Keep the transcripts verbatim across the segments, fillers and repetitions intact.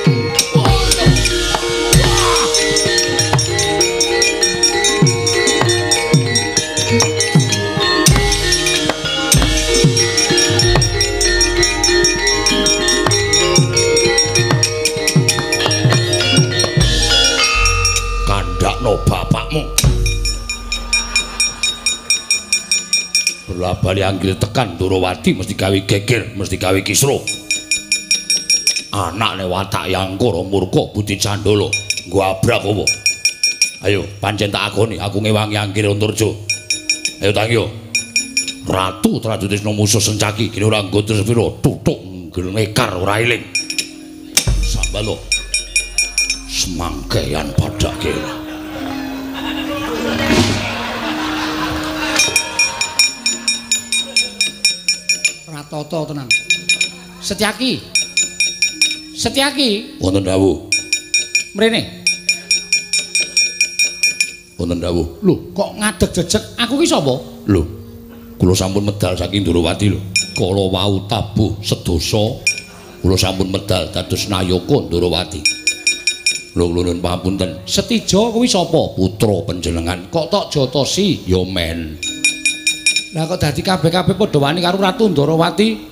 Bali anggil tekan Durawati mesti gawe geger, mesti gawe kisruh. Anak ne watak Yangkara murka Budi Candala nggo abrak apa? Ayo pancen tak akoni aku ngewangi anggil Antarja. Ayo tangyo. Ratu Trajutisna musuh sencaki kene ora nggo Treswira tutuk nggel nekar ora eling. Sambalo. Semangkean padake. Toto tenan. Setyaki. Setyaki. Wonten dawuh. Mrene. Wonten dawuh. Lho, kok ngadeg jejeg? Aku ki sapa? Lho. Kula sampun medal saking Durawati lho. Kala wau tabuh sedoso. Kula sampun medal dados nayaka Durawati. Lho kula nuwun pamunten. Setija kuwi sapa? Putra panjenengan. Kok tok jotosi? Ya men. Lah kok dadi kabeh-kabeh padha wani karo Ratu Ndarawati?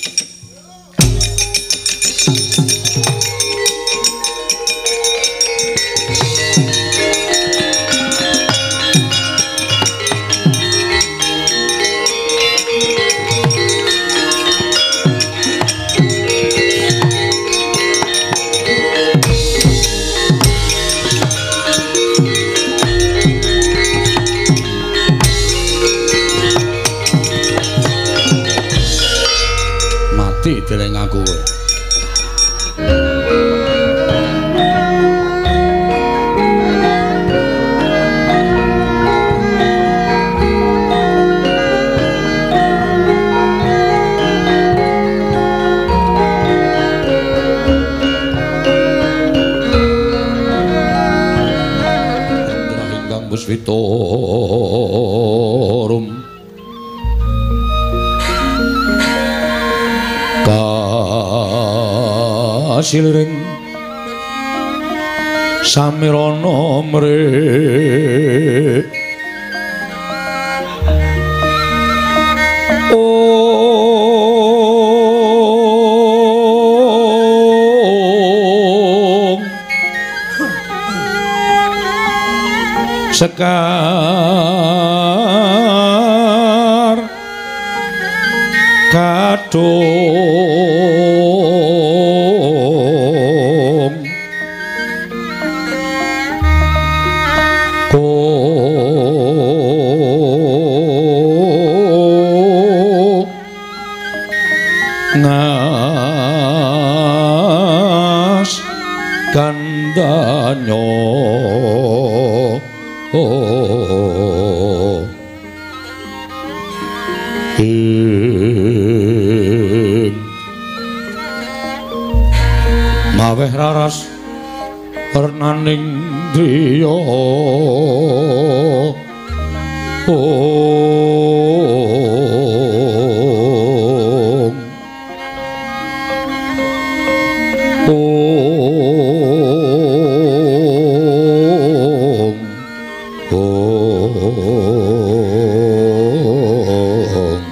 Deleng aku kowe. Ingkang Puspitorum Silring samirana mrih Om Sekar Kadung ngas kandanya maweh raras wernaning driya Om Om Om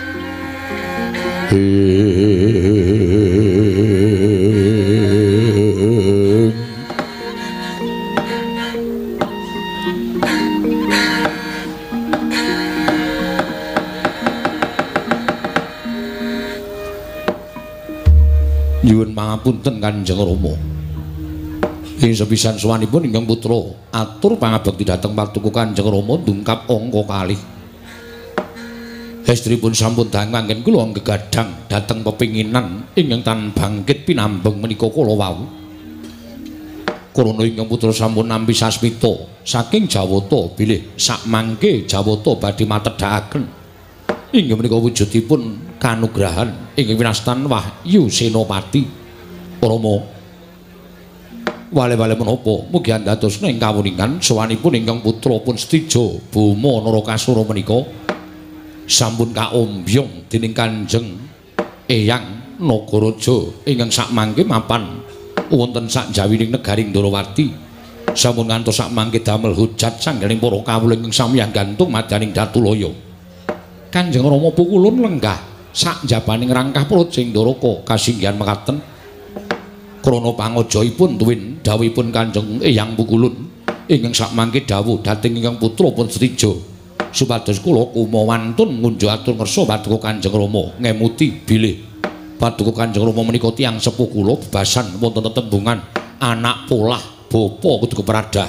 nyuwun pangapunten Kanjeng Rama. Ing sepisan sowanipun ingkang putra atur pangabekti dhateng patuku Kanjeng Rama ndungkap angka kalih. Estripun sampun dang mangken kula gegadhang dhateng pepinginan ingkang tan bangkit pinambeng menika kala wau. Krana ingkang putra sampun nampi sasmita saking Jawata bilih sak mangke Jawata badhe matedhakaken inggih menika wujudipun kanugrahan inggih winastan Wahyu Senopati Rama. Wale-wale menapa mugi andhadosna ing kawuningan sowanipun ingkang putra pun Setija Bama Narakasura menika sampun kaombyong dening Kanjeng Eyang Nagaraja ingkang sakmangke mapan wonten sak jawining negaring Ndarawati sampun ngantos sak mangke damel hujat sangganing para kawula ingkang samiyang gantung madaning Datulaya. Kanjeng Rama pukulun lenggah sak jabaning rangkah Projing Ndaraka kasinggihan mekaten. Krana pangajaipun tuwin dawuhipun Kanjeng Eyang Pukulun ingkang sak mangke dawuh dhateng ingkang putra pun setija supados kula kumawantun ngunjuk atur ngersa paduka Kanjeng Rama ngemuti bilih paduka Kanjeng Rama menika tiyang sepuh kula bebasan wonten tetembungan anak polah bapa kudu kepradah.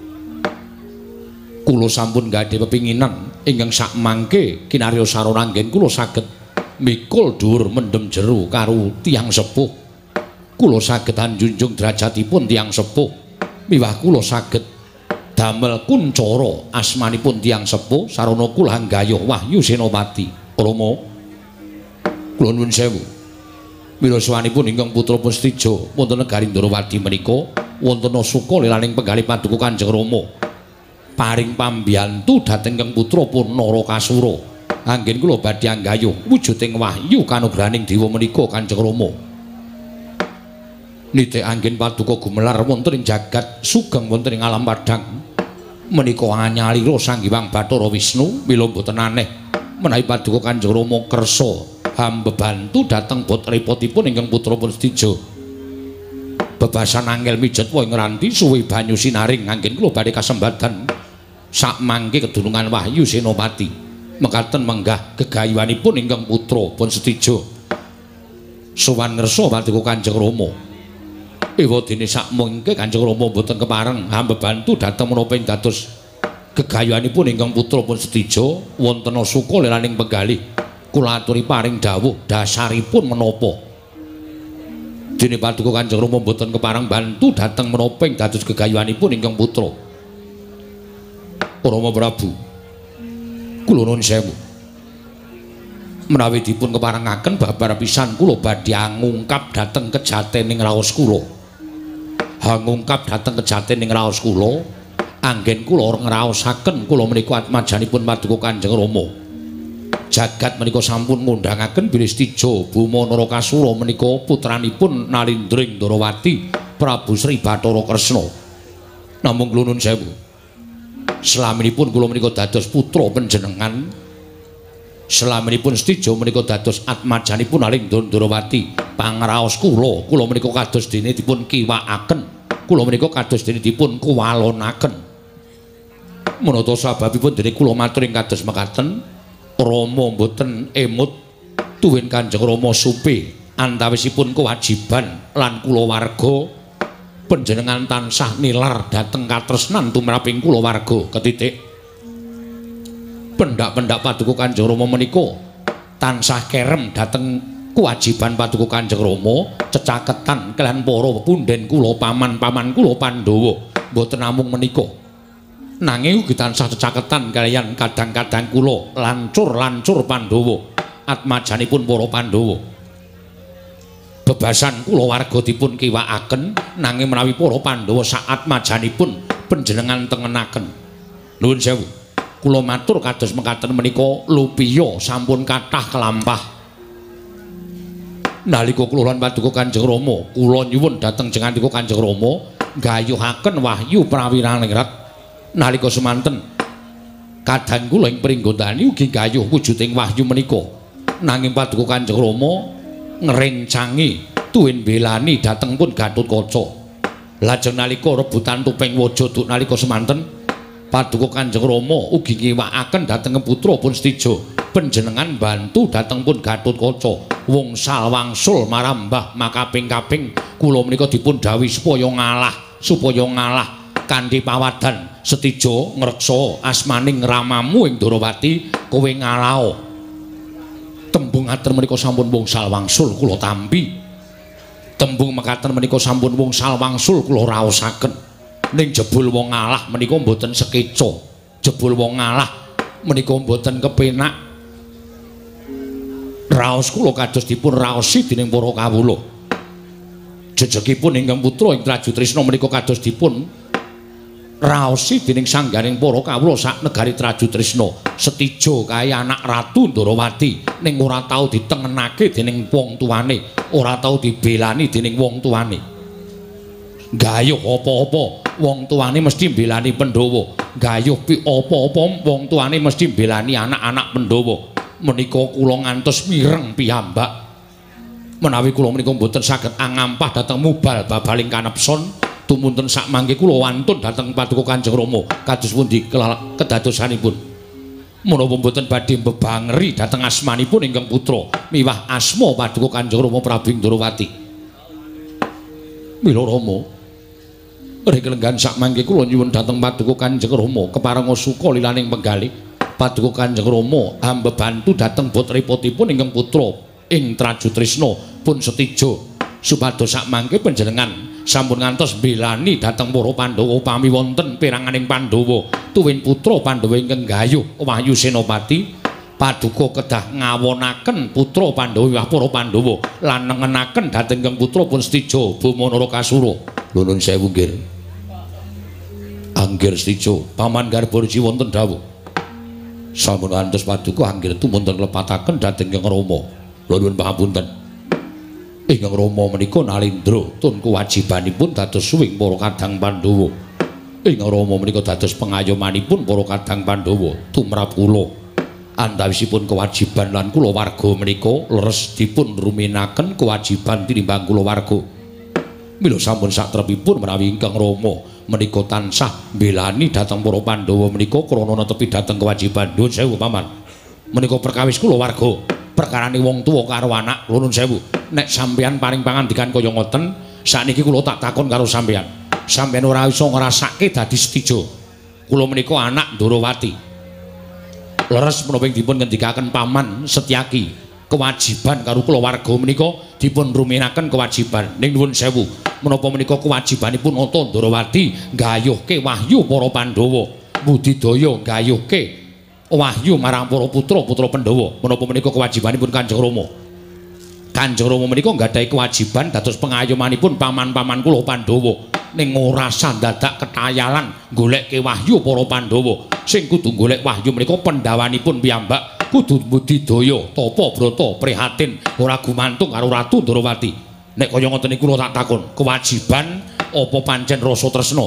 Kula sampun gadhe pepinginan ingkang sak mangke kinarya sarana anggen kula saged mikul dhuwur mendem jero karo tiyang sepuh. Kula saged anjunjung derajatipun tiyang sepuh miwah kula saged damel kuncara asmanipun tiyang sepuh sarana kula hanggayuh Wahyu Senopati. Rama kula nuwun sewu. Wiraswanipun ingkang putra pun setija wonten negaring Ndarawati menika wonten suka lelaning penggalih paduka Kanjeng Rama. Paring pambiyantu dhateng ingkang putra pun Narakasura. Anggen kula badhe anggayuh wujuding wahyu kanugrahaning dewa menika Kanjeng Rama. Nite anggen paduka gumelar wonten ing jagat sugeng wonten ing alam padhang. Menika anyalira Sanghyang Bathara Wisnu mila boten aneh menawi paduka Kanjeng Rama kersa hambebantu dhateng bot repotipun ingkang putra pun setija. Bebasan angel mijet wae ngranti suwe banyu sinaring anggen kula badhe kasembadan sak mangke kedunungan Wahyu Senopati mekaten menggah gegayuhanipun ingkang putra pun setija sowan ngersa paduka Kanjeng Rama. Ewa dene sak mangke Kanjeng Rama boten kepareng hambebantu dhateng menapa ing dados gegayuhanipun ingkang putra pun setija wonten suka lelaning penggalih kula aturi paring dawuh dasaripun menapa. Dene paduka Kanjeng Rama boten kepareng bantu dhateng menapa ing dados gegayuhanipun ingkang putra. Rama Prabu, kula nuwun sewu. Menawi dipun keparengaken babar pisan kula badhe ngungkap dhateng kejatening raos kula. Ngungkap dhateng kejatening raos kula, anggen kula ngraosaken kula menika atmajanipun paduka Kanjeng Rama. Jagat menika sampun ngundhangaken bilih setija Buma Narakasura menika putranipun Nalindring Ndarawati Prabu Sri Bathara Kresna. Namung kula nuwun sewu. Selaminipun kula menika dados putra panjenengan. Selaminipun setija menika dados atmajanipun Nalindra Ndarawati. Pangraos kula, kula menika kados dene dipun kiwakaken. Kula menika kados dene dipun kuwalonaken. Menapa sababipun dene kula matur ing kados mekaten, Rama mboten emut tuwin Kanjeng Rama supe antawisipun kewajiban lan kulawarga panjenengan tansah nilar dhateng katresnan tumraping kulawarga ketitik. Pendak-pendak paduka Kanjeng Rama menika tansah kerem dhateng kewajiban paduka Kanjeng Rama cecaketan kaliyan para punden kula paman-paman kula Pandhawa mboten namung menika nanging ugi tansah cecaketan kaliyan kadang-kadang kula lancur-lancur Pandhawa atmajanipun para Pandhawa. Bebasan kulawarga dipun kiwakaken nanging menawi para Pandhawa sak atmajanipun panjenengan tengenaken. Nuwun sewu. Kula matur kados mekaten menika lupiya sampun kathah kelampah. Nalika kula lan paduka Kanjeng Rama, kula nyuwun dhateng jengandika Kanjeng Rama gayuhaken wahyu prawirangrat. Nalika semanten kadang kula ing pringgondani ugi gayuh wujuding wahyu menika. Nanging paduka Kanjeng Rama ngrencangi tuwin belani dhateng pun Gatotkaca. Lajeng nalika rebutan tuping wajaduk nalika semanten paduka Kanjeng Rama ugi ngiwakaken dhateng putra pun setija panjenengan bantu dhateng pun Gatotkaca wungsal wangsul marambah makaping-kaping kula menika dipun dawuhi supaya ngalah supaya ngalah kanthi pawadan setija ngreksa asmaning ramamu ing Ndarawati kowe ngalah. Tembung ngaten menika sampun wungsal wangsul kula tampi. Tembung mekaten menika sampun wungsal wangsul kula raosaken. Ning jebul wong ngalah menika mboten sekeca. Jebul wong ngalah menika mboten kepenak. Raos kula kados dipun raosi dening para kawula. Jejegipun ingkang putra ing Traju Trisna menika kados dipun raosi dening sanggaring para kawula sak negari Traju Trisna. Setija kae anak Ratu Ndarawati ning ora tau ditengenake dening wong tuane, ora tau dibelani dening wong tuane. Gayuh apa-apa wong tuane mesti mbelani Pandhawa. Gayuh pi apa-apa wong tuane mesti mbelani anak-anak Pandhawa. Menika kula ngantos mireng piyambak. Menawi kula menika mboten saged angampah dhateng mubal babaling kanepson, tumunten sak mangke kula wantun dhateng Paduka Kanjeng Rama kados pundi kedadosanipun. Menapa mboten badhe mbebangeri dhateng asmanipun ingkang putra miwah asma Paduka Kanjeng Rama Prabu Indrawati. Mila Rama Rekelenggan sak mangke kula nyuwun dhateng Paduka Kanjeng Rama keparenga suka lilaning penggalih. Paduka Kanjeng Rama ambebantu dhateng putriputipun ingkang putra ing Traju Trisna pun setija supados sak mangke panjenengan sampun ngantos mbelani dhateng para Pandhawa upami wonten peranganing Pandhawa tuwin putra Pandhawa ingkang gayuh Wahyu Senopati. Paduka kedah ngawonaken putra Pandhawa miwah para Pandhawa lan nengenaken dhateng ingkang putra pun setija Bama Narakasura. Lho nuwun sewu nggih. Anggir setija Paman Garbarji wonten dawuh. Sampun ngantos Paduka anggir tumunten klepataken dhateng Ingkang Rama. Lho nuwun pangapunten. Ingkang Rama menika nalindra tun kewajibanipun dados suwing para kadang Pandhawa. Ingkang Rama menika dados pengayomanipun para kadang Pandhawa tumrap kula. Antawisipun kewajiban lan kula warga menika leres dipun ruminaken kewajiban tinimbang kula warga. Mila sampun satrepipun menawi Ingkang Rama menika tansah mbelani dhateng para Pandhawa menika krana netepi dhateng kewajiban. Nuwun sewu Paman. Menika perkawis kula warga, perkarane wong tuwa karo anak. Nuwun sewu. Nek sampeyan paring pangandikan kaya ngoten, sakniki kula tak takon karo sampeyan. Sampeyan ora iso ngrasake dadi setija. Kula menika anak Ndrawati. Leres menapa dipun ngendikaken Paman Setyaki. Kewajiban karo kula warga menika dipun ruminaken kewajiban. Ning nuwun sewu, menapa menika kewajibanipun Nata Ndrawati nggayuhke wahyu para Pandhawa, budidaya nggayuhke wahyu marang para putra-putra Pandhawa. Menapa menika kewajibanipun Kanjeng Rama. Kanjeng Rama menika nggadahi kewajiban dados pengayomanipun paman-paman kula Pandhawa. Ning ora sandadak ketayalan goleke wahyu para Pandhawa. Sing kudu golek wahyu menika Pandhawanipun piyambak. Kudu budidaya tapa brata prihatin ora gumantung karo Ratu Ndrawati. Nek kaya ngoten niku kula tak takon, kewajiban apa pancen rasa tresna?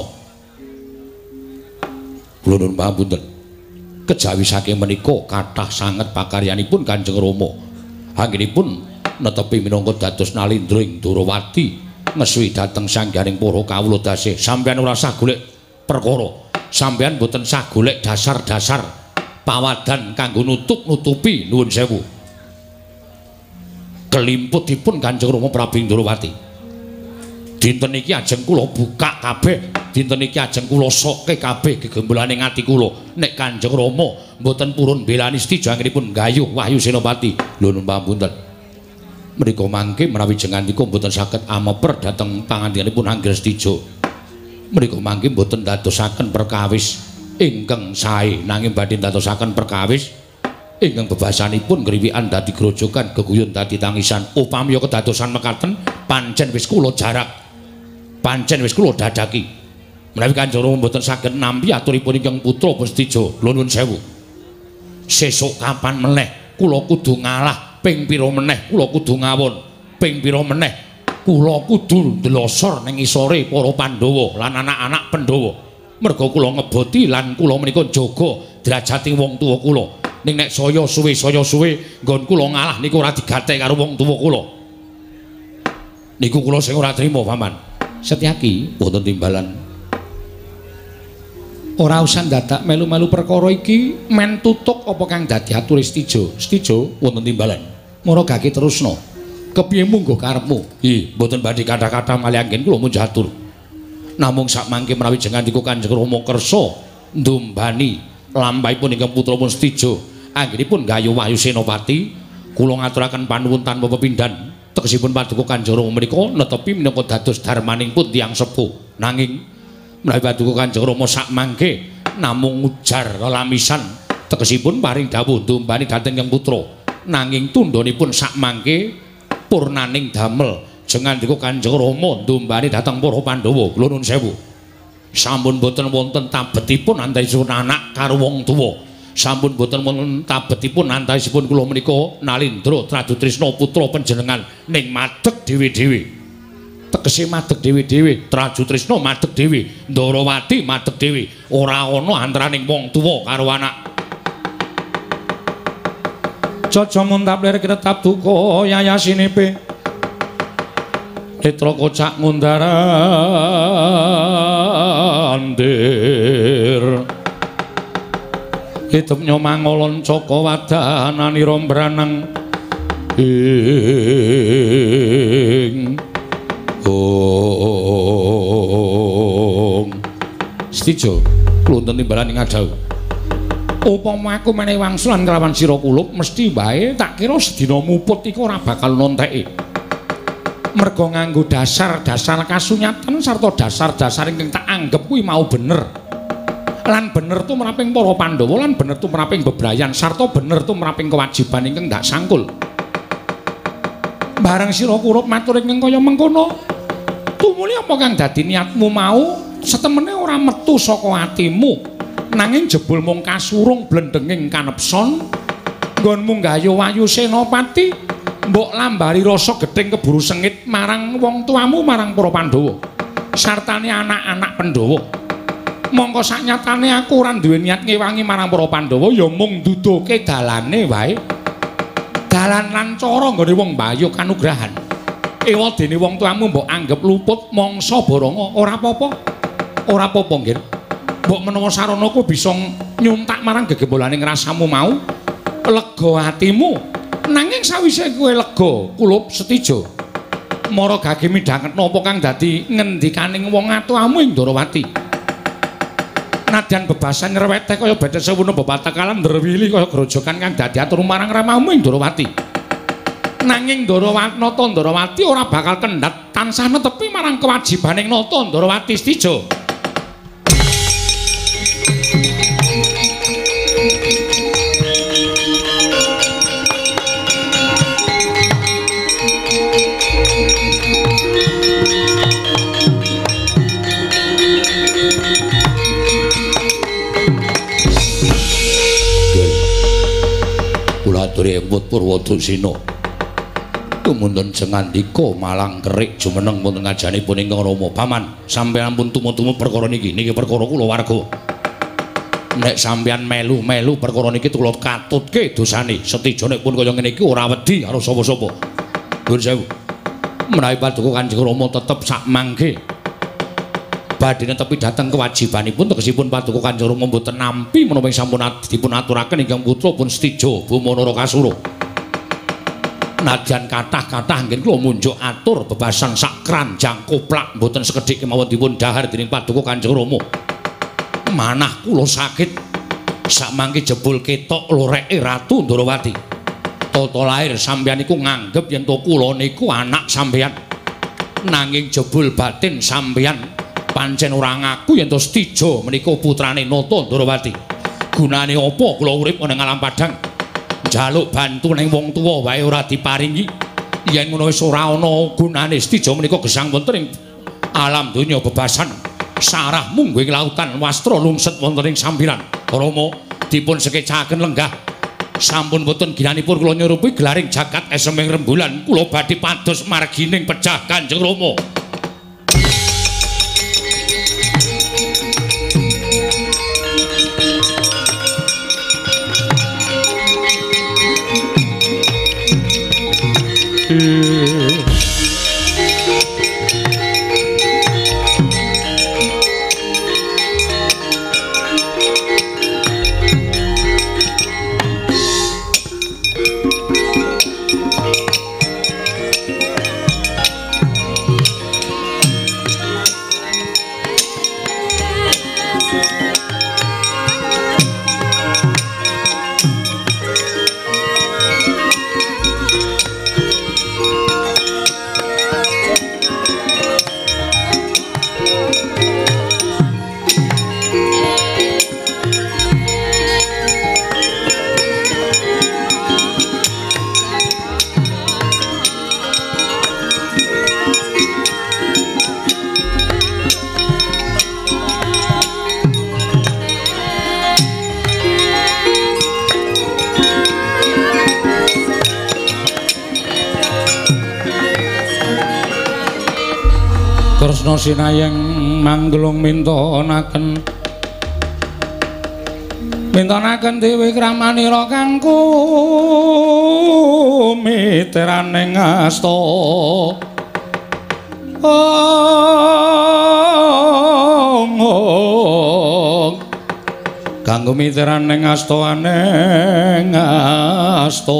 Kula nuwun pangapunten. Kejawi saking menika kathah sanget pakaryanipun Kanjeng Rama. Anggenipun netepi minangka dados nalindra ing Ndrawati ngesuwi dhateng sanggaring para kawula dasih. Sampeyan ora usah golek perkara. Sampeyan boten sah golek dasar-dasar pawadan kanggo nutup-nutupi nuwun sewu kelimputipun Kanjeng Rama Prabu Indrawati. Dinten iki ajeng kula buka kabeh, dinten iki ajeng kula sokke kabeh gegembolaning ati kula. Nek Kanjeng Rama mboten purun belani setija anggenipun gayuh Wahyu Senopati. Lho nuwun pamunten. Menika mangke menawi jengandika mboten saged ameper dhateng pangandikanipun anggir setija. Menika mangke mboten dadosaken perkawis ingkang sae nanging badhe dadosaken perkawis ingkang bebasanipun ngriwikan dadi grojogan geguyon dadi tangisan. Upami kedadosan mekaten pancen wis kula jarak, pancen wis kula dadaki. Menawi Kanjeng Rama mboten saged nampi aturipun ingkang putra Pustija, lho nuwun sewu. Sesuk kapan meneh kula kudu ngalah, ping pira meneh kula kudu ngawon, ping pira meneh kula kudu ndelosor ning isore para Pandhawa lan anak-anak Pandhawa. Merga kula ngeboti lan kula menika jaga drajating wong tuwa kula. Ning nek saya suwe saya suwe nggon kula ngalah niku ora digatek karo wong tuwa kula. Niku kula sing ora trima, Paman. Setyaki wonten timbalan. Ora usah dadak melu-melu perkara iki men tutuk apa kang dadi atur Setija. Setija wonten timbalan. Mara gake terusna. Kepiye munggo karepmu? Ih, mboten badhe kathah-kathah malih anggen kula munjuk atur. Namung sak mangke menawi jengandika Kanjeng Rama kersa ndumbani lampahipun ingkang putrapun Setija anggenipun gayuh Wahyu Senopati, kula ngaturaken panuwun tanpa pepindhan tegesipun Paduka Kanjeng Rama menika netepi minangka dados darmanipun tiyang sepuh. Nanging menawi Paduka Kanjeng Rama sak mangke namung ujar lelamisan tegesipun paring dawuh ndumbani dhateng ingkang putra, nanging tundhonipun sak mangke purnaning damel jengandika Kanjeng Rama ndumbani dhateng para Pandhawa. Kula nuwun sewu. Sampun boten wonten tabetipun antawisipun anak karo wong tuwa. Sampun boten wonten tabetipun antawisipun kula menika Nalindra Tradu Trisna putra panjenengan ning madeg dhewe-dhewe. tegese madeg dhewe-dhewe. Traju Trisna madeg dhewe, Ndarawati madeg dhewe. Ora ana antaraning wong tuwa karo anak. Jaja muntap lir ketap duka yayasinepe. Netra kocak ngundarandir. Hidup nyomangolon caka wadananira mbranang ing ong Stijo kluntun timbalan ing adau. Upama aku menehi wangsulan kelawan sira kulup mesti wae tak kira sedina muput iku ora bakal nonteki. Merga nganggo dasar-dasar kasunyatan sarta dasar-dasar ingkang tak anggap kuwi mau bener. Lan bener tu meraping para Pandhawa lan bener tu meraping bebrayan sarta bener tu meraping kewajiban ingkang ndak sangkul. Bareng sira kurup matur ingkang kaya mengkono. Tumuli apa kang dadi niatmu mau setemene ora metu saka atimu. Nanging jebul mung kasurung blendenging kanepson nggonmu nggayu wayu senopati mbok lambari rasa gething keburu sengit marang wong tuamu marang para Pandhawa sartane anak-anak Pandhawa. Mongko saknyatane aku ora duwe niat ngewangi marang para Pandhawa ya mung nduduhke dalane wae. Dalan lan cara nggone wong mbayuk kanugrahan. Ewadene wong tuamu mbok anggap luput mangsa baranga ora apa-apa. Ora apa-apa nggih. Mbok menawa sarana ku bisa nyuntak marang gegembolaning rasamu mau lega atimu. Nanging sawise kowe lega kulup Setija mara gage midhangetna apa kang dadi ngendikaning wong atuhamu ing Ndarawati. Nadyan bebasan nyreweteh kaya bethe sewuna bebatakan ndrewili kaya grojokan kang dadi atur marang ramamu ing Ndarawati. Nanging Ndarawati Nata Ndarawati ora bakal kendhat tansah netepi marang kewajibaning Nata Ndarawati Setija. Aturi embut Purwadasena tumuntun jengandika malang kerik jumeneng wonten ngajanipun ingkang Rama. Paman, sampeyan ampun tumut-tumut perkara niki. Niki perkara kula warga. Nek sampeyan melu-melu perkara niki kula katutke dosane. Setija nek pun kaya ngene iki ora wedi karo sapa-sapa. Nuwun sewu. Menawi paduka Kanjeng Rama tetep sak mangke badhe netepi dhateng kewajibanipun tegesipun paduka Kanjeng Rama mboten nampi menawi sampun dipun aturaken ingkang putra pun Setija Bumanara Kasura. Nadyan kathah-kathah nggih kula munjuk atur bebasan sak kranjang koplak mboten sekedhik kemawon dipun dhahar dening paduka Kanjeng Rama. Manah kula sakit sak mangke jebul ketok loreke Ratu Ndarawati. Tata lair sampeyan iku nganggep yen to kula niku anak sampeyan. Nanging jebul batin sampeyan pancen ora ngaku yen to Setija menika putrane Nata Ndarawati. Gunane apa kula urip ana ing alam padhang? Njaluk bantu ning wong tuwa wae ora diparingi. Yen ngono wis ora ana gunane Setija menika gesang wonten ing alam donya bebasan. Sarah mungguing lautan wastra lungset wonten ing sampiran. Rama dipun sekecaken lenggah. Sampun boten ginanipun kula nyurupi gelaring jagat eseming rembulan kula badhe pados margining pejah Kanjeng Rama. tresna sinayeng manggelung mintonaken mintonaken dewe kramanira kangku miteraning asta ong ong kanggo miteraning asta aneng asta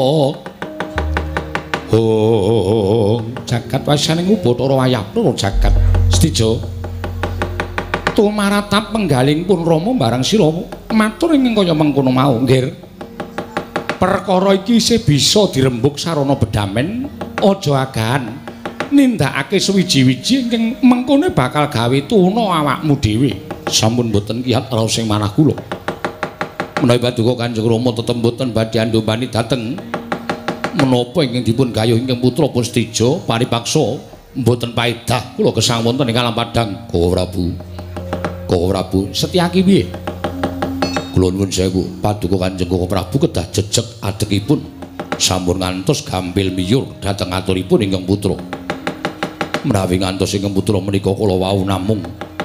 oh jagat wasane ngubathara wayapura jagat Stijo tumaratap penggaling pun Rama barang sira matur ing kaya mengkono mau nggih perkara iki isih bisa dirembuk sarana bedamen aja agahan nindakake suwiji-wiji ingkang mengkone bakal gawe tuna awakmu dhewe sampun boten kiyat raos sing manah kula menawi paduka Kanjeng Rama tetep boten badhe andomani dhateng menapa ingkang dipun gayuh ingkang putra pun Stijo paripaksa mboten paedah kula gesang wonten ing alam padhang Gawa Prabu Gawa Prabu Setyaki piye kula nuwun sewu paduka Kanjeng Gawa Prabu kedah jejeg adekipun sampun ngantos gampil miyur dhateng aturipun ingkang putra menawi ngantos ingkang putra menika kula wau namung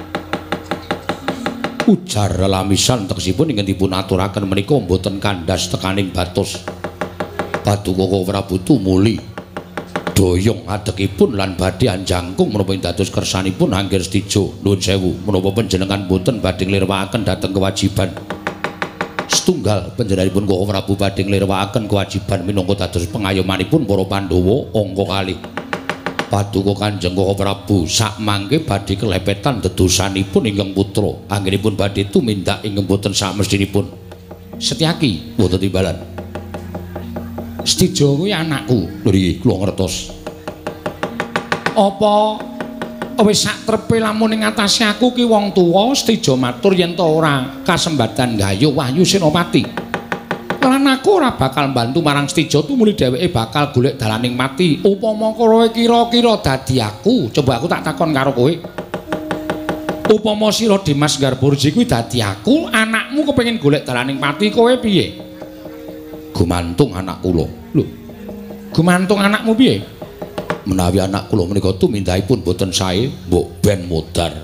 ujar lamisan tegesipun ingkang dipun aturaken menika mboten kandhas tekaning batos paduka Gawa Prabu tumuli doyong adekipun lan badhe anjangkung menapa dados kersanipun Angger Stijo nuwun sewu menapa panjenengan boten badhe nglirwakaken dhateng kewajiban setunggal panjenenganipun Gawa Prabu badhe nglirwakaken kewajiban minangka dados pengayomanipun para Pandhawa angka kalih paduka Kanjeng Gawa Prabu sak mangke badhe kelepetan dedosanipun ingkang putra anggenipun badhe tumindak ingkang boten samestinipun Setyaki boten timbalan Stijo kuwi anakku. Lho iki kula ngertos. Apa wis sak trepe lamun ing atase aku ki wong tuwa Stijo matur yen to ora kasembatan gayuh Wahyu Senopati. Lan aku ora bakal bantu marang Stijo tumuli dheweke bakal golek dalaning mati. Upama kowe kira-kira dadi aku, coba aku tak takon karo kowe. Upama sira Dimas Garburji kuwi dadi aku, anakmu kepengin golek dalaning mati, kowe piye? Gumantung anak kula. Lho. Gumantung anakmu piye? Menawi anak kula menika tumindakipun boten sae, mbok ben modar.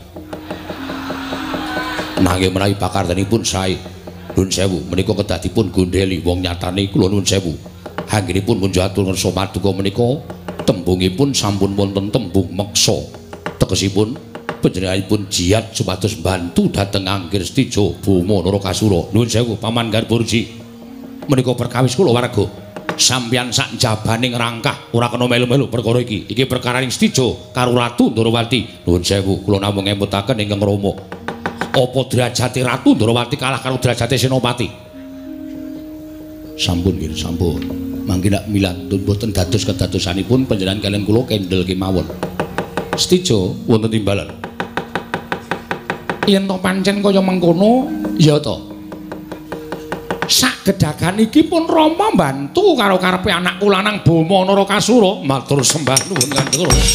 Nanging menawi pakaryanipun sae, nuwun sewu menika kedah dipun gondheli wong nyatane kula nuwun sewu. Anggenipun munjuk atur ngersa paduka menika tembungipun sampun wonten tembung meksa. Tegesipun panjenenganipun jiat supados bantu dhateng Angger Stijo Boma Narakasura. Nuwun sewu Paman Garburji. Menika perkawis kula warga sampeyan sak jabaning rangkah ora kena melu-melu perkara iki iki perkaraning Stijo karo Ratu Ndrawati nuwun sewu kula namung ngemutaken ingkang Rama apa derajate Ratu Ndrawati kalah karo derajate Senopati sampun nggih sampun mangke nak milan boten dados kedadosanipun panjenengan kalian kula kendel kemawon Stijo wonten timbalan yen to pancen kaya mengkono ya to sak gedhagan iki pun Rama mbantu karo karepe anakku lanang Boma Narakasura matur sembah nuwun Kanjeng Rama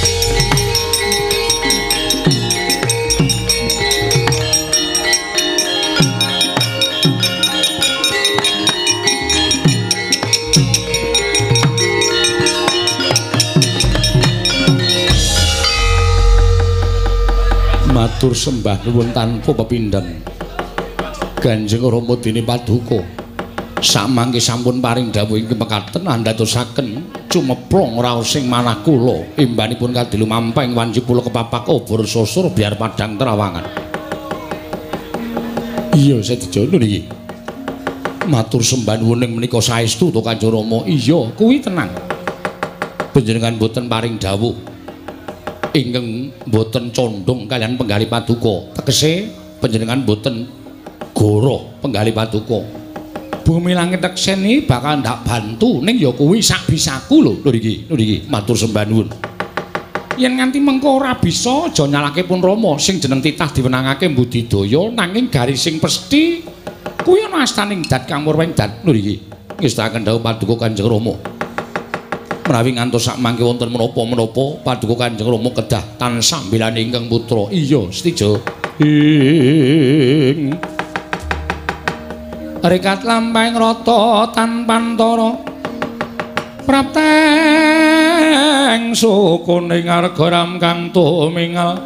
matur sembah nuwun tanpa pepindhan Kanjeng Rama dene paduka samangke sampun paring dawuh ing mekaten andhatosaken cumeplong raos sing manah kula imbanipun kadilu mampeng wanci pula kepapak obor sosor biar padang terawangan iya Setyaki niki matur sembah nuwun menika saestu to Kanjeng Rama iya kuwi tenang panjenengan boten paring dawuh ingkang boten condong kalian penggali paduka tegese panjenengan boten goro penggali paduka bumi langit tekseni bakal ndak bantu ning ya kuwi sak bisaku lho lho iki lho iki matur sembah nuwun yen nganti mengko ora bisa aja nyalahke pun Rama sing jeneng titah diwenangake mbudidaya nanging garis sing pesthi kuwi ana astaning dat kang murweng dat lho iki ngestaken dawuh paduka Kanjeng Rama menawi ngantos sak mangke wonten menapa-menapa paduka Kanjeng Rama kedah tansah mbelani ingkang putra iya Stijo ing Rikat lampahing rata tanpa antara prapten ing sukuning arga ram kang tumingal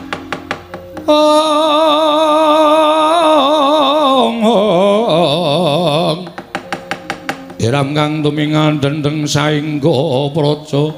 ong ong iram kang tumingal dendeng saengga praja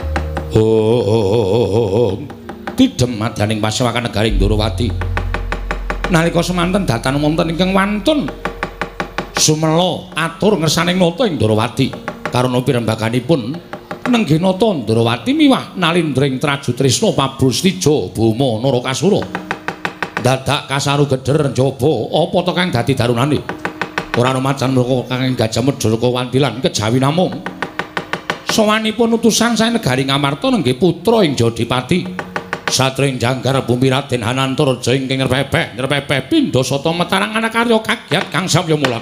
ong tidhem madaning pasewakan negaring Ndorowati nalika semanten datan wonten ingkang wantun sumela atur ngersaning nata ing Ndorowati karana pirembaganipun nenggenata Ndorowati miwah nalindring traju tresna pabrustija Bama Narakasura dadak kasaru gedher njaba apa to kang dadi darunane ora ana macan mroko kang Gajah Medha Wandilan kejawi namung sawanipun utusan sae negari Ngamarta nenggih putra ing Jodipati Satring Janggar Bumi Raden Hanantaraja ingkang nyrepepeh nyrepepeh pindha sata metarang anak karya kagiat kang samya mulat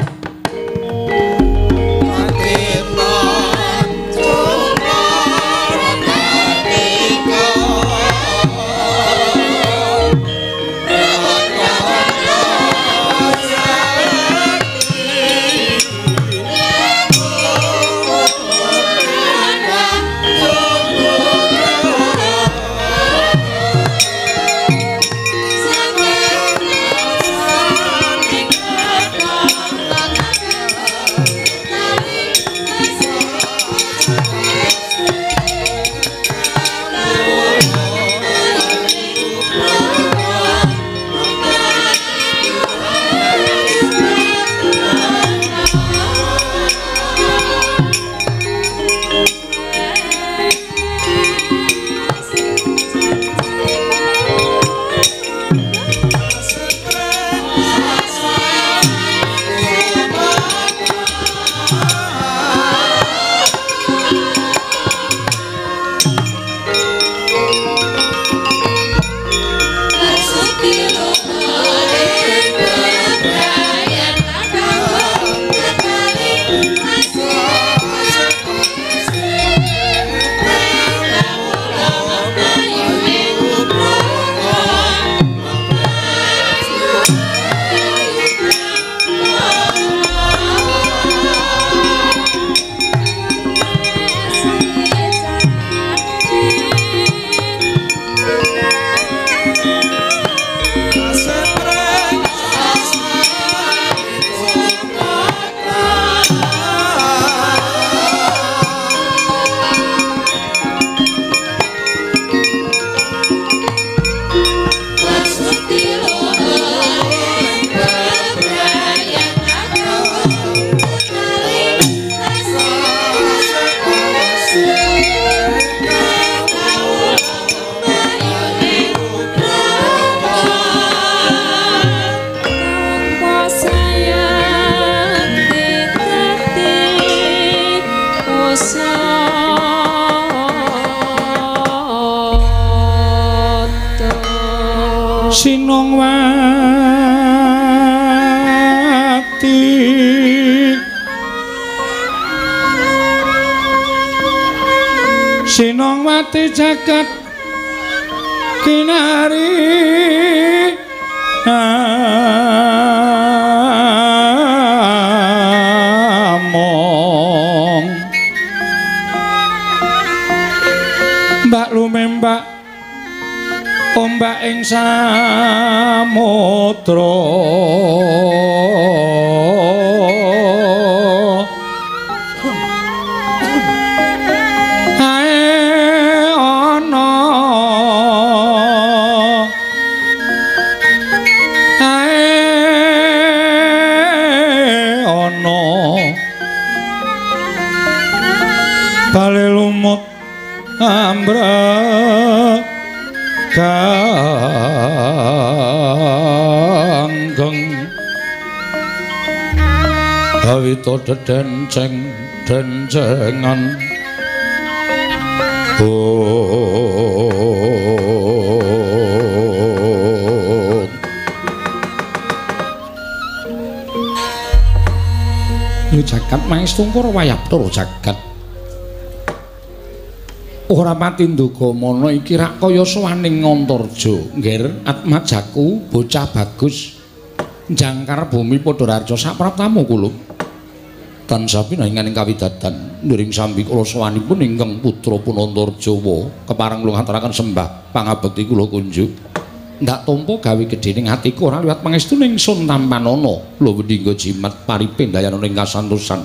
Sinongwati jagat kinari among mbak lumembak ombak ing samudra ganggeng awita dedenceng dencengan oh yu jagat maestungkur wayaptara jagat ora pati ndugamana iki rak kaya sawaning Ngantarja ngger atmajaku bocah bagus jangkar bumi padha raja sapraptamu kula tansah pinanginganing kawidadan nuring sambi kula sawanipun ingkang putra Punanta Jawa kepareng kula ngaturaken sembah pangabekti kula kunjuk ndak tampa gawe gedhening atiku ora liwat pangestuning sun tampanana lho wedingga jimat paripe dayanane kasantosan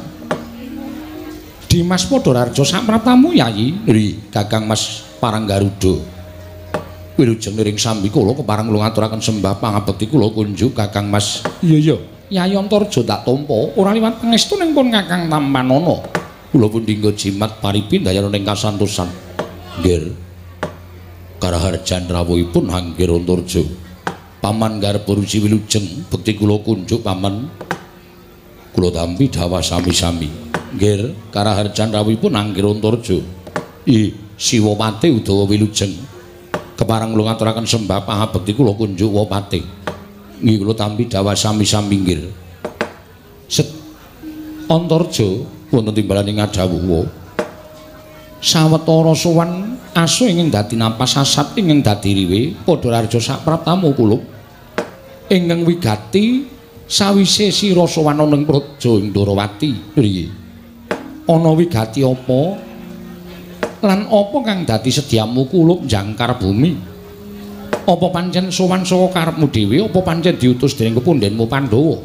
Dimas Padhararja sapratamu Yayi nggih Kakang Mas Paranggaruda wilujeng niring sambi kula kepareng kula ngaturaken sembah pangabekti kula kunjuk Kakang Mas iya iya Yayi Antarja tak tampa ora liwat pangestuning pun Kakang Tampanana kula pun dinggo jimat paripin dayanane kasantosan nggih karaharjan rawuhipun Anggir Antarja paman garep ruci wilujeng bekti kula kunjuk paman kula tampi dawa sami-sami nggih karaharjan rawuhipun Anggir Antarja i Siwapati Udawa wilujeng kepareng kula ngaturaken sembah pangabekti kula kunjuk Wapati nggih kula tampi dawa sami-sami nggih set Antarja wonten timbalan ing adhawuha sawetara sowan asu ingkang dadi napas sasat ingkang dadi riwe Padhararja sapratamu kula ingkang wigati sawise sira sowan ana ing Praja Indrawati nggih ana wigati apa lan apa kang dadi sedyamu kulup jangkar bumi apa pancen sowan saka karepmu dhewe apa pancen diutus dening kepundhenmu Pandhawa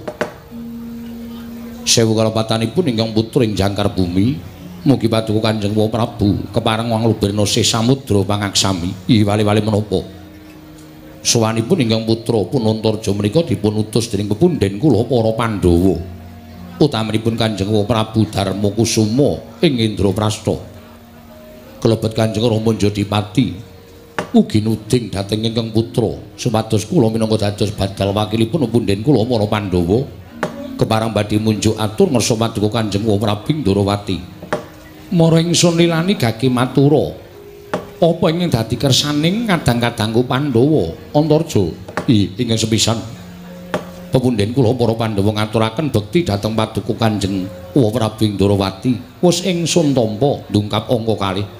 sewu kalepatanipun ingkang putra ing jangkar bumi mugi paduka Kanjeng Prabu kepareng wanglubirna sih samudra pangaksami ih wali-wali menapa sowanipun ingkang putra Punantarja menika dipun utus dening kepundhen kula para Pandhawa utamanipun Kanjeng Prabu Darmakusuma ing Indraprastha kelebet Kanjeng Rama Jodipati ugi nuding dhateng ingkang putra supados kula minangka dados badal wakilipun pundhen kula para Pandhawa kepareng badhe munjuk atur ngersa paduka Kanjeng Prabu Indrawati mara ingsun lilani gage matura apa ingkang dadi kersaning kadang-kadangku Pandhawa Antarja ih ingkang sepisan pepundhen kula para Pandhawa ngaturaken bekti dhateng paduka Kanjeng Prabu Indrawati wis ingsun tampa ndungkap angka kalih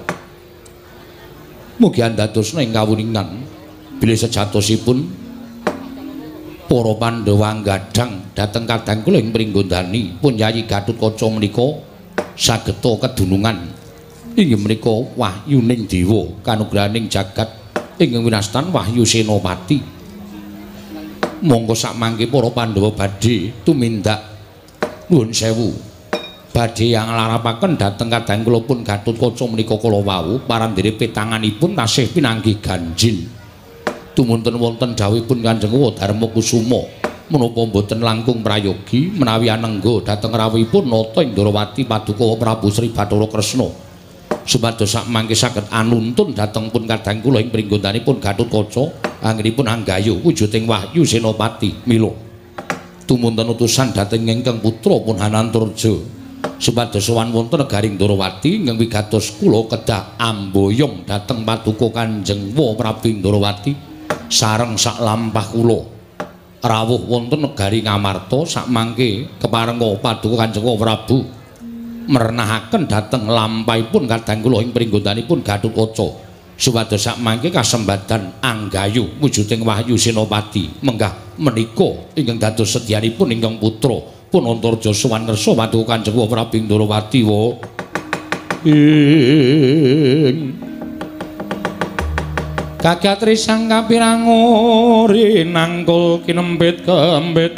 mugi andadosna ing kawuningan bilih sejatosipun para Pandhawa nggadhang dhateng kadang kula ing Pringgondani pun Yayi Gatotkaca menika sageta kedunungan inggih menika wahyuning dewa kanugrahaning jagat ingkang winastan Wahyu Senopati monggo sakmangke para Pandhawa badhe tumindak nuwun sewu badhe yang larapaken dhateng kadang kula pun Gatotkaca menika kala wau parandere petanganipun tasih pinanggih ganjil tumunten wonten dawuhipun Kanjeng Darmakusuma menapa boten langkung prayogi menawi anengga dhateng rawuhipun nata Indrawati paduka Prabu Sri Bathara Kresna supados sakmangke saged anuntun dhateng pun kadang kula ing Pringgondanipun Gatotkaca anggenipun anggayu wujuding Wahyu Senopati mila tumunten utusan dhateng ingkang putra pun Anantarja supados sowan wonten negaring Indrawati ingkang wigatos kula kedah amboyong dhateng paduka Kanjeng Prabu Indrawati sareng sak lampah kula rawuh wonten negari Ngamarta sakmangke keparenga paduka Kanjeng Prabu merenahaken dhateng lampahipun kadang kula ing Pringgondanipun Gatotkaca supados sakmangke kasembadan anggayu wujuding Wahyu Senopati menggah menika ingkang dados sedyanipun ingkang putra Punantarja sowan ngersa paduka Kanjeng Prabu Indrawati wa ing Gagatri sang kapirang ori nangkul kinembit kembit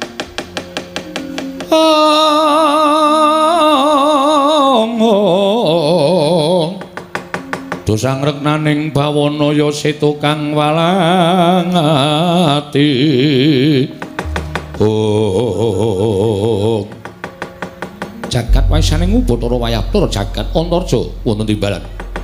ong dosang reknaning bawana ya setu kang walang ati ong jagat waisane ngubotara wayaptur jagat Antarja wonten timbalan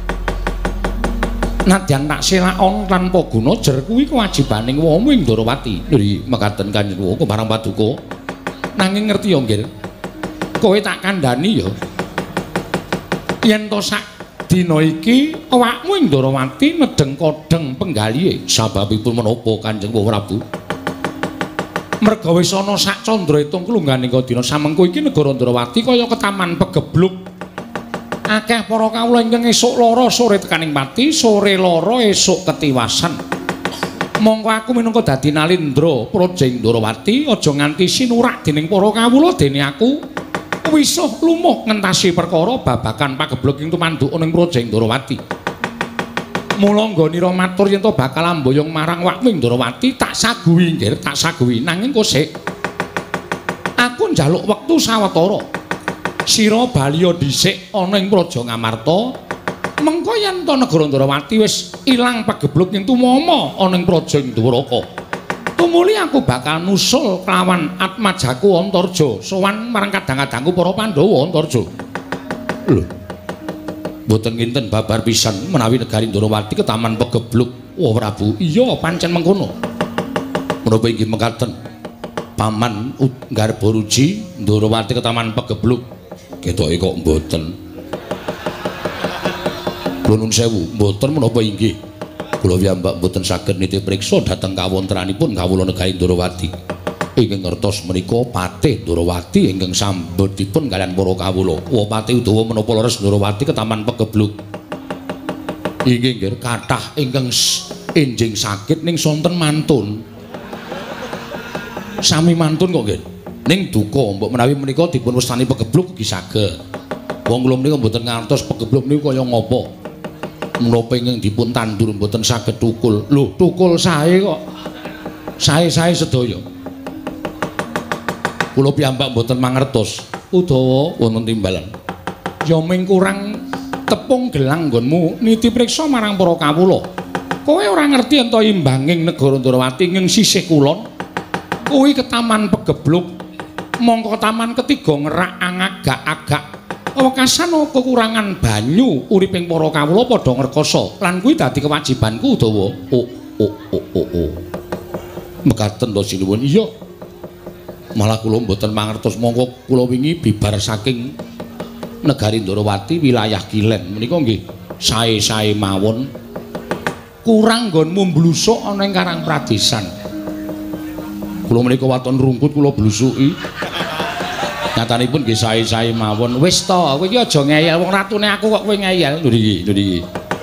nadyan tak selakon tanpa guna jer kuwi kewajibaning wong Indrawati nggih mekaten Kanjeng kepareng paduka nanging ngerti ya nggih kowe tak kandhani ya yen to sak dina iki awakmu Indrawati nedeng kodheng penggalihe sababipun menapa Kanjeng Prabu merga wis ana sak candra itung klungganing dina samengko iki negara Indrawati kaya ketaman pegebluk akeh para kawula ingkang esuk lara sore tekaning pati sore lara esuk ketiwasan mongko aku minangka dadi Nalindra Praja Indrawati aja nganti sinurak dening para kawula dene aku wisuh lumuh ngentasi perkara babakan pageblog ing tumanduk ning Projeng Ndrawati. Mula nggonira matur yen to bakal amboyong marang Wakming Ndrawati tak saguhi nggih, tak saguhi nanging kok sik. Aku njaluk wektu sawetara. Sira baliya dhisik ana ing Praja Ngamarta. Mengko yen to negara Ndrawati wis ilang pageblog ing tumama ana ing Projeng Dwaraka. Tumuli aku bakal nusul kelawan Atmajaku Antarja sowan marang kadang-kadangku para Pandhawa Antarja. Lho. Mboten nginten babar pisan menawi negari Ndrawati ketaman pageblug. Wah Prabu, iya pancen mengkono. Menapa inggih mekaten? Paman Garbaruji Ndrawati ketaman pageblug. Ketoke kok mboten. Kula nuwun sewu, mboten menapa inggih. Kula piyambak mboten saged nitih priksa dhateng kawontranipun kawula negari Ndrawati. Ingkang ngertos menika Patih Ndrawati ingkang sambetipun kaliyan para kawula. Wa Patih Udawa menapa leres Ndrawati ketaman pageblug. Inggih nggih kathah ingkang enjing sakit ning sonten mantun. Sami mantun kok nggih. Ning duka mbok menawi menika dipun wastani pageblug ugi saged. Wong kula menika mboten ngantos pageblug niku kaya ngapa. Menapa ingkang dipun tandur mboten saged tukul. Lho, tukul sae kok. Sae-sae sedaya. Kula piyambak mboten mangertos. Udawa wonten timbalan. Ya ming kurang tepung gelang nggonmu niti priksa marang para kawula. Kowe ora ngerti ento imbanging negara Ndrawati ing sisih kulon. Kuwi ketaman pageblug. Mongko taman ketiga ngerak angagak-agak. Wekasan kekurangan banyu uriping para kawula padha ngrekoso lan kuwi dadi kewajibanku Udawa. Oh oh oh oh. oh. Mekaten to sinuwun. Iya. Malah kula mboten mangertos mongko kula wingi bibar saking negari Ndrawati wilayah Kilen menika nggih sae-sae mawon. Kurang nggonmu mblusuk ana ing Karang Pradesan. Kula menika waton rungkut kula blusuki. Nyatanipun nggih sae-sae mawon. Wis to, kowe iki aja ngeyel wong ratune aku kok kowe ngeyel. Lho iki, lho iki.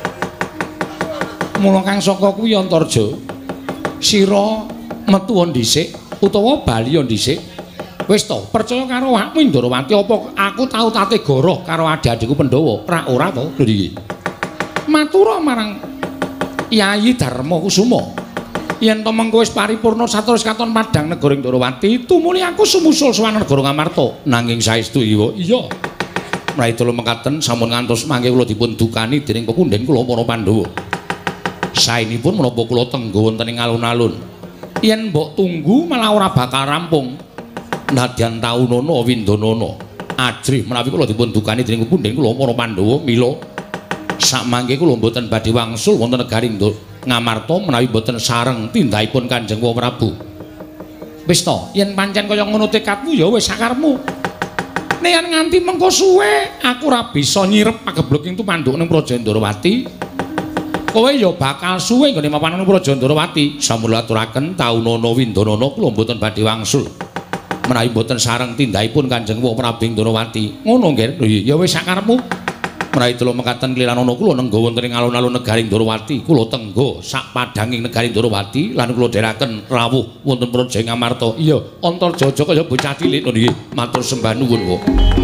Mula kang saka kuwi Antarja. Sira metu dhisik utawa bali dhisik. Wis to, percaya karo Wakming Ndrawati apa aku tau tate goroh karo adik-adikku Pandhawa? Ora ora to. Lho iki. Matura marang Yayi Darma Kusuma. Yen to mengko wis paripurna saterus katon padhang negara Ndrawati, tumuli aku sumusul sowan negara Ngamarta. Nanging saestu iya. Iya. Mraidala mekaten sampun ngantos mangke kula dipun dukani dening pepundhen kula para Pandhawa. Saenipun menapa kula tenggo wonten ing alun-alun. Yen mbok tunggu malah ora bakal rampung. Nadyan taunana windanana. Ajrih menawi kula dipun dukani dening pepundhen kula para Pandhawa, mila sak mangke kula mboten badhe wangsul wonten negari Ngamarta menawi boten sareng tindhaipun Kanjeng Prabu. Wis to, yen pancen kaya ngono tekadmu ya wis sakarepmu. Nek yen nganti mengko suwe aku ora bisa nyirep pageblug ing tumanduk ning Praja Ndrawati. Kowe ya bakal suwe nggone mapan ning Praja Ndrawati. Sampun aturaken taunana windanana kula mboten badhe wangsul. Menawi boten sareng tindhaipun Kanjeng Prabu Ndrawati. Ngono nggih. Ya wis sakarepmu. Menawi telu mekaten kliranana kula nenggo wonten ing alun-alun negari Ndrawati, kula tenggo sak padhanging negari Ndrawati lan kula dherekaken rawuh wonten Praja Ngamarta. Iya, Antarja kaya bocah cilik nggih. Matur sembah nuwun kok.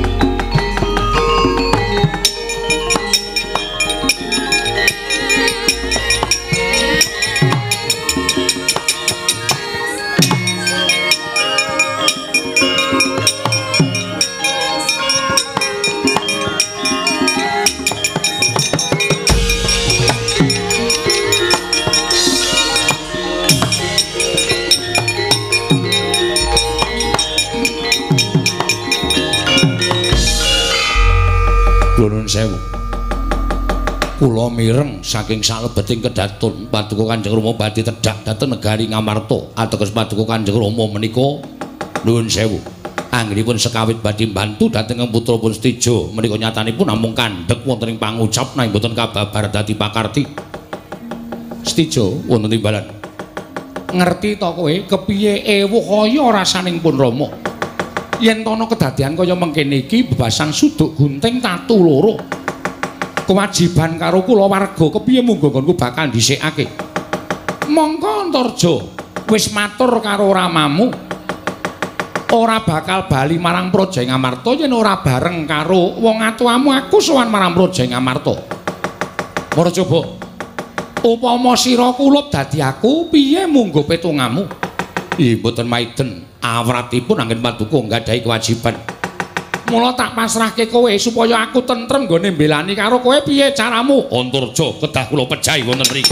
Sewu. Kula mireng saking salebeting kedatun paduka Kanjeng Rama badhe tedhak dhateng negari Ngamarta. Ateges paduka Kanjeng Rama menika nuwun sewu. Anggenipun sekawit badhe mbantu dhateng putrapun Setija. Menika nyatanipun namung kandhek wonten ing pangucap nanging boten kababar dadi pakarti. Setija wonten timbalan. Ngerti to kowe kepiye ewuh kaya rasaning pun Rama? Yen tono kedadian kaya mengkene iki bebasan suduk gunting tatu loro. Kewajiban karo kula warga kepiye munggo nggonku bakal dhisikake. Mongko Antarja wis matur karo ramamu. ora bakal bali marang Praja Ngamarta yen ora bareng karo wong atuamu aku sowan marang Praja Ngamarta. Mara coba upama sira kulup dadi aku piye munggo petungamu? Ih mboten maiden awratipun anggen paduka nggadahi kewajiban. Mula tak pasrahke kowe supaya aku tentrem nggone mbelani karo kowe piye caramu? Antarja kedah kula pejahi wonten mriki.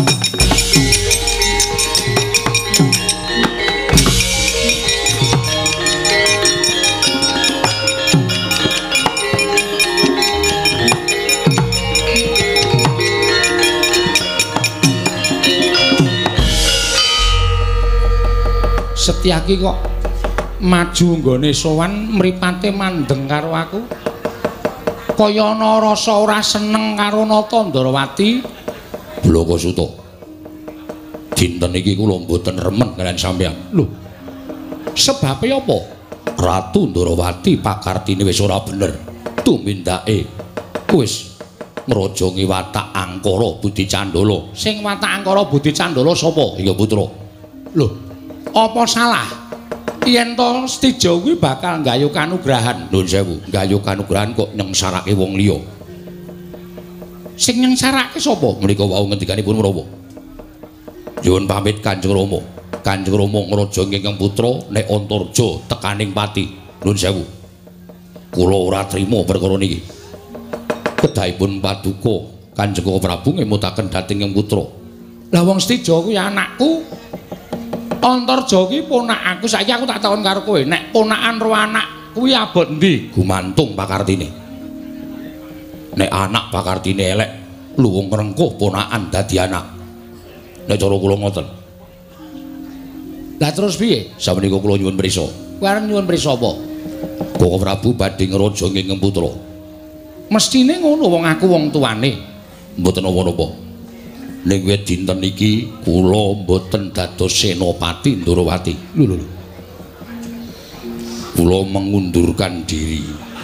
Setyaki kok maju nggone sowan mripate mandeng karo aku. Kaya ana rasa ora seneng karo Natandrawati. Blakasuta. Dinten iki kula mboten remen kalian sampeyan. Lho. Sebabe apa? Ratu Ndrawati pakartine wis ora bener. Tumindake wis ngrajangi watak Angkara Budi Candala. Sing watak Angkara Budi Candala sapa? Ya putra. Lho. Apa salah yen to Stija kuwi bakal nggayuh kanugrahan? Nuwun sewu, nggayuh kanugrahan kok nyengsarake wong liya. Sing nyengsarake sapa? Menika wau ngendikanipun Rawa. Nyuwun pamit Kanjeng Rama. Kanjeng Rama ngraja ingkang putra nek Antarja tekaning pati. Nuwun sewu. Kula ora trima perkara niki. Kedahipun paduka Kanjeng Prabu ngemutaken dhateng ing putra. Lah wong Stija kuwi anakku. Antarja ki ponakku, saiki aku tak takon karo kowe, nek ponakan ro anak kuwi abot endi? Gumantung pakartine. Nek anak pakartine elek, luwung rengkuh ponakan dadi anak. Nek cara kula ngoten. Lah terus piye? Sapunika kula nyuwun prisa. Kowe arep nyuwun prisa apa? Koko Prabu badhe ngraja ingkang putra. Mestine ngono wong aku wong tuane. Mboten apa-apa. Ning wit dinten iki kula mboten dados senopati Ndrawati. Lho lho. Kula mengundurkan diri.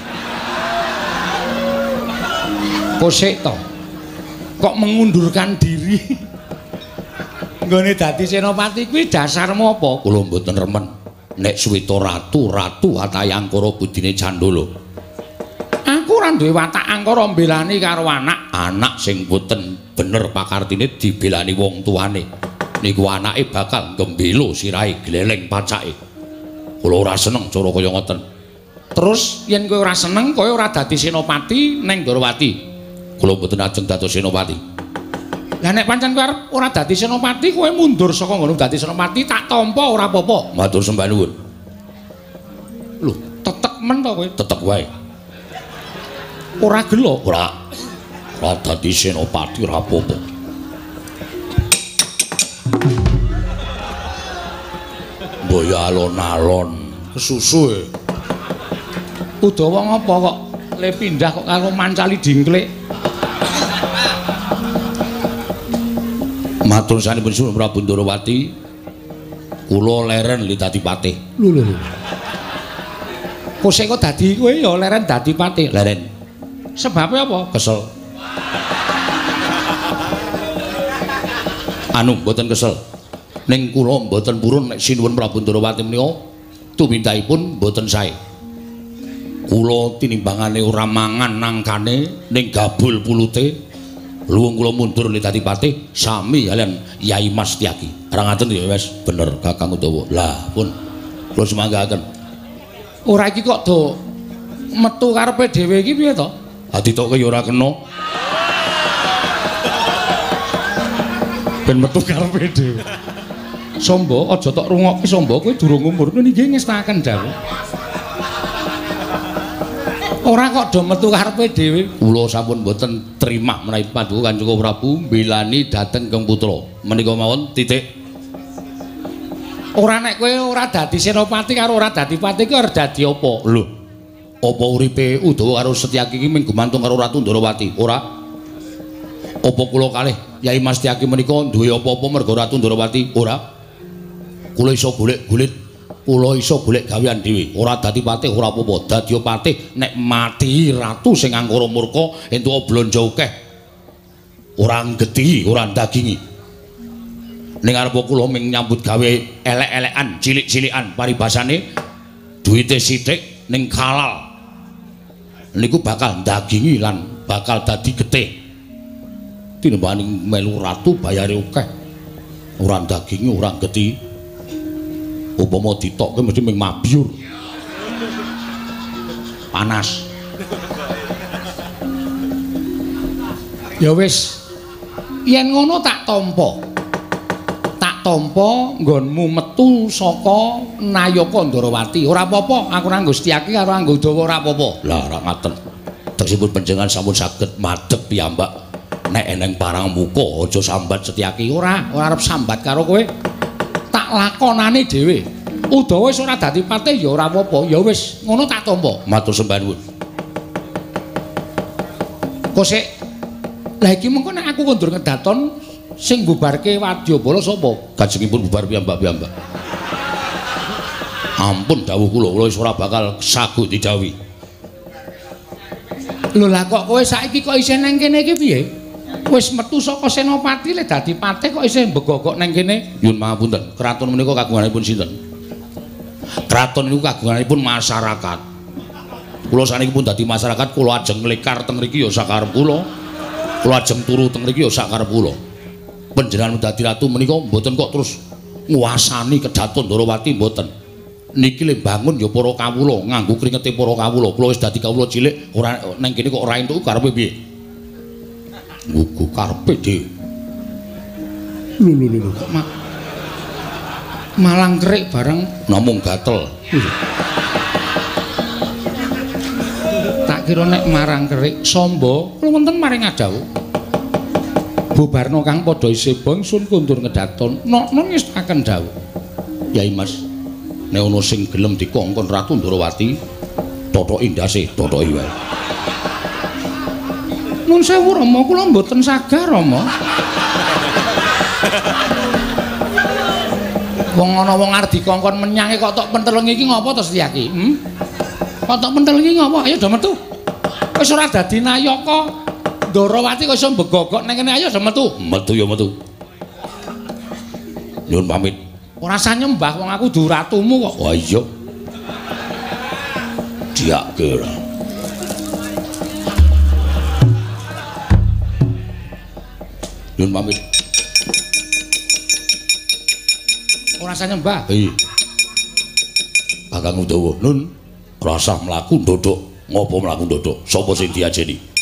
Kosek to. Kok mengundurkan diri? Nggone dadi senopati kuwi dasarmu apa? Kula mboten remen nek Sweta Ratu, Ratu Atahe Angkara Budine Candala. Aku ora duwe watak angkara mbelani karo anak, anak sing boten bener pakartine dibelani wong tuane. Niku anake bakal gembelo sirahe gleleng pacake. Kula ora seneng cara kaya ngoten. Terus yen kowe ora seneng, kowe ora dadi senopati ning Ndrawati. Kula boten ajeng dados senopati. Lah nek pancen kowe arep ora dadi senopati, kowe mundur saka ngono dadi senopati, tak tampa ora apa-apa. Matur sembah nuwun. Lho, tetek men to kowe? Tetek wae. Ora gelo, ora. Ora dadi senopati ora apa-apa. Boyo alon-alon kesusu e. Udawa ngapa kok le pindah kok karo mancali dingklik. Matur sanipun Sunan Prabu Ndrawati. Kula leren li dadi patih. Lho lho lho. Kok sik kok dadi kowe ya leren dadi patih. Leren. Sebabnya apa? Kesel. Anu mboten kesel. Ning kula mboten purun nek sinuwun Prabu Ndrawati menika tumindakipun mboten sae. Kula tinimbangane ora mangan nangkane ning gabul pulute. Luwung kula mundur li dadi patih sami kalian Yai Mas Tyaki. Ora ngaten ya wis bener Kakang Udawa. Lah pun kula semanggaken. Ora iki kok do metu karepe dhewe iki piye to? Aditoke ya ora kena. Ben metu karepe dhewe. Sombo aja tok rungokke sombo kowe durung umur niki ngestaken dawuh. Ora kok do metu karepe dhewe. Kula sampun mboten trimah menawi paduka Kanjeng Prabu mbelani dhateng Kang Putra. Menika mawon titik. Ora nek kowe ora dadi senopati karo ora dadi pati ki arep dadi apa? Lho. Apa uripe Udawa karo Setyaki iki mung gumantung karo Ratu Ndrawati? Ora. Apa kula kalih Yai Mas Tyaki menika duwe apa-apa merga Ratu Ndrawati? Ora. Kula iso golek-golek, kula iso golek gawean dhewe. Ora dadi patih ora apa-apa. Dadi patih nek mati ratu sing angkara murka entuk blanja akeh. Ora nggethi, ora ndagingi. Ning arep kula ming nyambut gawe elek-elekan, cilik-cilikan paribasane duwite sithik ning halal niku bakal ndagingi lan bakal dadi getih tinimbang melu ratu bayare akeh ora ndagingi ora getih upama ditokke mesti ming mabyur panas ya wis yen ngono tak tampa tak tampa nggonmu metu saka Nayaka Ndarawati ora apa-apa aku ora nggo Setyaki karo Anggodawa ora apa-apa lah ora ngaten tegesipun panjenengan sampun saged madhep piyambak nek eneng parang muka aja sambat Setyaki ora ora arep sambat karo kowe tak lakonane dhewe Udawa wis ora dadi patih ya ora apa-apa ya wis ngono tak tampa matur sembah nuwun kok sik lah iki mengko nek aku kondur ngedaton sing bubarke Wadyabala sapa kajengipun bubar piyambak-piyambak ampun dawuh kula kula wis ora bakal sagu didhawuhi lho lah kok kowe saiki kok isih nang kene iki piye wis metu saka senopati le dadi patih kok isih mbegogok nang kene nyuwun pangapunten kraton menika kagunganipun sinten kraton niku kagunganipun masyarakat kula saniki pun dadi masyarakat kula ajeng nglekar teng mriki ya sakarep kula kula ajeng turu teng mriki ya sakarep kula panjenengan dadi ratu menika mboten kok terus nguasani Kedaton Ndarawati mboten niki le bangun ya para kawula nganggo kringete para kawula kula wis dadi kawula cilik ora nang kene kok ora entuk karepe piye nggo karepe dhewe lho lho lho kok ma malang kerik bareng namung gatel tak kira nek marang kerik sombo kula wonten maring adhawu bubarno kang padha isih bangsun kundur ngedaton non ngestaken dawuh Yai Mas nek ana sing gelem dikongkon Ratu Ndarawati totoki ndase totoki wae nun sewu Rama kula mboten sagar Rama wong ana wong arep dikongkon menyange kok tok pentelengi iki ngopo to Setyaki hm kok tok pentelengi ngopo ayo do metu wis ora dadi Nayaka Ndarawati kok iso mbegogok nang kene ayo do metu metu ya metu nyuwun pamit ora usah nyembah wong aku du ratumu kok wah iya diake ora nyuwun pamit ora usah nyembah iya Kakang Udawa nun rasa mlaku ndodok ngopo mlaku ndodok sapa sing diajeni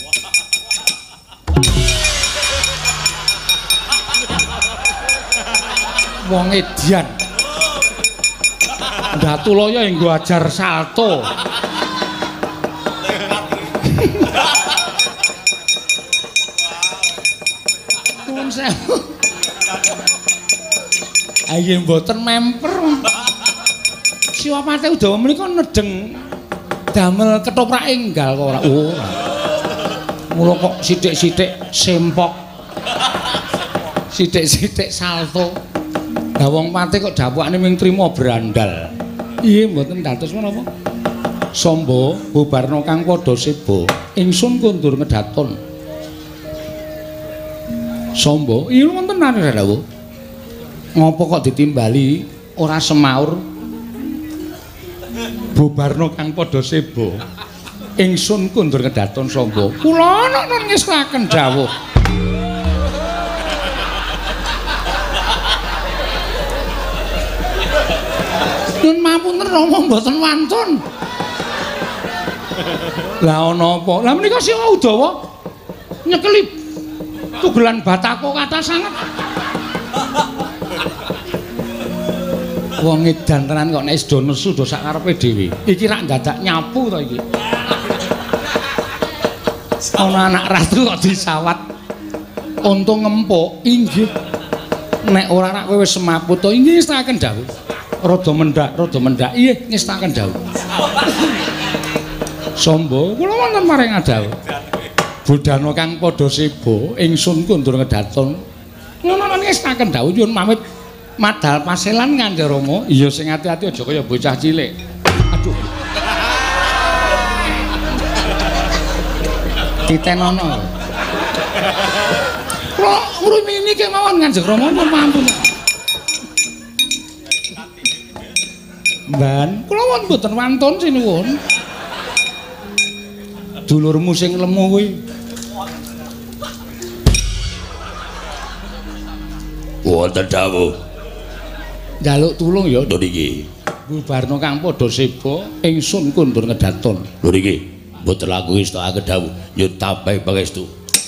wong edian Datulaya yang gua ajar salto nuwun sewu ayo mboten memper Siwapate Udawa menika nedeng damel ketoprak enggal kok ora ora mula kok sithik-sithik sempok sithik-sithik salto lah wong pate kok dapukane ming trima brandal. Iye mboten dados menapa? Samba bubarna kang padha seba. Ingsun kundur ngedaton. Samba, iya wonten nare dawuh. Ngopo kok ditimbali ora semaur? Bubarna kang padha seba. Ingsun kundur ngedaton Samba. Kula ana ngestaken dawuh. Nyun mapunten Rama mboten wantun. Lah ana apa? Lah menika Siwa Udawa nyekeli tugelan batako kathah sanget. Wong edan tenan kok nek sedo nesu do sak karepe dhewe. Iki rak dadak nyapu to iki. Ana anak ratu kok disawat untung ngempuk inggih. Nek ora rak kowe wis semaput to inggih ngestaken dawuh. Rada mendak, rada mendak. Iya, ngestaken dawuh. Samba, kula wonten maring dawuh. Budana kang padha seba, ingsun kundur ngedaton. Ngono ngestaken dawuh nyuwun pamit madal paselan Kanjeng Rama. Iya sing ati-ati aja kaya bocah cilik. Aduh. Ditenono. Kula ngrumini kemawon Kanjeng Rama pun mampun. Mban, kula won mboten wantun sinuwun. Dulurmu sing lemu kuwi. Wonten dawuh. Njaluk tulung ya. Lho niki. Bubarno kang padha seba ingsun kundur ngedaton. Lho niki, mboten langkung istaka dawuh. Nyuwun tambah pangestu.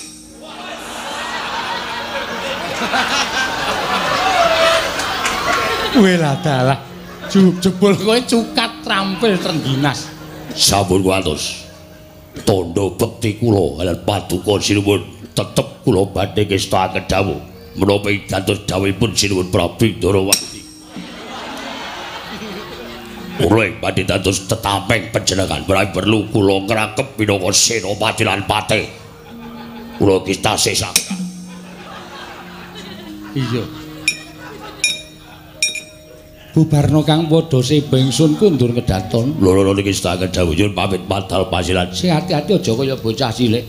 Kuwi lah dalah. Jebul kowe cukat trampil trengginas. Sampun kuatos. Tondo bekti kula lan paduka sinuwun tetep kula badhe ngestakaken dawuh. Menapa dados dawuhipun sinuwun Prabu Ndarawati. Kula badhe dados tetamping panjenengan menawi perlu kula ngrakep minangka senopati lan patih. Kula kita sesaken. Iya. Bubarno kang padha seba ingsun kundur ngedaton. Lho lho niki sedaya dawuh nyuwun pamit madal pasilan. Sing ati-ati aja kaya bocah cilik.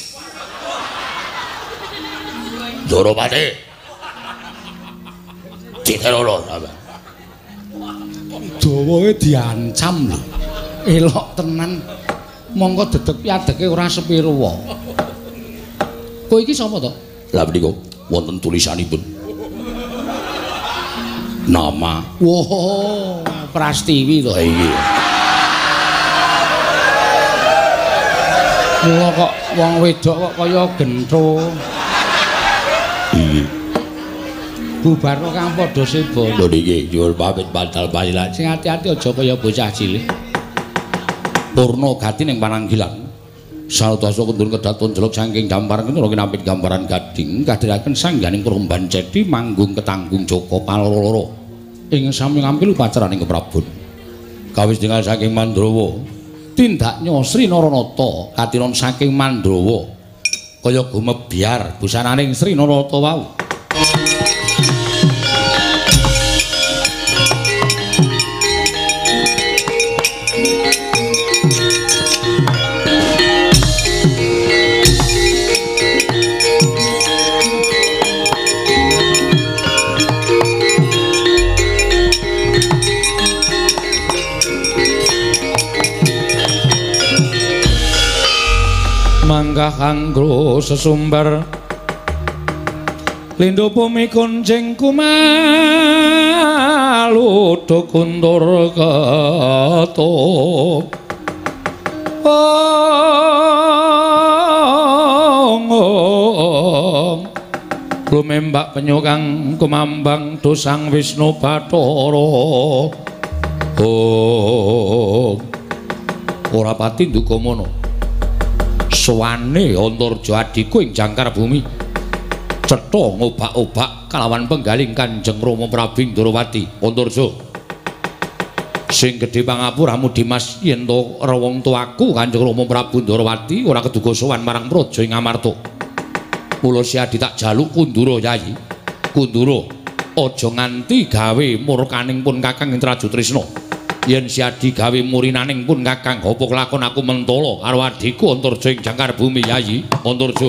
Ndarawati. Diterono sampean. Dawae diancam lho. Elok tenan. Mongko dedeg piadeke ora sepiro wae. Kowe iki sapa to? Lah menika wonten tulisanipun. Nama. Wow, Prastiwi to. Iki. Mula kok wong wedok kok kaya gentho. Iki. Bubarno kang padha seba. Lho niki nyuwun pamit madal pasilan. Sing ati-ati aja kaya bocah cilik. Purna gati ning pananggilan. Sartasa kundur kedaton jeluk saking damparan kena kinapit gambaran gading kadhiraken sangganing Kromban Cedi manggung ketanggung Joko paloro ing sami ngampil upacaraning keprabon. Kawis dengan saking Mandrawa tindaknya Sri Naranata katiron saking Mandrawa kaya gumebyar busananing Sri Naranata wau. Manggah kanggo sesumbar lindho bumi kunjing kumaludo kundur ketup ong lumembak penyu kang kumambang dosang Wisnu Bathara ong ora pati nduga mono suwane Antarja adiku ing jangkar bumi cetha ngobak-obak kalawan penggaling Kanjeng Rama Prabu Ndarawati. Antarja sing gedhe pangapuramu Dimas yen to wong tuaku Kanjeng Rama Prabu Ndarawati ora keduga sowan marang praja ing Amarta. Mula siadi tak jaluk Kundura Yayi. Kundura aja nganti gawe murkaning pun Kakang Indraju Trisna. Yen siadi gawe murinaning pun Kakang apa kelakon aku mentala karo adhiku Antarja ing jangkar bumi Yayi. Antarja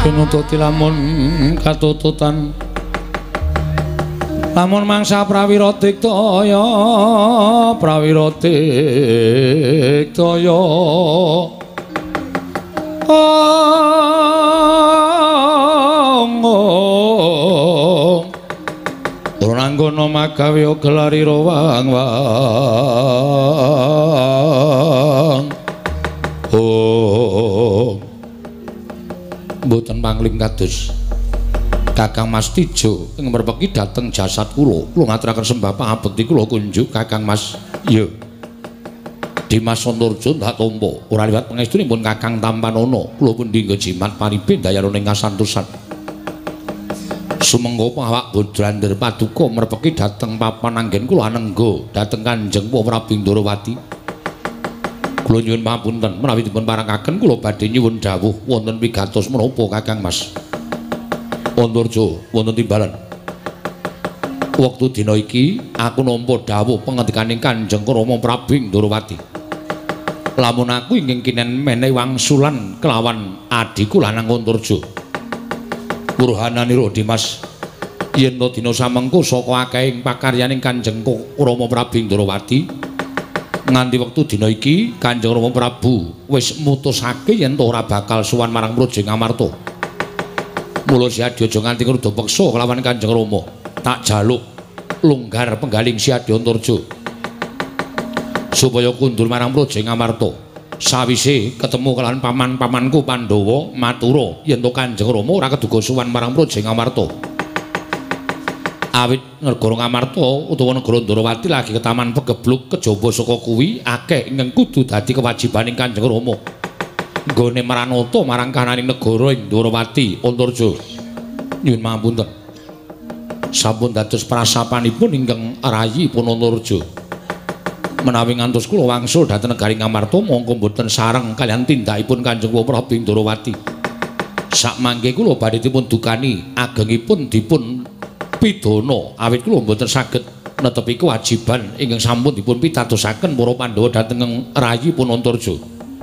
Nututi lamun katututan lamun mangsa prawira diktaya prawira diktaya oh Ranggana magawe gelari wang-wang oh mboten pangling kados Kakang Mas Tijo ing merpeki dhateng jasad kula kula ngaturaken sembah pangabekti kula kunjuk Kakang Mas iya Dimas Antarja ndak tampa ora liwat pangestunipun Kakang Tampanana kula pundi jimat paribe dayaning kasantosan sumengga pawak Bodrandir Paduka merpeki dhateng papan anggen kula anengga dhateng Kanjeng Prabu Ndrawati kula nyuwun pamunten menawi dipun parangaken kula badhe nyuwun dawuh wonten wigatos menapa Kakang Mas Antarja wonten timbalan wektu dina iki aku nampa dawuh pangendikaning Kanjeng Rama Prabu Ndrawati lamun aku ingkang kinen menehi wangsulan kelawan adiku lanang Antarja Purhananira Dimas yen to dina samengko saka akehing pakaryaning Kanjeng Rama Prabu Ndrawati nganti wektu dina iki Kanjeng Rama Prabu wis mutusake yen to ora bakal sowan marang Praja Ngamarta. Mula Siadi aja nganti ngrada peksa kelawan Kanjeng Rama. Tak jaluk longgar penggaling Siadi Antarja. Supaya kundur marang Praja Ngamarta. Sawise ketemu kelawan paman-pamanku Pandhawa matura yen to Kanjeng Rama ora keduga sowan marang Praja Ngamarta. Awit negara Ngamarta utawa negara Ndrawati lagi ketaman pegebluk kejaba saka kuwi akeh ingkang kudu dadi kewajibaning Kanjeng Rama nggone maranata marang kananing negara ing Ndrawati Antarja nyuwun pamunten sampun dados prasapanipun ingkang rayi pun Antarja menawi ngantos kula wangsul dhateng negari Ngamarta mongko boten sareng kaliyan tindakipun Kanjeng Prabu Ndrawati sakmangke kula badhe dipun dukani agengipun dipun pidana awit kula mboten saged netepi kewajiban ingkang sampun dipun pitadosaken para Pandhawa dhateng rayi pun Antarja.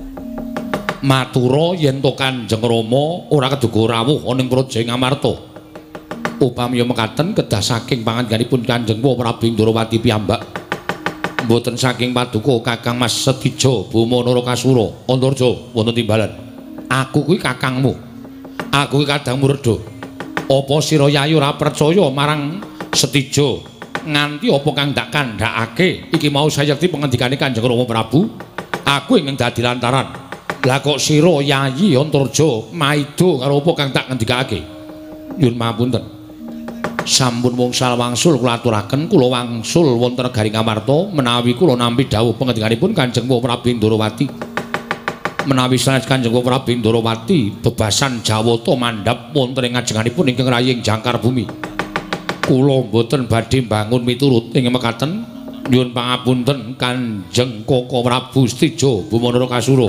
Matura yen to Kanjeng Rama ora keduga rawuh ana ing Praja Ngamarta. Upami mekaten kedah saking pangandikanipun Kanjeng Prabu Ndrawati piyambak. Mboten saking paduka Kakang Mas Setija Bama Narakasura Antarja wonten timbalan. Aku kuwi kakangmu. Aku kuwi kadangmu Reda. Apa sira yayu ora percaya marang Setija nganti apa kang ndak kandhakake iki mau sayekti pengendikane Kanjeng Rama Prabu aku ingkang dadi lantaran lah kok sira yayi Antarja maido karo apa kang tak ngendikake nyuwun pamunten sampun wangsul wangsul kula aturaken kula wangsul wonten negari Ngamarta menawi kula nampi dawuh pengendikanipun Kanjeng Prabu Ndrawati menawi sanes Kanjeng Prabu Ndrawati bebasan Jawata mandhap wonten ing ngajenganipun ingkang rayi ing jangkar bumi. Kula boten badhe mbangun miturut ing mekaten nyuwun pangapunten Kanjeng Koko Prabu Setija Bama Narakasura.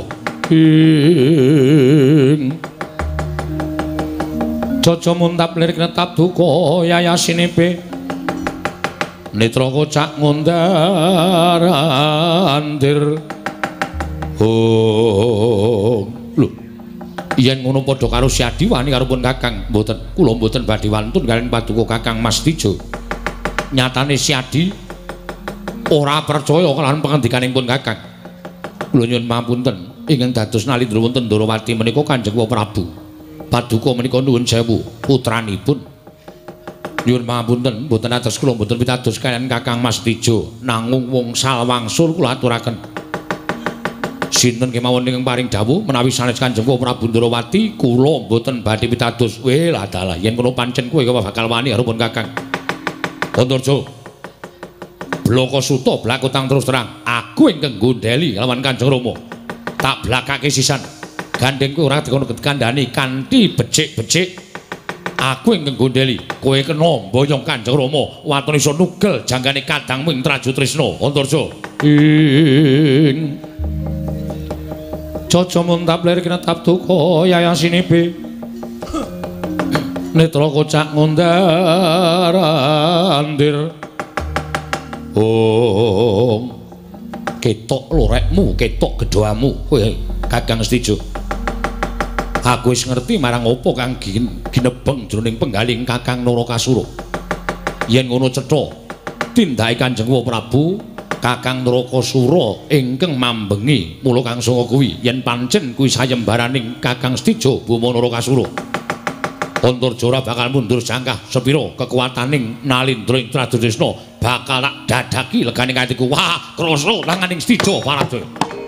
Ing Caca muntap lirik netap duka yayasinepe netra kocak ngundar andir. Oh, lho. Yen ngono padha karo Siadi wani karo pun Kakang, mboten. Kula mboten badhe wantun kaliyan paduka Kakang Mas Tijo. Nyatane Siadi ora percaya kelawan pengendikanipun Kakang. Kula nyuwun pamunten, ingkang dados nalindra wonten Ndrawati menika Kanjeng Prabu. Paduka menika nuwun sewu putranipun. Nyuwun pamunten, mboten atos kula mboten pitados kaliyan Kakang Mas Tijo, namung wangsul wangsul kula aturaken. Sinten kemawon ingkang paring dawuh menawi sanes Kanjeng Prabu Ndrawati kula mboten badhe pitados. Weh lah dalah yen kono pancen kowe bakal wani karo pun Kakang. Antarja. Blaka Suta blakutang terus terang. Aku ingkang gondheli lawan Kanjeng Rama. Tak blakake sisan. Gandeng kowe ora dikono kandhani kanthi becik-becik. Aku ingkang gondheli. Kowe kena mboyong Kanjeng Rama waton iso nugel janggane kadangmu ing Traju Trisna. Antarja. Ing Caca muntap lirik netap duka yayasinepe netra kocak ngundar andir. Oh ketok lorekmu ketok gedhamu kowe Kakang Setija Aku wis ngerti marang apa kang ginebeng jroning penggaling Kakang Narakasura. Yen ngono cetha, tindake Kanjeng Prabu Kakang Narakasura ingkang mambengi mula kang sanga kuwi yen pancen kuwi sayembaraning Kakang Stijo Bama Narakasura. Antarja ora bakal mundur jangkah sepira kekuwataning Nalindra ing Tradutresna bakal tak dadaki legane atiku. Wah, krasa langaning Stijo Parade.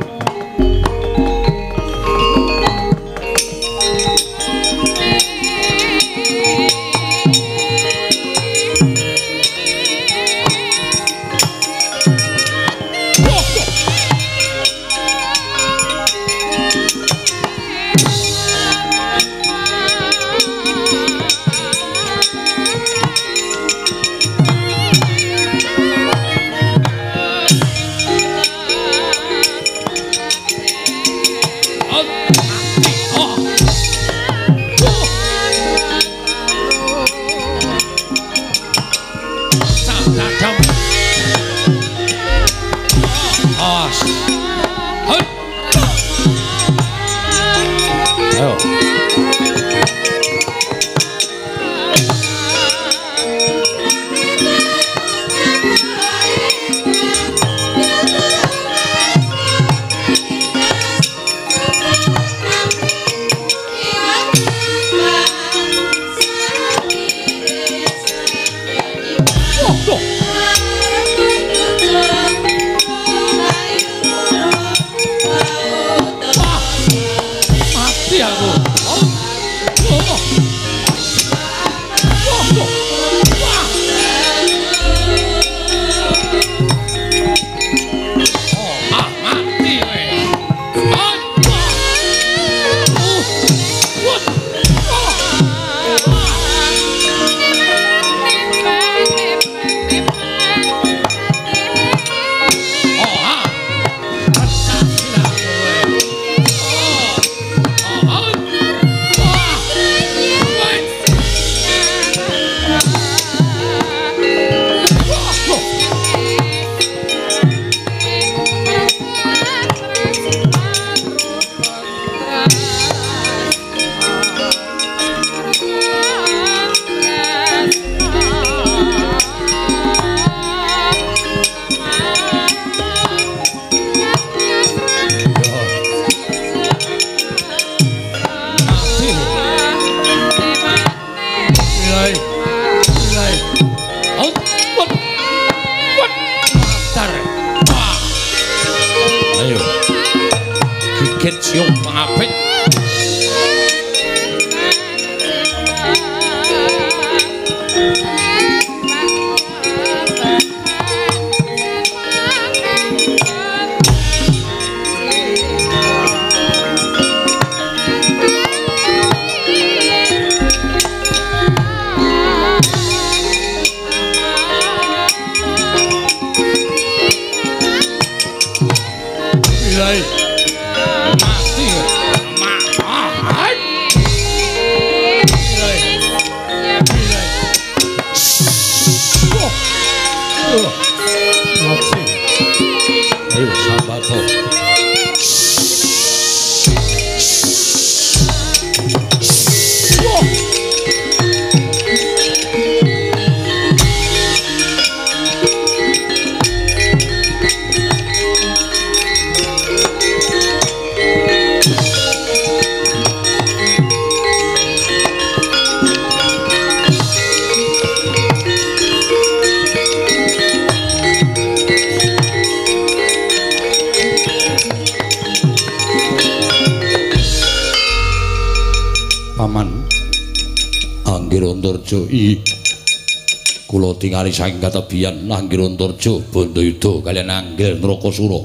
Kula tingali saking katebian Anggir Antarja Bandayuda kaliyan Anggir Narakasura.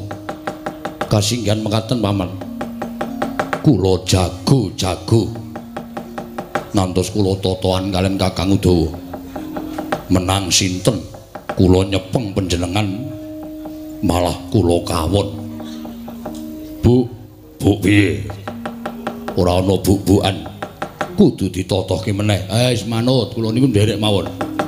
Kasinggihan mekaten paman. Kula jago-jago. Ngantos kula totoan kaliyan Kakang Udawa. Menang sinten kula nyepeng panjenengan malah kula kawon. Bu, bu piye? Ora ana buk-bukan. Kudu ditotohke meneh. Eh, wis manut kula niku nderek mawon.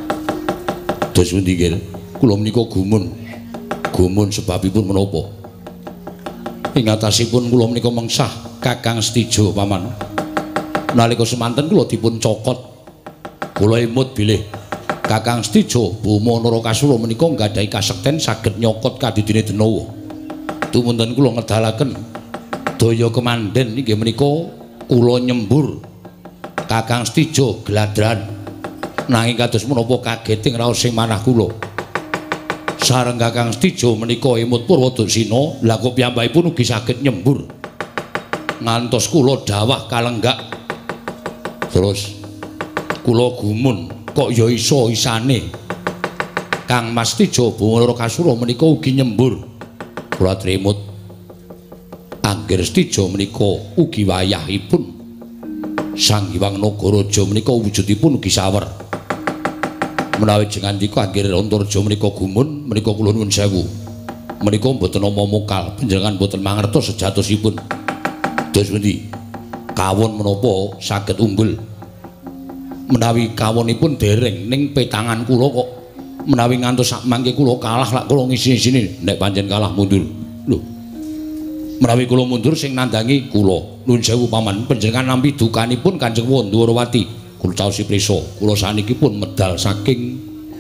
Dos pundi nggih? Kula menika gumun. Gumun sebabipun menapa? Ing atasipun kula menika mengsah Kakang Stijo paman. Nalika semanten kula dipun cokot. Kula emut bilih Kakang Stijo Buma Narakasura menika nggadahi kasekten saged nyokot kadidine Denawa. Tumunten kula ngedalaken daya kemanden inggih menika kula nyembur Kakang Stijo gladran. Nanging kados menapa kageting raos sing manah kula. Sareng Kakang Stijo menika emut Purwodasina, lha kok piyambakipun ugi saged nyembur. Ngantos kula dawah kalenggak. Terus kula gumun kok ya iso isane Kang Mas Stijo Buma Narakasura menika ugi nyembur. Kula tremut angger Stijo menika ugi wayahipun Sang Hyang Nagaraja menika wujudipun ugi sawer. Menawi jengandika angger Antarja menika gumun menika kula nuwun sewu. Menika mboten nama mokal panjenengan mboten mangertos sejatosipun. Dos pundi? Kawon menapa saged unggul? Menawi kawonipun dereng ning petangan kula kok menawi ngantos sak mangke kula kalah lak kula ngisi-isine nek pancen kalah mundur. Lho. Menawi kula mundur sing nandangi kula. Nuwun sewu paman panjenengan nampi dukanipun Kanjeng Wandawati. Kula caosi prisa, kula saniki pun medal saking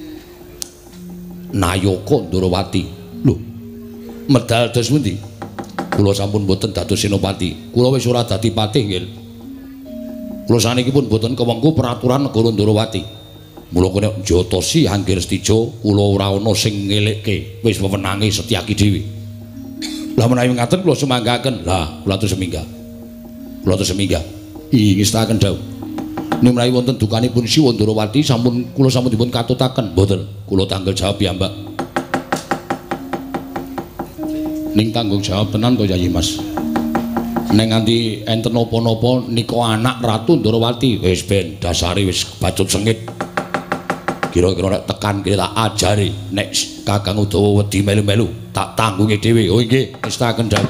Nayaka Ndrawati. Lho. Medal dos pundi? Kula sampun boten dados senopati. Kula wis ora dadi patih nggih. Kula saniki pun boten kewengku peraturan negara Ndrawati. Mula kene Jatosi Angger Stijo kula ora ana sing ngelekke. Wis wewenange Setyaki dhewe. Lah menawi ngaten kula semanggaken. Lah, kula atus seminggah. Kula atus seminggah. Ing ngestaken dawuh. Ning menawi wonten dukanipun Siwa Ndrawati sampun kula sampun dipun katutaken. Mboten, kula tanggung jawab piyambak. Ning tanggung jawab tenan to Yayi Mas. Ning nganti enten napa-napa nika anak Ratu Ndrawati wis ben dasare wis bacut sengit. Kira-kira nek tekan kene tak ajari nek Kakang Udawa wedi melu-melu tak tanggunge dhewe. Oh nggih, ngestaken dawuh.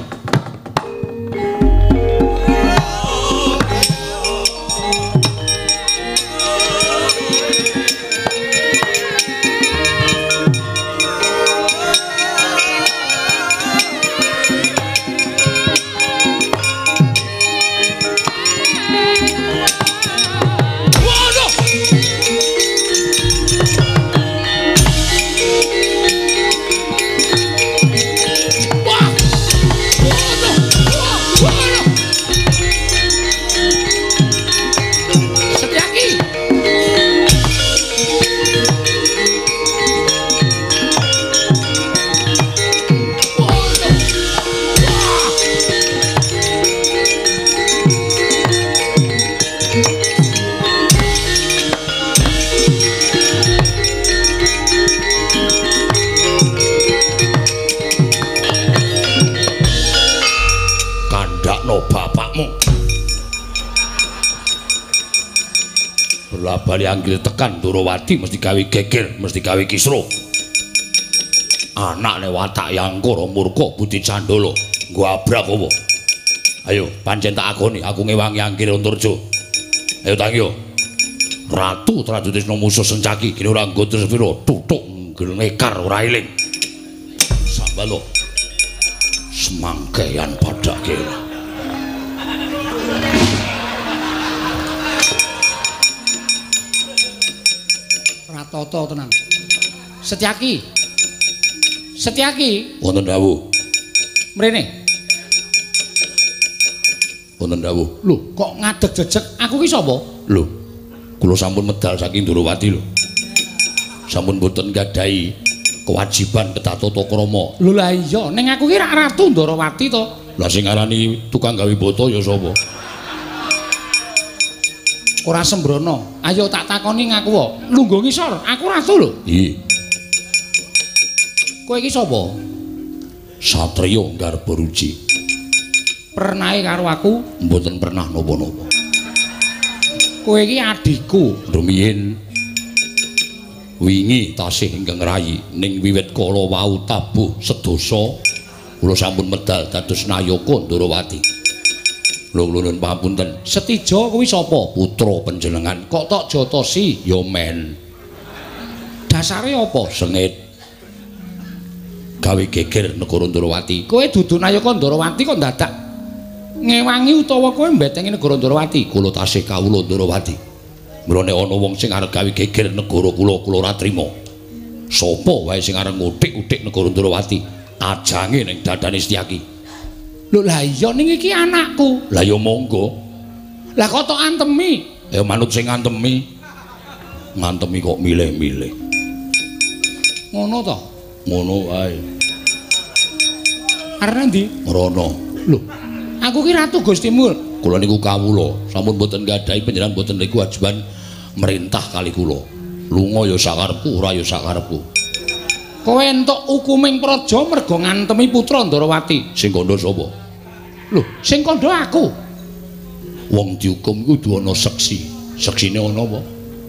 Bali anggil tekan Ndrawati mesti gawe geger, mesti gawe kisruh. Anakne watak Yangkara murka Budi Candala nggo abrak apa? Ayo pancen tak akoni aku ngewangi Anggir Antarja. Ayo tangyo. Ratu Tradutrisna musuh Sencaki kene ora nggo sepira tutuk ngelekar ora eling. Sambalo. Semangkean padake. Ratoto tenan. Setyaki. Setyaki. Wonten dawuh. Mrene. Wonten dawuh. Lho, kok ngadeg jejeg? Aku ki sapa? Lho. Kula sampun medal saking Ndrawati lho. Sampun boten gadahi kewajiban ketatata krama. Lho lah iya, ning aku ki rak Ratu Ndrawati to. Lah sing ngarani tukang gawe boto ya sapa? Ora sembrono. Ayo tak takoni ngaku wae. Lungguh ngisor, aku ratu lho. Iya. Kowe iki sapa? Satriya Garba Ruci. Pernahe karo aku? Mboten pernah napa-napa. Kowe iki adikku. Rumiyin wingi tasih ingkang rayi ning wiwit kala wau tabuh sedasa kula sampun medal dados Nayaka Ndrawati. Lho nuwun pamunten. Setijo kuwi sapa? Putra panjenengan. Kok tok Jatosi? Ya men. Dasare apa? Sengit. Gawe geger negara Ndrawati. Kowe dudu Nayaka Ndrawati kok dadak ngewangi utawa kowe mbetengi negara Ndarawati? Kula tasih kawula Ndarawati. Mula nek ana wong sing arep gawe geger negara kula kula ora trima. Sapa wae sing arep ngutik-utik negara Ndarawati, ajange ning dadane Setyaki. Lho lah iya ning iki anakku. Lah ya monggo. Lah kok tok antemi? Ya manut sing ngantemi. Ngantemi kok milih-milih. Ngono to? Ngono wae. Arep ndi? Rono. Lho, aku ki ratu Gustimul. Kula niku kawula, sampun boten gadahi panjenengan boten niku kewajiban merintah kali kula. Lunga ya sakarepku, ora ya sakarepku. Kowe entuk hukuming praja mergo ngantemi putra Ndarawati. Sing kandha sapa? Lho, sing kandha aku. Wong dihukum iku kudu ana seksi. Seksine ana apa?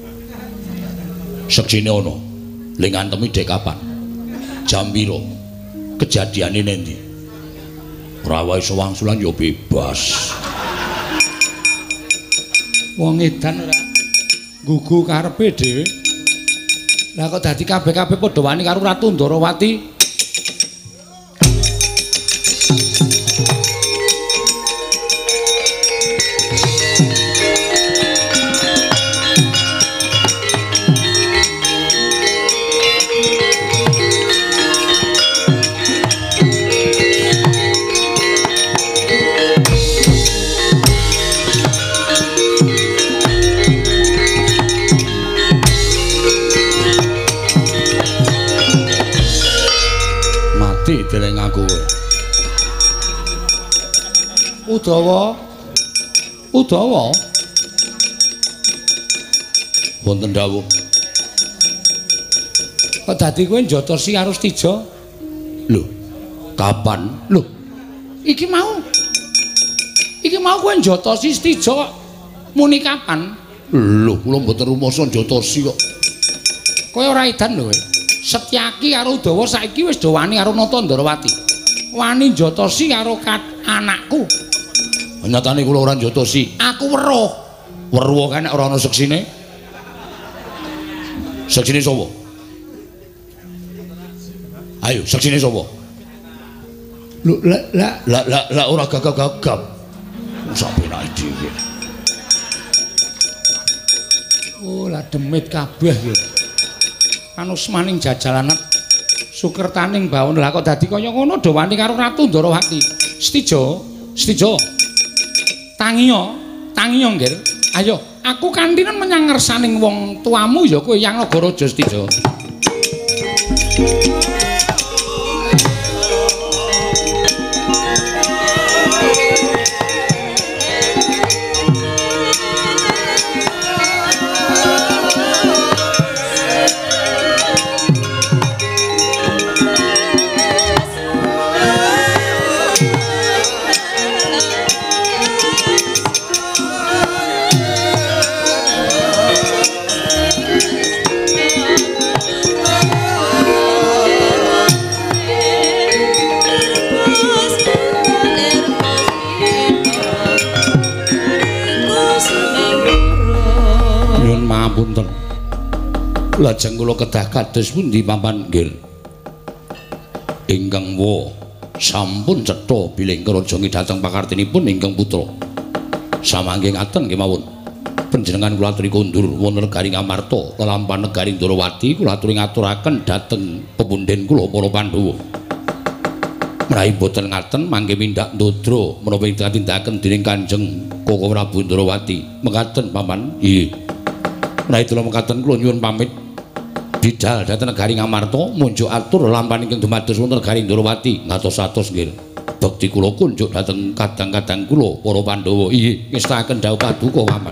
Seksine ana. Ling ngantemi dek kapan? Jam pira? Kejadiane nendi? Ora wae sewangsulan ya bebas. Wong edan ora gugu karepe dhewe. Lah kok dadi kabeh-kabeh padha wani karo Ratu Ndarawati? Deleng aku. Udawa. Udawa. Wonten dawuh. Kok dadi kowe njotosi karo Stija? Lho, kapan? Lho. Iki mau. Iki mau kowe njotosi Stija muni kapan? Lho, kula mboten rumasa njotosi kok. Kowe ora edan lho kowe. Setyaki karo Udawa saiki wis do wani karo Nata Ndarawati. Wani njotosi karo anakku. Nyatane kula ora njotosi. Aku weruh. Weruh kan nek ora ana seksine. Seksine sapa? Ayo, seksine sapa? Lho, la la la la, la ora gagap-gagap. Sampe nek dhewe. Oh, la demit kabeh ya. Anus maning jajalanan sukertaning bawon lah kok dadi kaya ngono do wani karo Ratu Ndarawati. Stija, Stija. Tangiya, tangiya nggih. Ayo, aku kantinen menyang ngersaning wong tuamu ya kowe Yang Nagaraja Stija. Punten. Lajeng kula kedah kados pundi papan nggih. Ingkang wa sampun cetha bilih karaja dhateng pakartinipun ingkang putra. Samangke ngaten nggih mawon. Panjenengan kula aturi kondur wonten negari Ngamarta, lelampahan negari Ndarawati kula aturi ngaturaken dhateng pepundhen kula para Pandhawa. Menawi boten ngaten mangke mindhak ndodra menapa ingkang tindakan dening Kanjeng Koko Prabu Ndarawati. Mekaten paman. Nggih. Menawi kula mekaten kula nyuwun pamit bidhal dhateng negari Ngamarta munjuk atur lampahan ingkang dumados wonten negari Ndarawati ngatos-atos nggih. Bekti kula kunjuk dhateng kadang-kadang kula para Pandhawa. Nggih, ngestaken dawuh paduka paman.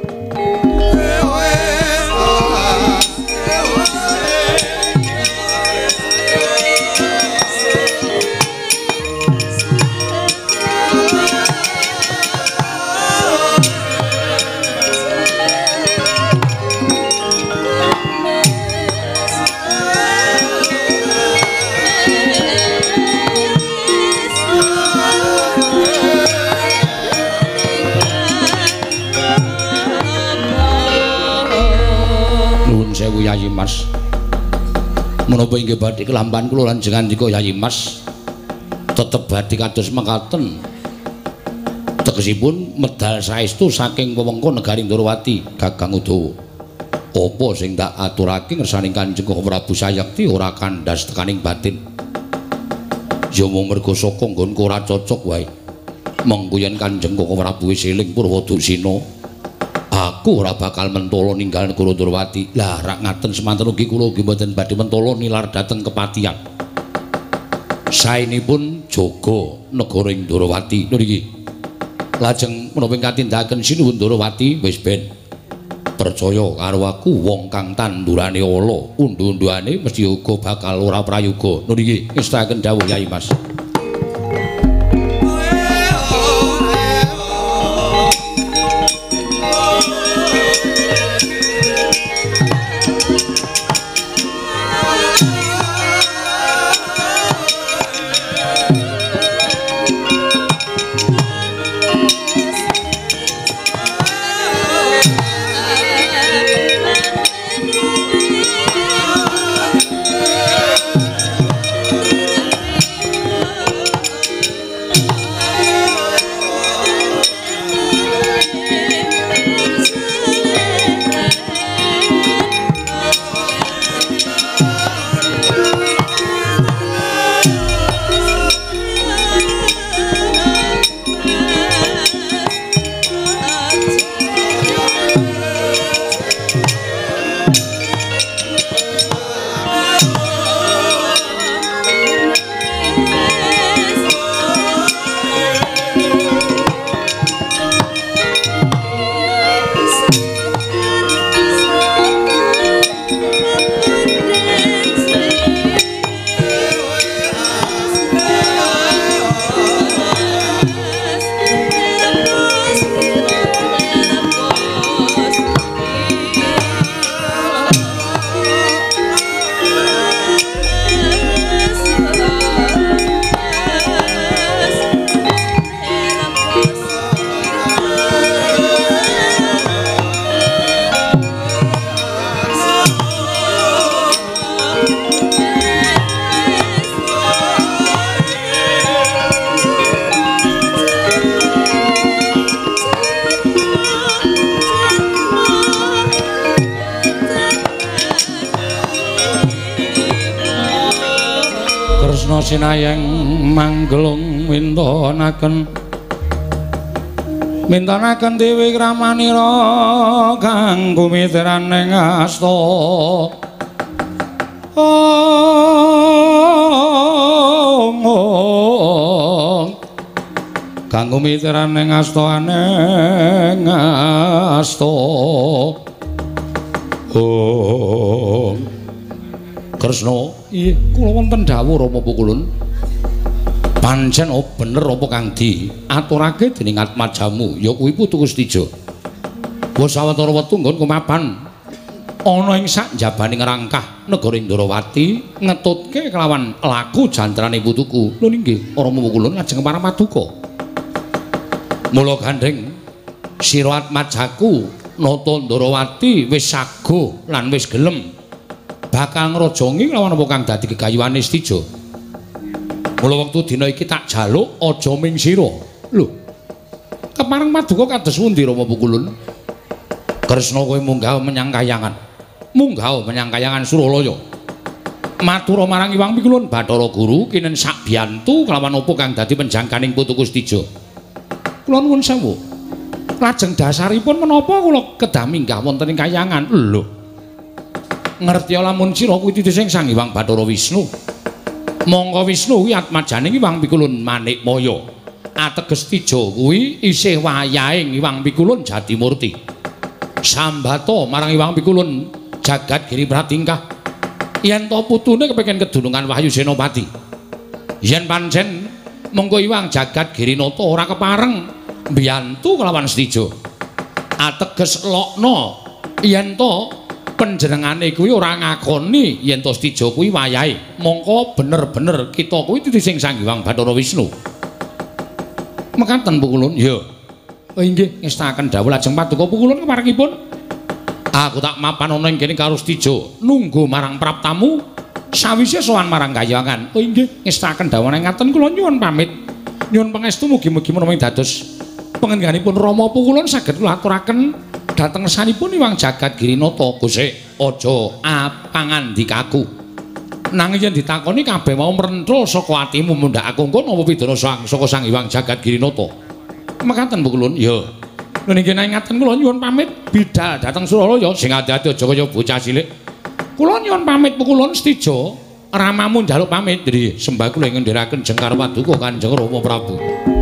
Yayi Mas. Menapa inggih badhe kelampan kula lan jenengan dika Yayi Mas tetep badhe kados mekaten. tegesipun medal saestu saking wewengkon negaring Ndorowati. Kakang Udawa, apa sing tak aturake ngersaning Kanjeng Prabu Sayekti ora kandhas tekaning batin. Ya mung mergo saka nggonku ora cocok wae. Mengko yen Kanjeng Prabu wis eling Purwodursina, aku ora bakal mentolo ninggal negara Ndorowati. Lah rak ngaten semanten ugi kula ugi mboten badhe mentolo nilar dhateng kepatihan. Saenipun jaga negara ing Ndorowati niki. Lajeng menapa ingkang tindakaken sinuwun Ndorowati wis ben percaya karo aku wong kang tandurane ala undu-unduane mesti uga bakal ora prayoga. Niki ngestaken dawuh Yai Mas. Sinayang manggelung wintonaken mintonaken Dewi Kramanira kang kumitran ing asta kang kumitran ing asta ning asta oh Kresna, iya, kula wonten dawuh Rama Pukulun. Pancen oh bener apa kang diaturake dening Atmajamu, ya kuwi putu Gustijo. Wa sawetara wektu nggon kumapan ana ing sak jabaning rangkah negara Ndorowati ngetutke kelawan laku jantrane putuku. Lho nggih, Rama Pukulun lajeng parapaduka. Mula gandeng sira Atmajaku nata Ndorowati wis sago lan wis gelem bakal ngrojongi lawan apa kang dadi gegayuhane Stijo. Mula wektu dina iki tak jaluk aja ming sira. Lho. Kepareng paduka kados pundi Rama Pukulun? Kresna kowe munggah menyang Kayangan. Munggah menyang Kayangan Suralaya. Matur marang Iwang Pikulun Bathara Guru kinen sak biyantu kelawan apa kang dadi penjangkaning putuku Stijo. Kula nuwun sewu. Lajeng dasaripun menapa kula kedah minggah wonten ing Kayangan? Lho. Ngerti lamun sira kuwi titising Sang Hyang Bathara Wisnu. Mongko Wisnu kuwi atmajaning Hyang Pikulun Manikmaya. Ateges Stijo kuwi isih wayahing Hyang Pikulun Jatimurti. Sambata marang Hyang Pikulun Jagat Giri Pratingkah. Yen to putune kepengin kedunungan Wahyu Senopati. Yen pancen mengko Hyang Jagat Girinata ora kepareng mbiyantu kelawan Stijo. Ateges Lokna yen to panjenengane kuwi ora ngakoni yen to Stijo kuwi wayahe, mongko bener-bener kita kuwi titising Sang Hyang Bathara Wisnu. Mekaten Pukulun, ya. Oh inggih, ngestaken dawuh lajeng paduka Pukulun keparengipun. Aku tak mapan ana ing kene karo Stijo, nunggu marang praptamu sawise sowan marang Kayangan. Oh inggih, ngestaken dawuh ngaten kula nyuwun pamit. Nyuwun pangestu mugi-mugi menawi dados panjenenganipun Rama Pukulun saged kula aturaken dhateng sanipun Iwang Jagat Girinata. Gusti, aja apangandikaku. Nanging yen ditakoni kabeh mau mrentul saka atimu mundhak aku engko napa pidana sang saka Sang Hyang Jagat Girinata. Mekaten Pukulun. Ya. Lha niki ngaten kula nyuwun pamit bidhal dhateng Suralaya sing ati-ati aja kaya bocah cilik. Kula nyuwun pamit Pukulun Setija. Ramamu njaluk pamit diri sembah kula ngendhiraken Jengkar Paduka Kanjeng Rama Prabu.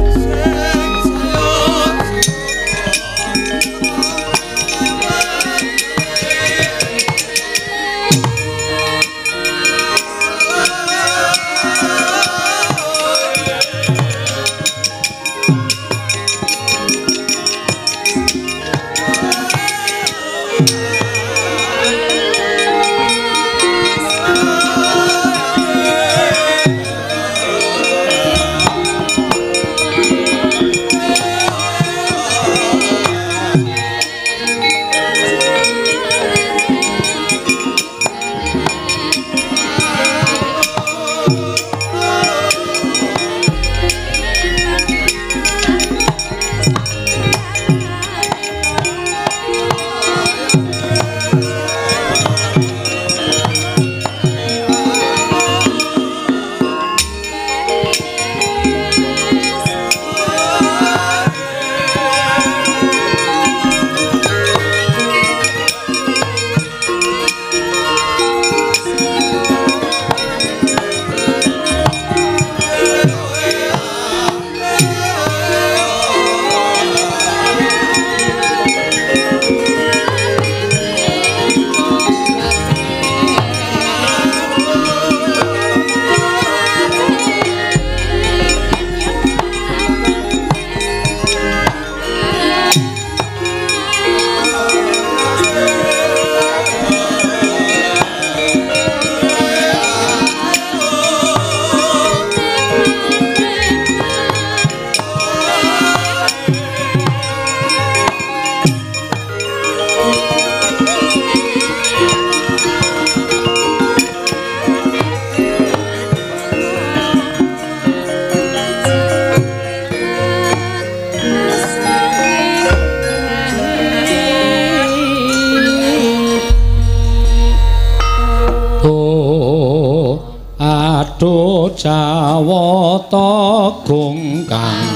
Jawata gungkang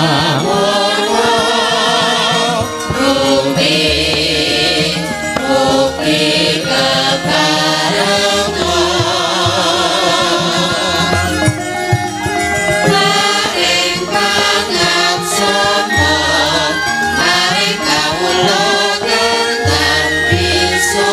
amono rumi bukti kebarengan maring pangaksana maring kawula kentan bisa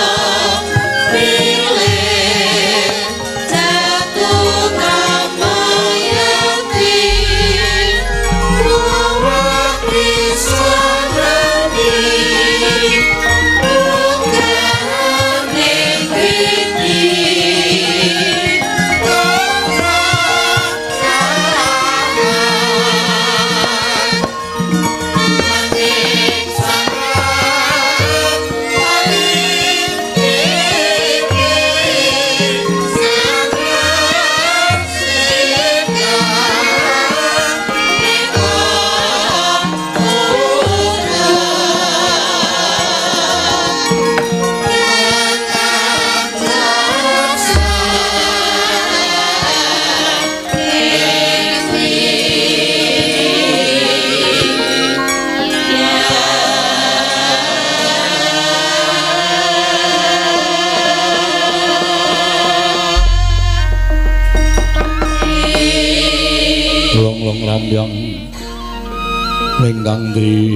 yang lenggang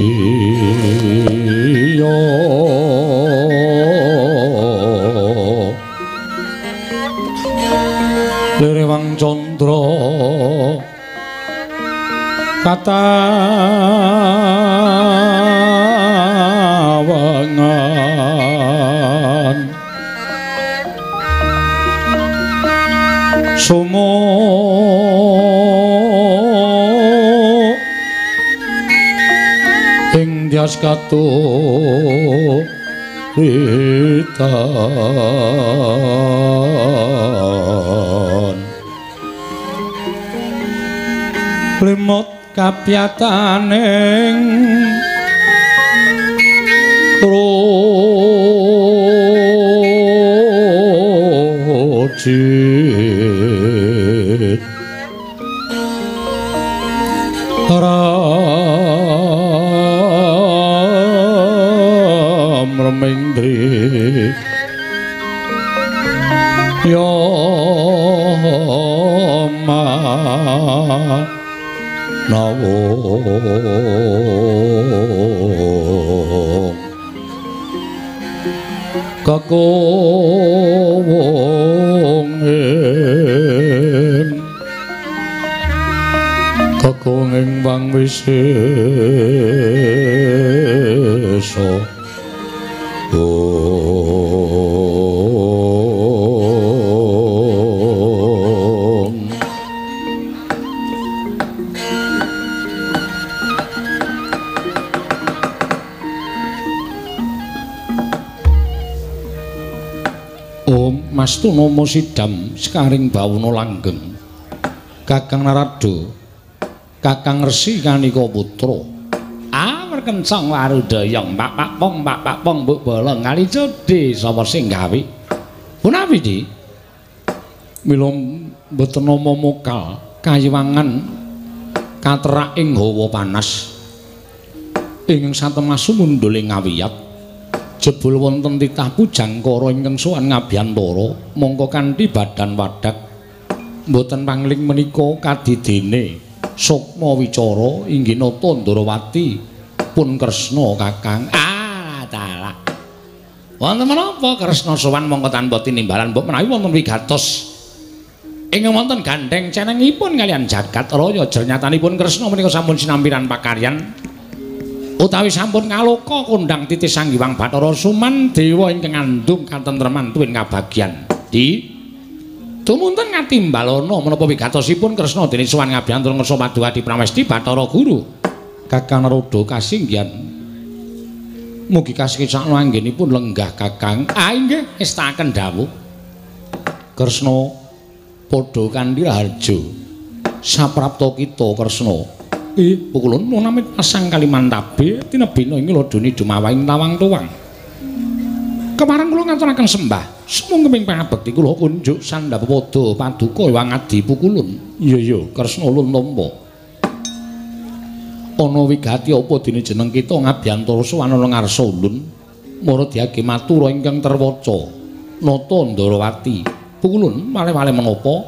driya lirewang candra katawangan sumo Tias katu ritan lemot kapyataning rojit ram remendri yo ma nawo kakowongin kakowongin bang wisesa Mastu Nomo Sidam sekaring bawuna langgeng Kakang Narada Kakang Resi Kanika Putra ah merkencang warudayang Pak Pak Pong Pak Pak Pong mbok bolong kali cedhe sapa sing gawe punapi di mila mboten nama mokal kayiwangan katerak ing hawa panas ing satemasu munduling ngawiyat jebul wonten titah pujangkara ingkang sowan ngabiyantara mongko kanthi badan wadak mboten pangling menika kadidene sukma wicara inggih nata Ndarawati pun Kresna Kakang ah dalah wonten menapa Kresna sowan mongko tanpa tinimbalan mbok menawi wonten wigatos ing wonten gandeng cenengipun kalian jagat raya jernyatanipun Kresna menika sampun sinampiran pakaryan utawi sampun kaloka kondang titis Sanghyang Bathara Suman dewa ingkang ngandung katentreman tuwin kabagyan di tumunten ngatimbalana menapa wigatosipun Kresna dene sowan ngabiyantara ngersa Paduwadi Pramesti Bathara Guru Kakang Narada kasinggihan mugi kasesakna anggenipun lenggah Kakang ah inggih estakaken dawuh Kresna padha kanthi harja saprapta kita Kresna Eh, pukulun nunamit pasang Kalimantabe tinebina ing lodone dumawahing tawang tuwang. Kemareng kula ngaturaken sembah. Sumung keping pangabekti kula kunjuk sandhapada paduka Hyang Adi Pukulun. Iya iya, Kresna ulun tampa. Ana wigati apa dene jeneng kita ngabiyantara sowan ana ngarsa ulun. Mara diage matura ingkang terwaca. Nata Ndarawati. Pukulun malih-malih menapa?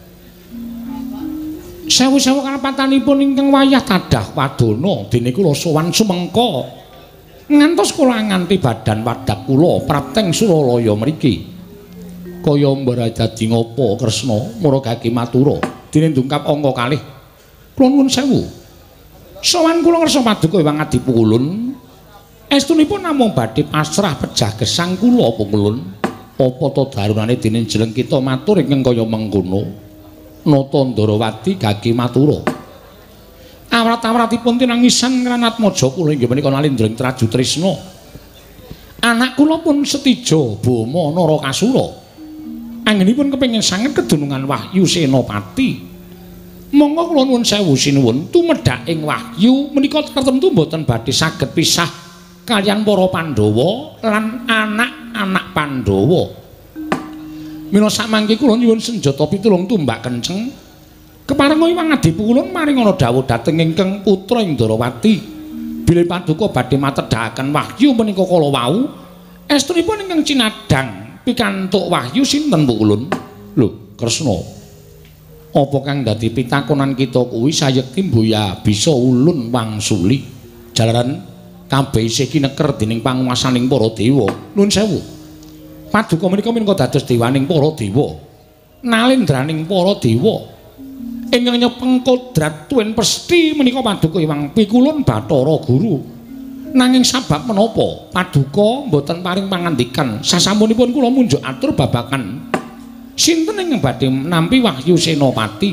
Sewu-sewu kalepatanipun ingkang wayah tadah wadana dene kula sowan sumengka ngantos kula nganti badan wadak kula prapteng Suralaya mriki kaya mbara dadi ngapa Kresna mara gage matura dene ndungkap angka kalih kula nuwun sewu sowan kula ngersa paduka Hyang Adi Pukulun estunipun namung badhe pasrah pejah gesang kula Pukulun apa to darunane dene jeneng kita matur ingkang kaya mengkono Nata Ndarawati gage matura. Awrat-awratipun tinangisan ngranat maja kula inggih menika nalindring traju tresna. Anak kula pun setija Bama Narakasura. Anggenipun kepengin sanget kedunungan Wahyu Senopati. Monggo kula nuwun sewu sinuwun tumedhak ing Wahyu menika tertentu mboten badhe saged pisah kaliyan para Pandhawa lan anak-anak Pandhawa. Mila samangke kula nyuwun senjata pitulung tumbak kenceng. Keparenga Hyang Adi Pukulun maring ana dawuh dhateng ingkang putra ing Ndarawati. Bilih paduka badhe matedhaken wahyu menika kala wau, estunipun ingkang cinadang pikantuk wahyu sinten Pukulun? Lho, Kresna. Apa kang dadi pitakonan kita kuwi sayekti mboya bisa ulun wangsuli. Jalaran kabeh isih kineker dening panguwasaning para dewa. Nuwun sewu. Paduka menika minangka dados dewaning para dewa. Nalendraning para dewa. Ingkang nyepeng kodrat tuwin pesthi menika paduka Hyang Pikulun Bathara Guru. Nanging sabab menapa paduka mboten paring pangandikan sasampunipun kula munjuk atur babakan sinten ingkang badhe nampi Wahyu Senopati.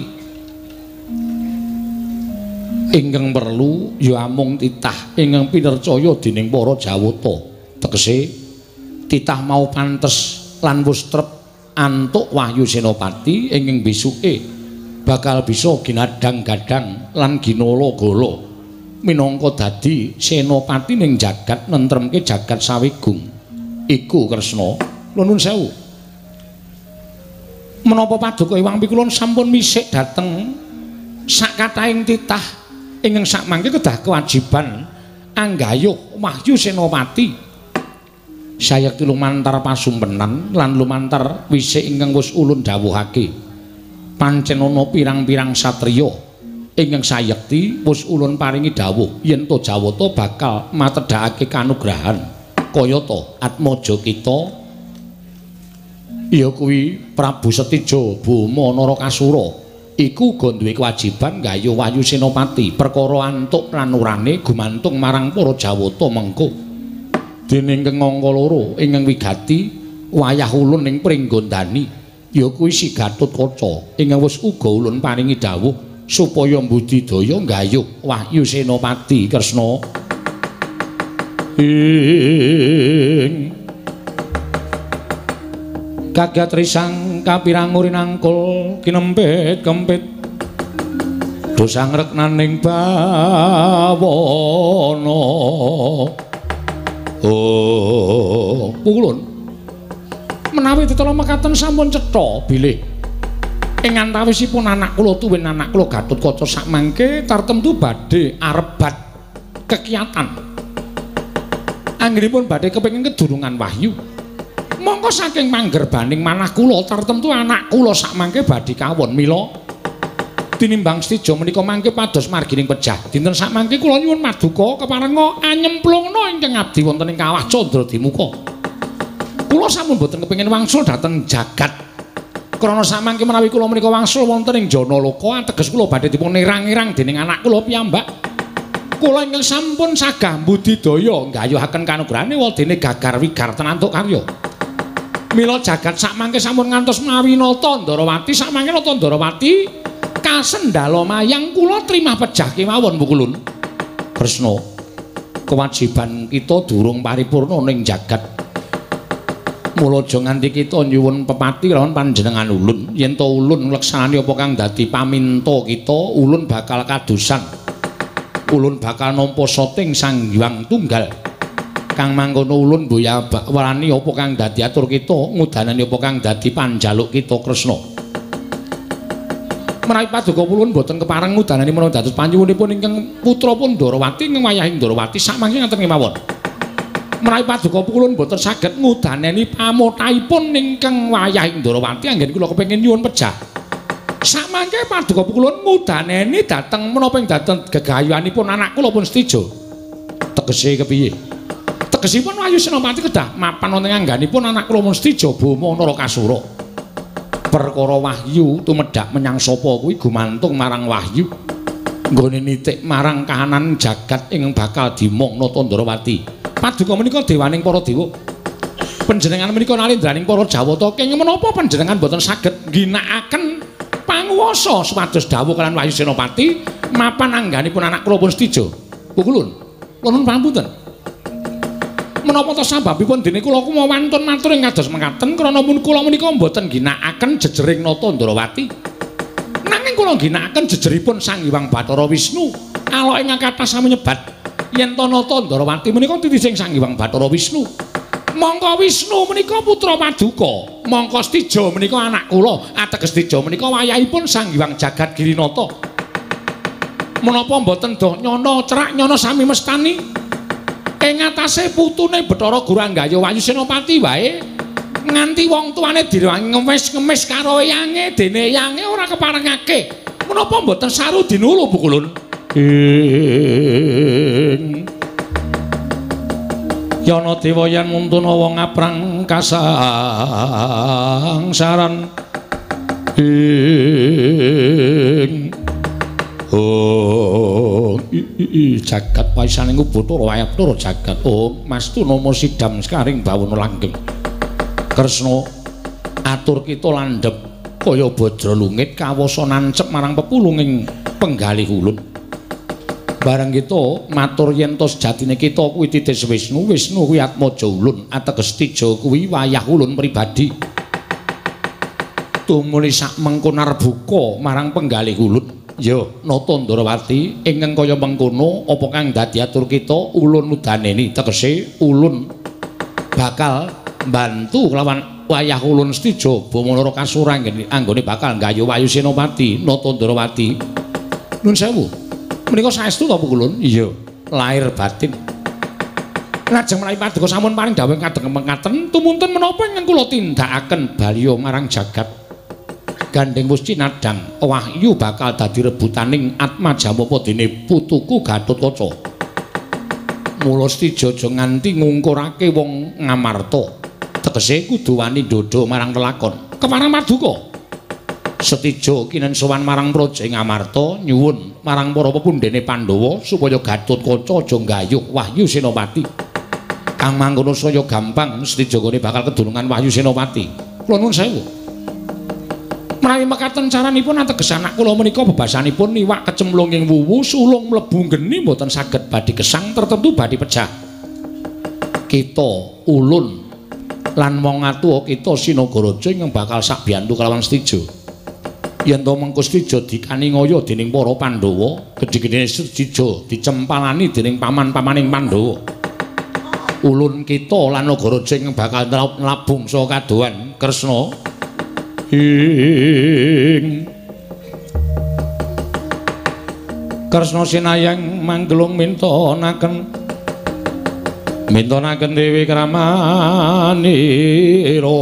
Ingkang perlu ya amung titah ingkang pinercaya dening para Jawata. Tegese titah mau pantes lan wus trep antuk Wahyu Senopati ingkang besuke bakal bisa ginadang-gadang lan ginala-gala minangka dadi senopati ning jagat nentremke jagat sawigung iku Kresna. Nuwun sewu. Menapa paduka Hyang Pikulun sampun misik dhateng sakathahing titah ingkang sakmangke kedah kewajiban anggayuh wahyu senopati sayekti lumantar pasumpenan lan lumantar wisik ingkang wis ulun dawuhake pancen ana pirang-pirang satriya ingkang sayekti wis ulun paringi dawuh yen to Jawata bakal matedhakake kanugrahan kayata Atmaja kita ya kuwi Prabu Setija Bama Narakasura iku uga duwe kewajiban nggayuh wahyu senopati perkara antuk lan urane gumantung marang para Jawata mengko dene ingkang angka loro ingkang wigati wayah ulun ing Pringgondani ya kuwi si Gatotkaca ingkang wis uga ulun paringi dawuh supaya mbudidaya nggayuh wahyu senopati Kresna ing kagat risang kapirang urinangkul kinempit kempit dosang reknaning bawana oh Pukulun menawi ditala mekaten sampun cetha bilih ing antawisipun anak kula tuwin anak kula Gatotkaca sakmangke tartemtu badhe arebat kekiyatan anggenipun badhe kepengin kedurungan wahyu mongko saking manggerbaning manah kula tartemtu anak kula sakmangke badhe kawon mila tinimbang Setija menika mangke pados margining pejah dinten sakmangke kula nyuwun maduka keparenga anyemplungna ingkang abdi wonten ing kawah Candradimuka kula sampun boten kepengin wangsul dhateng jagat krana sakmangke menawi kula menika wangsul wonten ing Janaloka ateges kula badhe dipun nirang-irang dening anak kula piyambak kula ingkang sampun sagah budidaya nggayuhaken kanugrahane wadene gagar wigar tenantuk karya mila jagat sakmangke sampun ngantos menawi Nata Ndarawati sakmangke Nata Ndarawati kasendhala mayang kula trimah pejah kemawon Pukulun Kresna kewajiban kita durung paripurna ning jagat mula aja nganti kita nyuwun pepati lawan panjenengan ulun yen to ulun ngleksanani apa kang dadi paminta kita ulun bakal kadosan ulun bakal nampa soting Sang Hyang Tunggal kang mangkono ulun boya warani apa kang dadi atur kita ngudanani apa kang dadi panjaluk kita Kresna menawi paduka ulun boten kepareng ngudanani menawi dados panyuwunipun ingkang putra pun Ndarawati ing wayahing Ndarawati sakmangke ngaten kemawon menawi paduka ulun boten saged ngudanani pamothaipun ingkang wayahing Ndarawati anggen kula kepengin nyuwun pejah sakmangke paduka ulun ngudanani dhateng menapa ing dhateng gegayuhanipun anak kula pun Setija tegese kepiye tegesipun wahyu senopati kedah mapan wonten angganipun anak kula mun Setija Bama Narakasura perkara wahyu tumedhak menyang sapa kuwi gumantung marang wahyu nggone nitik marang kahanan jagat ing bakal dimong Nata Ndarawati paduka menika dewaning para dewa panjenengan menika nalindraning para Jawata kenging menapa panjenengan boten saged ngginakaken panguwasa supados dawuh kaliyan wahyu senopati mapan angganipun anak kula pun Setija Pukulun nuwun pangapunten menapa to sababipun dene kula kumawantun matur ing kados mekaten krana mun kula menika mboten ginakaken jejering Nata Ndarawati nanging kula ginakaken jejeripun Sang Hyang Bathara Wisnu ala ing kathah sami nyebat yen to Nata Ndarawati menika titising Sang Hyang Bathara Wisnu mongko Wisnu menika putra paduka mongko Setija menika anak kula ateges Setija menika wayahipun Sang Hyang Jagadgirinata menapa mboten do nyono cerak nyono sami mestani ing atase putune Bathara Guru Anggaya Wahyu Senopati wae nganti wong tuane direwangi-ngemis karo eyange dene eyange ora keparengake menapa mboten saru dinulu Pukulun ing yana dewa yen muntuna wong aprang kasangsaran ing oh i jagat waisaning Bathara wayaptara jagat oh mastu nama sidam sekaring bawana langgeng Kresna atur kita landhep kaya bajra lungit kawasa nancep marang pepulunging penggalih ulun bareng kita matur yen to sejatine kita kuwi titis Wisnu Wisnu kuwi Atmaja ulun ateges Setija kuwi wayah ulun pribadi tumuli sak mengkonar buka marang penggalih ulun. Ya, nata Ndrawati ingkang kaya mengkono apa kang dadi atur kita ulun udaneni tegese ulun bakal bantu kelawan wayah ulun Setija Bamanara Kasura anggone bakal nggayu wayu Senopati nata Ndrawati. Nuwun sewu. Menika saestu ta ulun? Iya, lahir batin. Lajeng menawi paduka sampun paring dawuh kadang mekaten tumunten menapa ingkang kula tindakaken baliya marang jagat. Gandeng wis cinadang wahyu bakal dadi rebutaning Atma Jamapa dene putuku Gatotkaca. Mula Setija aja nganti ngungkurake wong Ngamarta. Tegese kudu wani ndodho marang lelakon. Kemarang paduka. Setija kinen sowan marang Praja Ngamarta nyuwun marang para pepundhene Pandhawa supaya Gatotkaca aja nggayuh wahyu Senopati. Kang mangkono saya gampang Setija gone bakal kedunungan wahyu Senopati. Kula nuwun sewu. Menawi mekaten caranipun ateges anak kula menika bebasanipun niwak kecemplung ing wuwu sulung mlebu geni mboten saged badhe gesang tertentu badhe pecah. Kita ulun lan wong atuwa kita Sinagaraja yang bakal sak biyantu kelawan Setija. Yen to mengko Setija dikaningaya dening para Pandhawa, gedhe-gedhene Setija dicempalani dening paman-pamaning Pandhawa. Ulun kita lan Nagaraja yang bakal nlabung saka kadohan Kresna ing Kresna sinayang manggelung mintonaken mintonaken Dewi Kramanira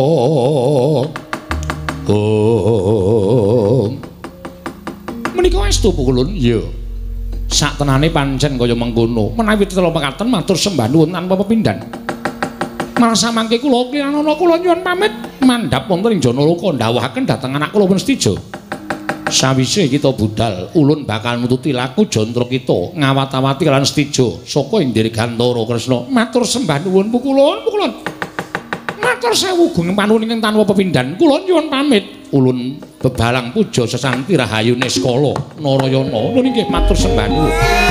Om menika estu pukulun ya sak tenane pancen kaya mengkono menawi tetelo mekaten matur sembah nuwun tanpa pepindhan marsa mangke kula kirana kula nyuwun pamit mandhap wonten ing Janaloka ndhawuhaken dhateng anak kula pun Setija. Sawise kita budal, ulun bakal nututi laku jantra kita ngawat-awati lan Setija saka ing Dirgantara Kresna. Matur sembah nuwun pukulun, pukulun. Matur sewu gunging panuwun ingkang tanpa pepindhan. Kula nyuwun pamit. Ulun bebalang puja sesanti rahayu Neskala Narayana. Nuwun inggih matur sembah nuwun.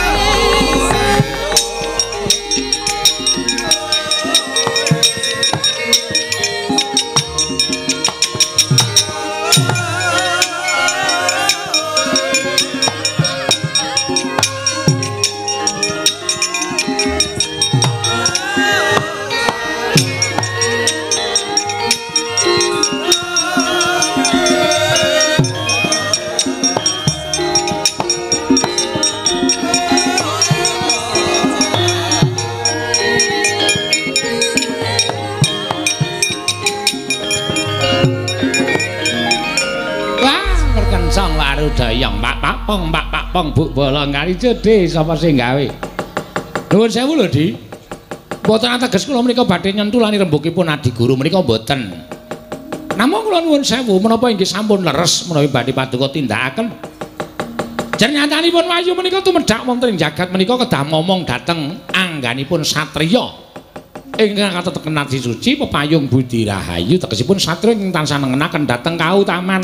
Dayang Pak Pakpong Pak Pakpong Bu bolong kali cedhe sapa sing gawe. Nuwun sewu lho Di. Mboten ateges kula menika badhe nyentulani rembugipun Adi Guru menika mboten. Namung kula nuwun sewu menapa inggih sampun leres menawi badhe paduka tindakaken. Jan nyatanipun wayu menika tumedhak wonten ing jagat menika kedah ngomong dhateng angganipun satriya. Ingkang kateteken ati suci pepayung budi rahayu tegesipun satriya ingkang tansah ngenaken dhateng kautaman.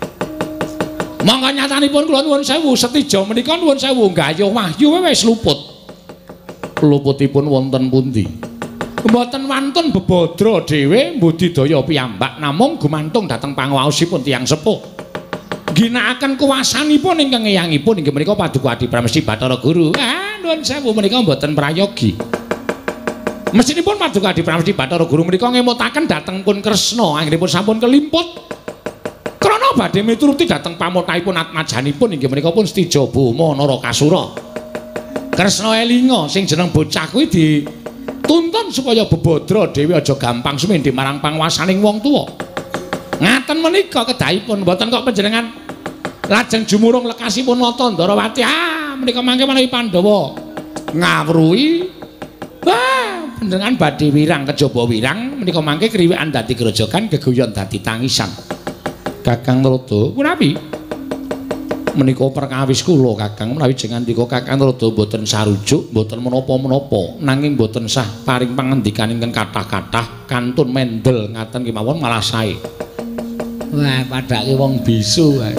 Mangka nyatanipun kula nuwun sewu Setija menika nuwun sewu nggayuh wahyu wis luput. Luputipun wonten pundi? Mboten wantun bebodro dhewe mbudidaya piyambak namung gumantung dhateng panguwaosipun tiyang sepuh. Ginakaken kuwasanipun ingkang eyangipun inggih menika Paduka Adi Pramesti Bathara Guru. Ah nuwun sewu menika mboten prayogi. Mesinipun Paduka Adi Pramesti Bathara Guru menika ngemutaken dhateng pun Kresna anggenipun sampun kelimput. Krana badhe mituruti dhateng pamotahipun atmajanipun inggih menika pun Setija Bamanara Kasura. Kresna elinga sing jeneng bocah kuwi dituntun supaya bebodro dhewe aja gampang sumendhe marang panguwasaning wong tuwa. Ngaten menika kedahipun mboten kok panjenengan lajeng jumurung lekasipun nata Ndrawati. Ah menika mangke menawi Pandhawa ngawruhi. Ah panjenengan badhe wirang kejaba wirang menika mangke kriwikan dadi grojogan geguyon dadi tangisan. Kakang Narada, punapi? Menika perkawis kula Kakang, menawi jenengan ndika Kakang Narada boten sarujuk, boten menapa-menapa, nanging boten sah paring pangendikan ingkang kathah-kathah kantun mendel ngaten kemawon malah sae. Wah, padake wong bisu wae.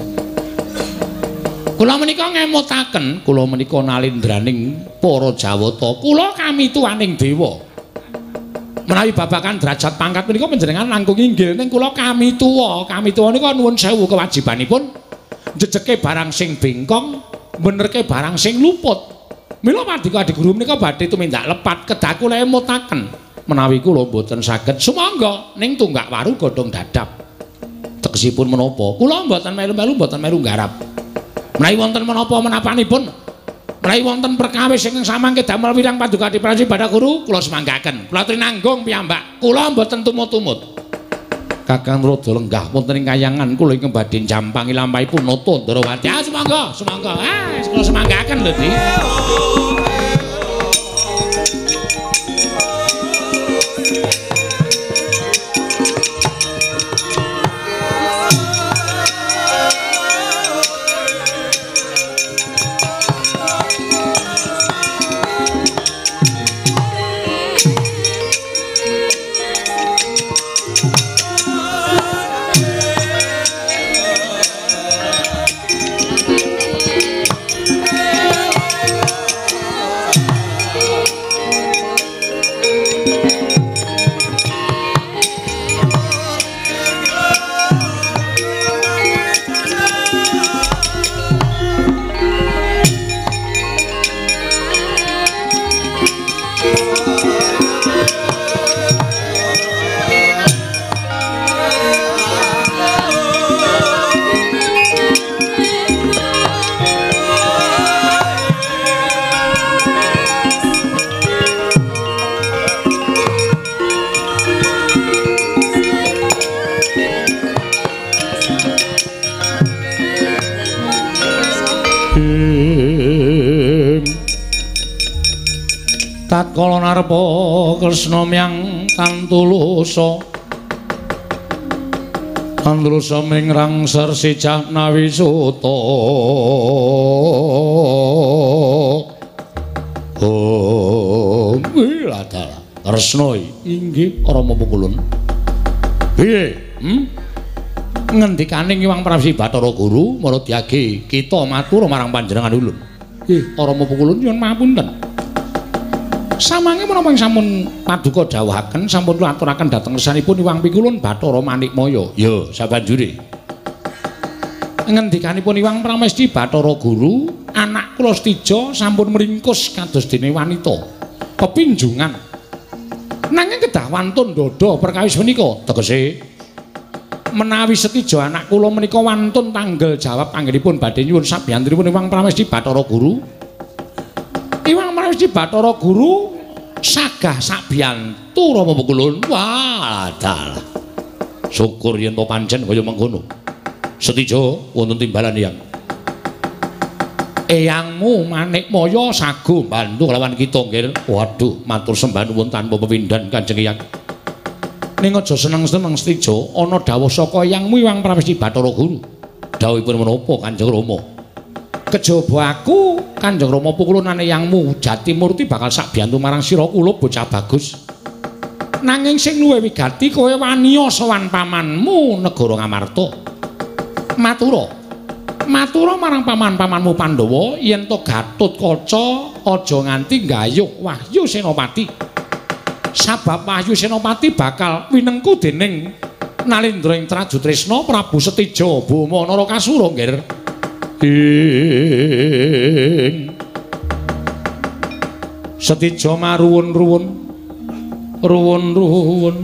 Kula menika ngemutaken, kula menika nalindraning para Jawata, kula kamituwaning dewa. Menawi babakan derajat pangkat menika panjenengan langkung inggil ning kula kami tuwa, kami tuwa nika nuwun sewu kewajibanipun jejeke barang sing bengkong, benerke barang sing luput. Mila Pandika Adi Guru menika badhe tumindak lepat kedah kula emutaken. Menawi kula mboten saged sumangga ning tunggak waru godhong dadap. Tegesipun menapa? Kula mboten melu-melu mboten melu nggarap. Menawi wonten menapa menapanipun menawi wonten perkawis sing samangke damel wirang Paduka Adi Praji Bathara Guru kula semanggaken. Kula trinanggung piyambak. Kula mboten tumut-tumut. Kakang rada lenggah wonten ing kayangan kula ing badhe jampangi lampahipun nata Ndarawati. Ah semangga, semangga. Ah kula semanggaken lho, Di. Tatkala narpa Kresna miyang Tantulusa Tantulusa mingrang Sersijah Nawisuta Oh wiladala Kresna inggih Rama Pukulun piye hm ngendikaning Hyang Prabu Bathara Guru Maradyagi kita matur marang panjenengan ulun nggih Rama Pukulun nyuwun pangapunten. Samangke menapa sampun paduka dawuhaken sampun kula aturaken dhateng kersanipun Hyang Pikulun Bathara Manikmaya. Ya, sabanjure. Ngendikanipun Hyang Pramesti Bathara Guru, anak kula Setija sampun mringkus kados dene wanita. Kepinjungan. Nanging kedah wantun dada perkawis menika, tegese menawi Setija anak kula menika wantun tanggel jawab anggenipun badhe nyuwun sabiyantunipun Hyang Pramesti Bathara Guru. Hyang Pramesti Bathara Guru sagah sabiyantu Rama Pukulun. Wah, dalah. Syukur yen to pancen kaya mengkono. Setija wonten timbalan Hyang. Eyangmu Manikmaya sagu bantu kelawan kita nggih. Waduh, matur sembah nuwun tanpa pepindhan Kanjeng Hyang. Ning aja seneng-seneng Setija, ana dawuh saka Eyangmu Hyang Pramesti Bathara Guru. Dawuhipun menapa Kanjeng Rama? Kejaba aku Kanjeng Rama Pukulunane Hyangmu Jatimurti bakal sakbiyantu marang sira kula bocah bagus. Nanging sing luwih wigati kowe wani sowan pamanmu negara Ngamarta. Matura. Matura marang paman-pamanmu Pandhawa yen to Gatotkaca aja nganti nggayuh Wahyu Senopati. Sabab Wahyu Senopati bakal winengku dening Nalendra ing Trajutresna Prabu Setija Bama Narakasura nggih. Ing Setija maruwun-ruwun ruwun-ruwun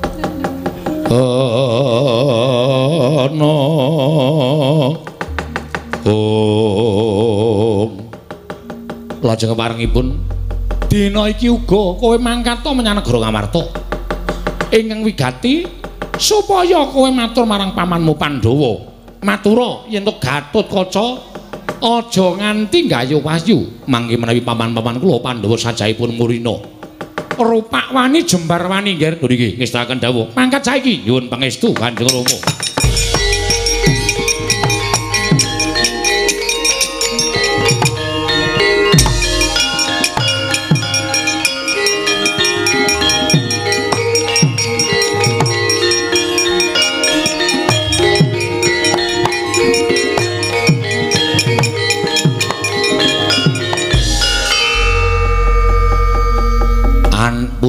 ana om lajeng parengipun dina iki uga kowe mangkat menyang negara Ngamarta ingkang wigati supaya kowe matur marang pamanmu Pandhawa. Matura yen to Gatotkaca aja nganti nggayuh Wahyu mangke menawi paman-paman kula Pandhawa sajaipun murina rupak wani jembar wani nggih nggih ngestaken dawuh mangkat saiki nyuwun pangestu Kanjeng Rama.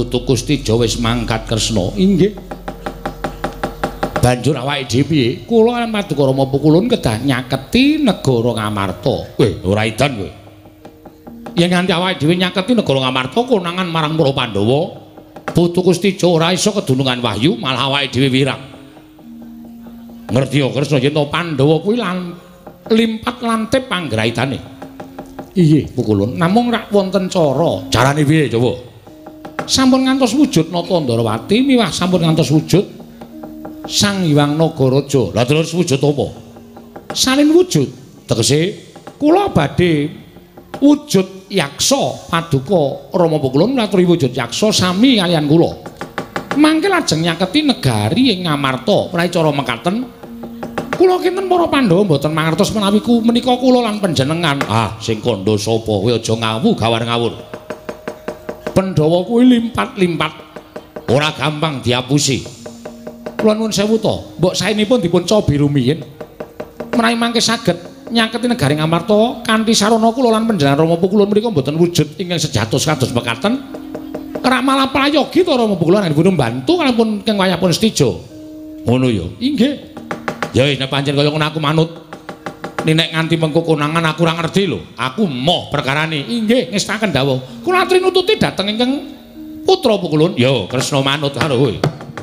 Putu Kustija wis mangkat Kresna. Inggih. Banjur awake dhewe piye? Kula lan Paduka Rama Pukulun kedah nyaketi negara Ngamarta. Weh, ora edan kowe. Yen nganti awake dhewe nyaketi negara Ngamarta konangan marang para Pandhawa, Putu Kustija ora iso kedunungan wahyu, malah awake dhewe wirang. Ngerti ya Kresna yen to Pandhawa kuwi lan limpat lantip panggraitane. Iye, Pukulun, namung rak wonten cara. Carane piye coba? Sampun ngantos wujud Nata Ndarawati miwah sampun ngantos wujud Sang Hyang Nagaraja. Lah terus wujud apa? Salin wujud. Tegese kula badhe wujud yaksa Paduka Rama Pukulun ngaturi wujud yaksa sami kaliyan kula. Mangke lajeng nyaketi negari ing Ngamarta. Prai cara mekaten kula kinten para Pandhawa mboten mangertos menawi ku menika kula lan panjenengan. Ah, sing kandha sapa kowe aja ngawu gawar ngawur. Pandhawa kuwi limpat-limpat. Ora gampang diapusi. Kula nuwun sewu to, mbok saenipun dipun cobi rumiyin. Menawi mangke saged nyaketi negari Ngamarta kanthi sarana kula lan panjenengan Rama Pukulun menika mboten wujud ingkang sejatos kados mekaten. Rak malah prayogi to Rama Pukulun dipun bantu kalaupun keng wayahipun Setija. Ngono ya. Inggih. Ya wis nek pancen kaya ngono aku manut. Nek nganti mengko konangan aku ora ngerti lho. Aku moh perkarane. Inggih ngestaken dawuh. Kula aturi nututi dhateng ingkang putra Pukulun. Ya Kresna manut karo kowe.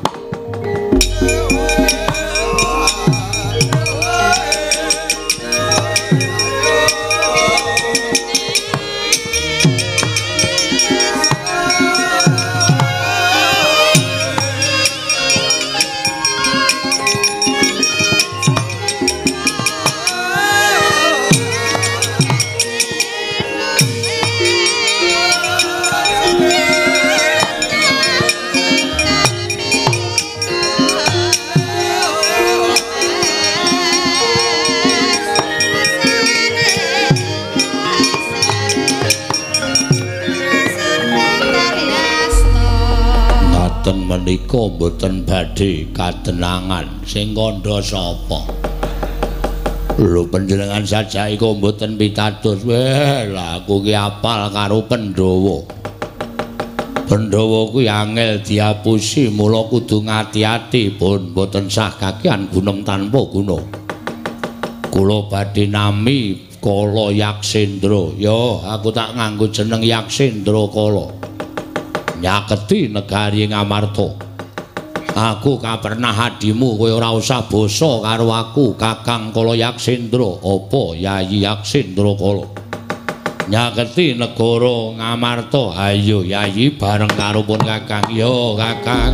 Menika mboten badhe kadenangan sing kandha sapa? Lho panjenengan sajake kok mboten pitados. Weh, lah aku ki apal karo Pandhawa. Pandhawa kuwi angel diapusi, mula kudu ngati-ati pun mboten sah kakehan gunung tanpa guna. Kula badhe nami Kala Yaksendra. Ya, aku tak nganggo jeneng Yaksendra Kala. Nyaketi negari Ngamarta. Aku kapernah adimu kowe ora usah basa karo aku Kakang Kala Yaksendra apa Yayi Yaksendra Kala. Nyaketi negara Ngamarta. Ayo Yayi bareng karo pun Kakang. Yo Kakang.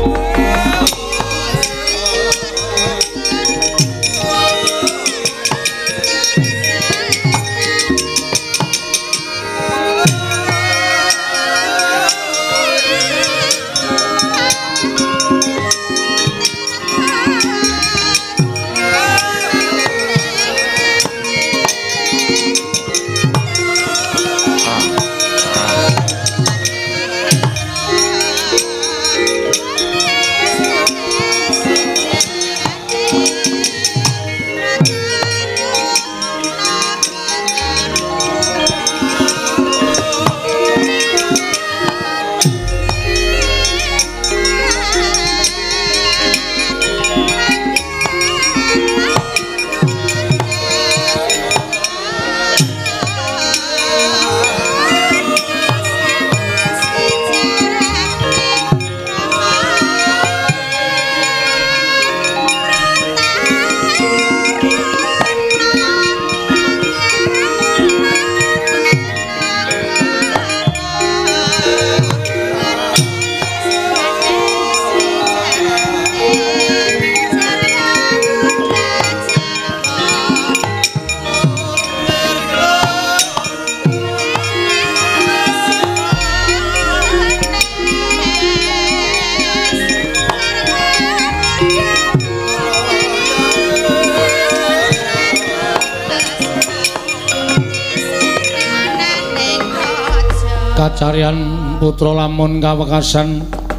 Kacarian putra lamun kawekasan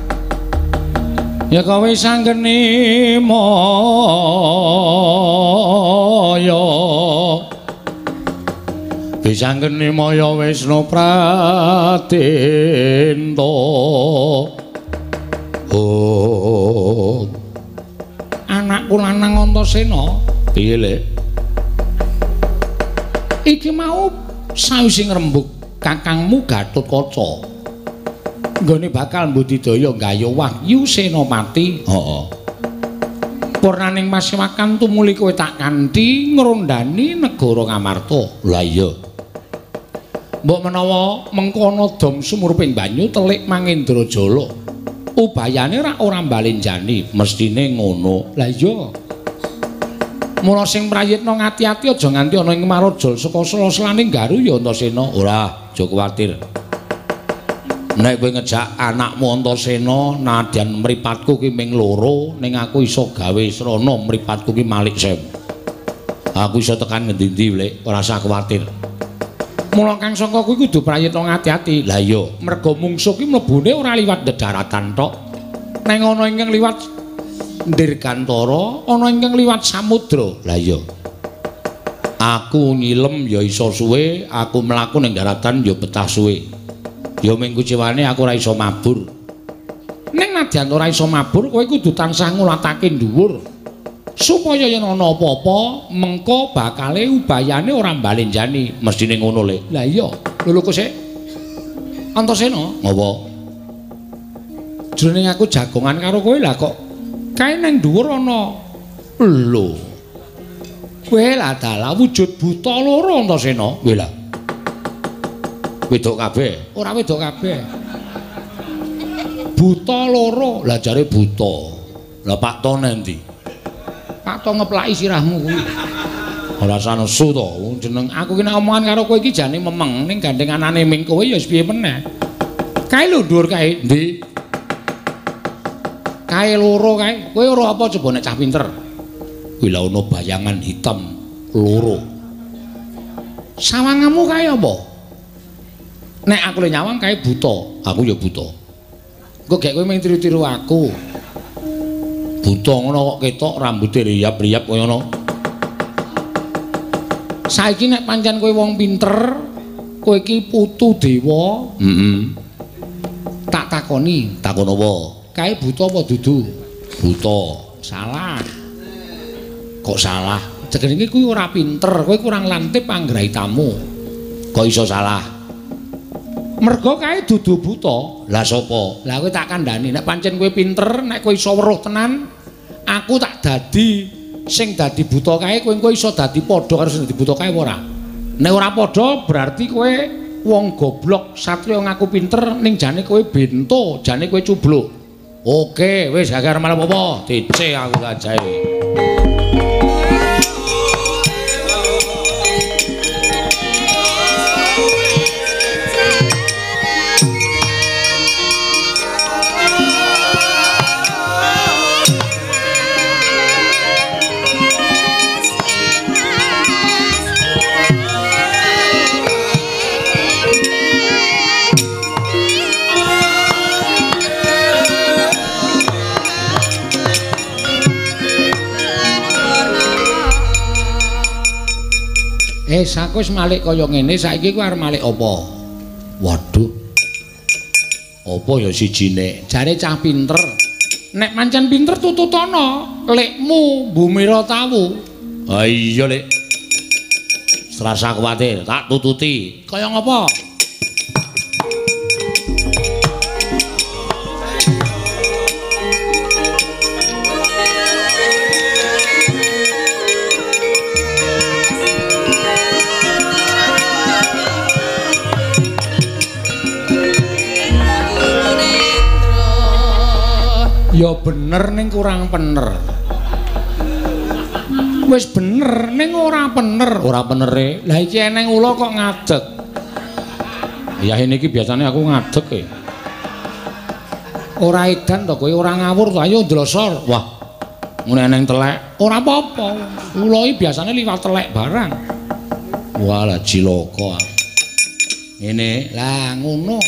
ya kowe sanggeni moyo Bisangkene maya Wisnu Pratinta. Oh. Anakku lanang Antasena. Piye, Le? Iki mau sawise ngrembug kakangmu Gatotkaca. Nggone bakal mbudidaya gaya Wahyu Senopati. Heeh. Purnaning Pasewakan tumuli kowe tak kanthi ngrondani negara Ngamarta. Lah iya. Mbok menawa mengkono dom sumurping banyu telik Mangendrajala. Ubayane rak ora mbalenjani, mestine ngono. Lah iya. Mula sing prayitna ngati-ati aja nganti ana ing marajal saka sela-selane garu ya Antasena. Ora, aja kuwatir. Nek kowe ngejak anakmu Antasena nadyan mripatku ki ming loro ning aku iso gawe srana mripatku ki malik sem. Aku iso tekan ngendi-endi, Lek, ora usah kuwatir. Mula Kang Sangka kuwi kudu prayitna ngati-ati. Lah iya, merga mungsuh ki mlebune ora liwat dedaratan tok. Neng ana ingkang liwat Dirgantara, ana ingkang liwat samudra. Lah iya. Aku nyilem ya iso suwe, aku mlaku ning daratan ya betah suwe. Ya minggu ciwane aku ora iso mabur. Ning nadyan ora iso mabur, kowe kudu tansah ngulatake dhuwur. Supaya yen ana apa-apa, mengko bakale ubayane ora mbalenjani, mestine ngono, Le. Lah iya, lho kok sik. Antasena, ngapa? Jroning aku jagongan karo kowe lah kok kae nang dhuwur ana. Lho. Kowe lah dalah wujud buta loro Antasena. Kowe lah. Wedok kabeh, ora wedok kabeh. Buta loro, lah jare buta. Lah Pak To endi? Pak To ngeplaki sirahmu kuwi. Ora sanesu to, jeneng aku ki nek omongan karo kowe iki jane memeng ning gandenganane ming kowe ya piye meneh. Kae lho dhuwur kae, ndi? Kae loro kae. Kowe ora apa coba nek cah pinter. Kuwi lha ana bayangan hitam loro. Sawangamu kae apa? Nek aku le nyawang kae buta, aku ya buta. Engko gek kowe mung tiru-tiru aku. Buta ngono kok ketok rambuté riyap-riyap kaya ngono. Saiki nek pancen kowe wong pinter, kowe iki putu dewa. Heeh. Tak takoni, takon apa? Kae buta apa dudu? Buta. Salah. Kok salah? Jenenge kuwi ora pinter, kowe kurang lantip anggrahi tamu. Kok iso salah? Merga kae dudu buta. Lah sapa? Lah kowe tak kandhani nek pancen kowe pinter, nek kowe iso weruh tenan, aku tak dadi sing dadi buta kae, kowe engko iso dadi padha karo sing dadi buta kae ora? Nek ora padha berarti kowe wong goblok, satriya ngaku pinter ning jane kowe bento, jane kowe cubluk. Oke, wis gak arep malah apa, dice aku kajae. Eh, saku wis malik kaya ngene, saiki ku arep malik apa? Waduh. Apa ya sijine? Jare cah pinter. Nek pancen pinter tututana, lekmu Bumira Tawu. Ha iya, Lek. Serasa kuwatir, tak tututi. Kaya ngapa? Ya bener ning kurang pener. Wis bener ning ora pener. Ora penere. Lah iki eneng ula kok ngadeg. Ya ini iki biasane aku ngadeg e. Ora edan to kowe, ora ngawur to. Ayo ndlosor. Wah. Ngene eneng telek. Ora apa-apa. Ula iki biasane liwat telek barang. Walah cilaka. Ngene. Lah ngono.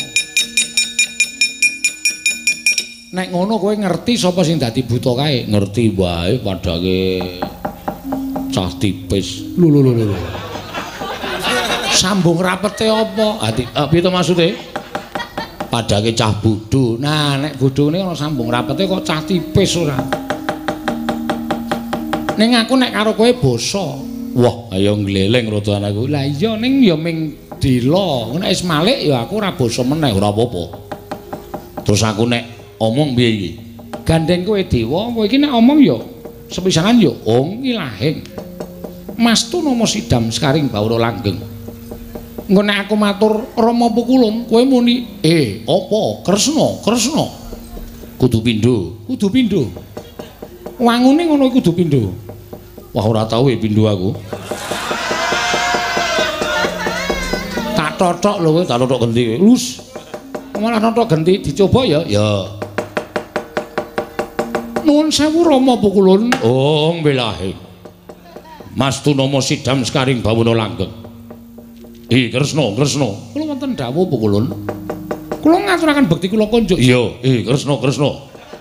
Nek ngono kowe ngerti sapa sing dadi buta kae? Ngerti wae padake cah tipis. Lho lho lho lho. Sambung rapete apa? Ati piye to maksude? Padake cah bodho. Nah, nek bodhone ana sambung rapete kok cah tipis ora. Ning aku nek karo kowe basa. Wah, ayo ngleleng rada anakku. Lah iya ning ya ming dila. Nek wis malik ya aku ora basa meneh ora apa-apa. Terus aku nek omong piye iki? Gandeng kowe dewa, kowe iki nek omong ya sepisanan ya ong ilahing. Mastu nama sidam sekaring bawra langgeng. Engko nek aku matur Rama Pukulun, kowe muni, "Eh, apa? Kresna, Kresna." Kudu pindho, kudu pindho. Wangune ngono kudu pindho. Wah ora tau e pindho aku. Tak totok lho kowe, tak totok genti kowe. Lus. Malah totok genti dicoba ya? Ya. Nuwun sewu Rama Pukulun. Oh, mbelahe. Mastu nama sidam sekaring bawana langgeng. Eh, Kresna, Kresna. Kula wonten dawuh Pukulun. Kula ngaturaken bekti kula konjuk. Iya, eh Kresna, Kresna.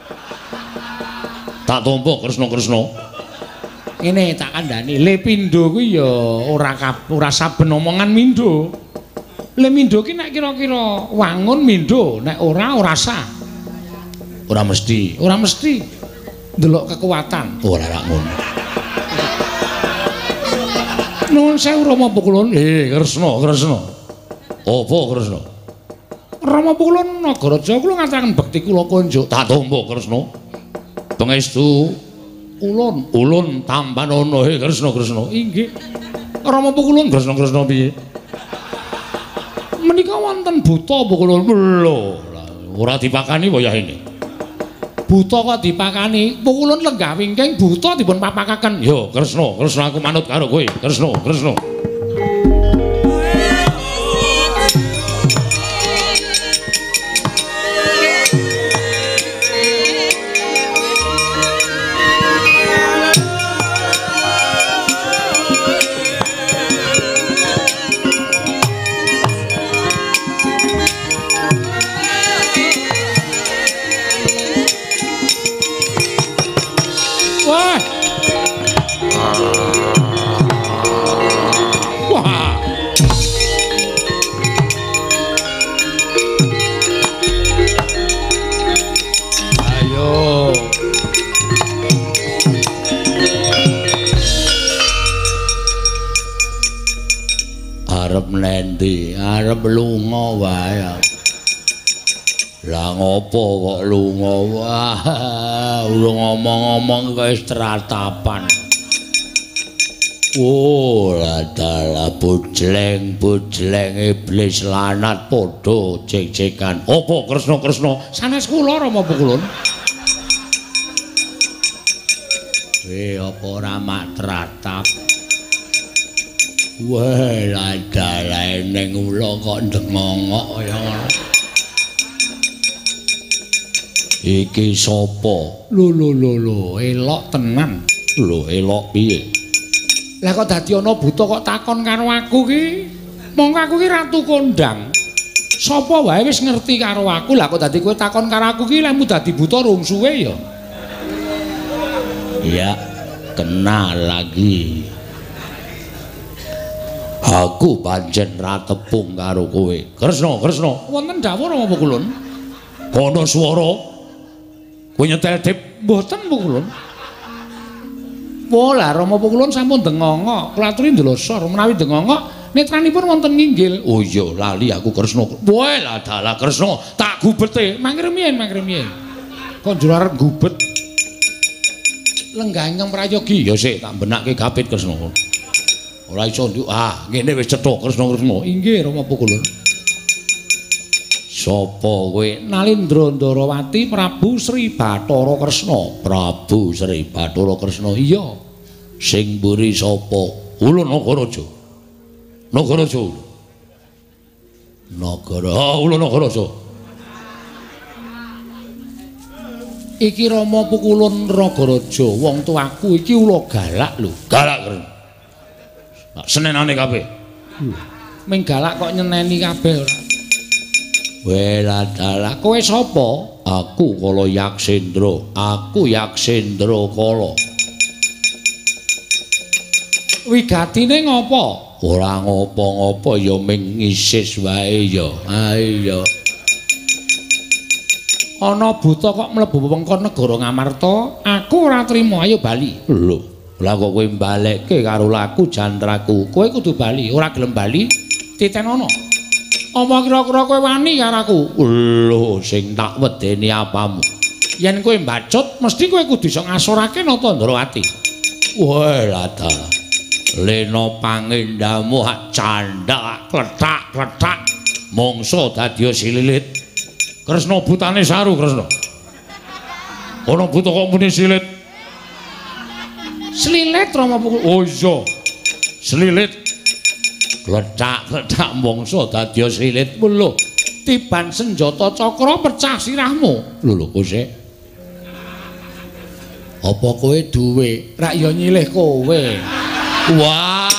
Tak tampa Kresna, Kresna. Ngene tak kandhani, le pindho kuwi ya ora ora saben omongan mindho. Le mindho ki nek kira-kira wangun mindho, nek ora ora sah. Ora mesti, ora mesti. Ndelok kekuatan. Ora ora ngono. Nuwun sewu Rama Pukulun. Eh, Kresna, Kresna. Apa Kresna? Rama Pukulun Nagaraja kula ngaturaken bekti kula konjuk. Tak tampa Kresna. Pangestu ulun, ulun tampanana. Eh, Kresna, Kresna. Inggih. Rama Pukulun, Kresna, Kresna piye? Menika wonten buta Pukulun. Lho, ora dipakani wayah ini. Buta kok dipakani, Pukulun lenggah wingking buta dipun papakaken. Yo, Kresna, Kresna aku manut karo kowe. Kresna, Kresna. Nendi arep lunga wae. Lah ngopo kok lunga? Wah, urung ngomong-ngomong wis tratapan. Oh, adalah bujleng-bujleng iblis lanat padha cek-cekan. Apa Kresna, Kresna? Sanes kula Rama Pukulun. Eh, apa ora mak tratap? Wah, adalah ning ula kok ndengongok kaya ngono. Iki sapa? Lho lho lho lho, elok tenan. Lho, elok piye? Lah kok dadi ana buta kok takon karo aku ki? Mongko aku ki ratu kondang. Sapa wae wis ngerti karo aku. Lah kok dadi kowe takon karo aku ki lemu dadi buta rung suwe ya? Iya, kenal lagi. Aku pancen ra tepung karo kowe. Kresna, Kresna. Wonten dawuh Rama Pukulun. Ana swara. Kowe nyetel dip mboten Pukulun. Wah, lah Rama Pukulun sampun dengongok. Kula aturi ndlosor menawi dengongok netranipun wonten nginggil. Oh iya, lali aku Kresna. Wah, lah dalah Kresna, tak gubete. Mangkir miyen, mangkir miyen. Kok njur arep gubet. Lenggah ingkang prayogi. Ya sik tak benake gapit Kresna. Ora iso nduk. Ah, ngene wis cethuk Kresna, Kresna. Inggih Rama Pukulun. Sapa kowe? Nalindra Ndarawati Prabu Sri Bathara Kresna. Prabu Sri Bathara Kresna. Iya. Sing mburi sapa? Ulun Nagaraja. Nagaraja. Nagara. Ah, Ulun Nagaraja. Iki Rama Pukulun Nagaraja. Wong tuaku iki ula galak lho. Galak Kresna. Senenane kabeh. Ming galak kok nyeneni kabeh ora. Wela dalah kowe sapa? Aku Kala Yaksendra. Aku Yaksendra Kala. Wigatine ngopo? ora ngopo-ngopo ya ming ngisis wae ya. Ha iya. Ana buta kok mlebu wewengkon negara Ngamarta, aku ora trima, ayo bali. Lho, lah kok kowe mbalekke karo laku jantraku. Kowe kudu bali, ora gelem bali titenono. Apa kira-kira kowe wani karo aku? Lho, sing tak wedeni apamu? Yen kowe mbacut, mesti kowe kudu iso ngasorake Nata Ndrawati. Wah, lata. Lena pangendamu hak candhak kletak-kletak mongso dadi sililit. Kresna butane saru Kresna. Ana buta kok muni silit. Slilit Rama Pukul. Oh iya. Slilit. Kletak-kletak mongso dadi sililit lho. Tiban senjata cakra pecah sirahmu. Lho lho kose. Apa kowe duwe? Rak ya nyilih kowe. Wah.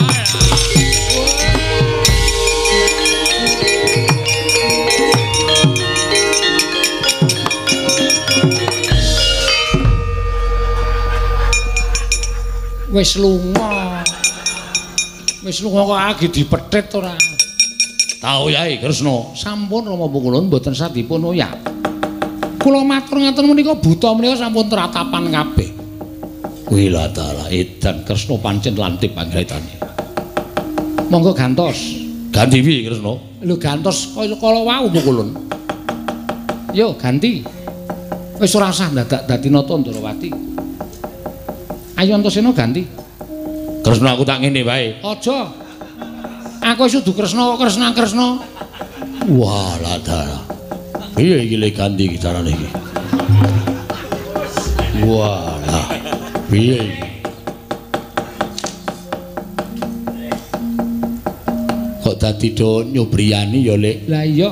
Wis lunga. Wis lunga kok lagi dipethit ora. Tau Yai Kresna. Sampun Rama Pukulun mboten sadipun oyak. Kula matur ngaten menika buta menika sampun teratapan kabeh. Kuwi lha dalah edan Kresna pancen lantip panggraitane. Monggo gantos. Ganti piye Kresna? Lho gantos kaya kala wau Pukulun. Yo ganti. Wis ora usah dadak dadi Nata Ndrawati. Ayo Antasena ganti. Kresna aku tak ngene wae. Aja. Aku wis dudu Kresna kok Kresna-Kresna. Wah, lha dalah. Piye iki le ganti iki carane iki? Wah, lah. Piye iki? Kok dadi do nyobriyani ya, Lek? Lah iya.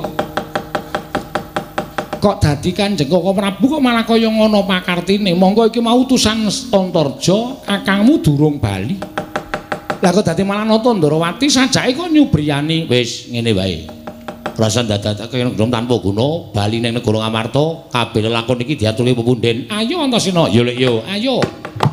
Kok dadi Kanjeng Koko Prabu kok malah kaya ngono pakartine. Monggo iki mau utusan Antarja, kakangmu durung bali. Lah kok dadi malah Nata Ndrawati sajake kok nyubriyani. Wis ngene wae. Rasa dadake negara tanpa guna bali ning negara Ngamarta, kabeh lelakon iki diaturi pepunden. Ayo Antasena. Yo Lek yo. Ayo.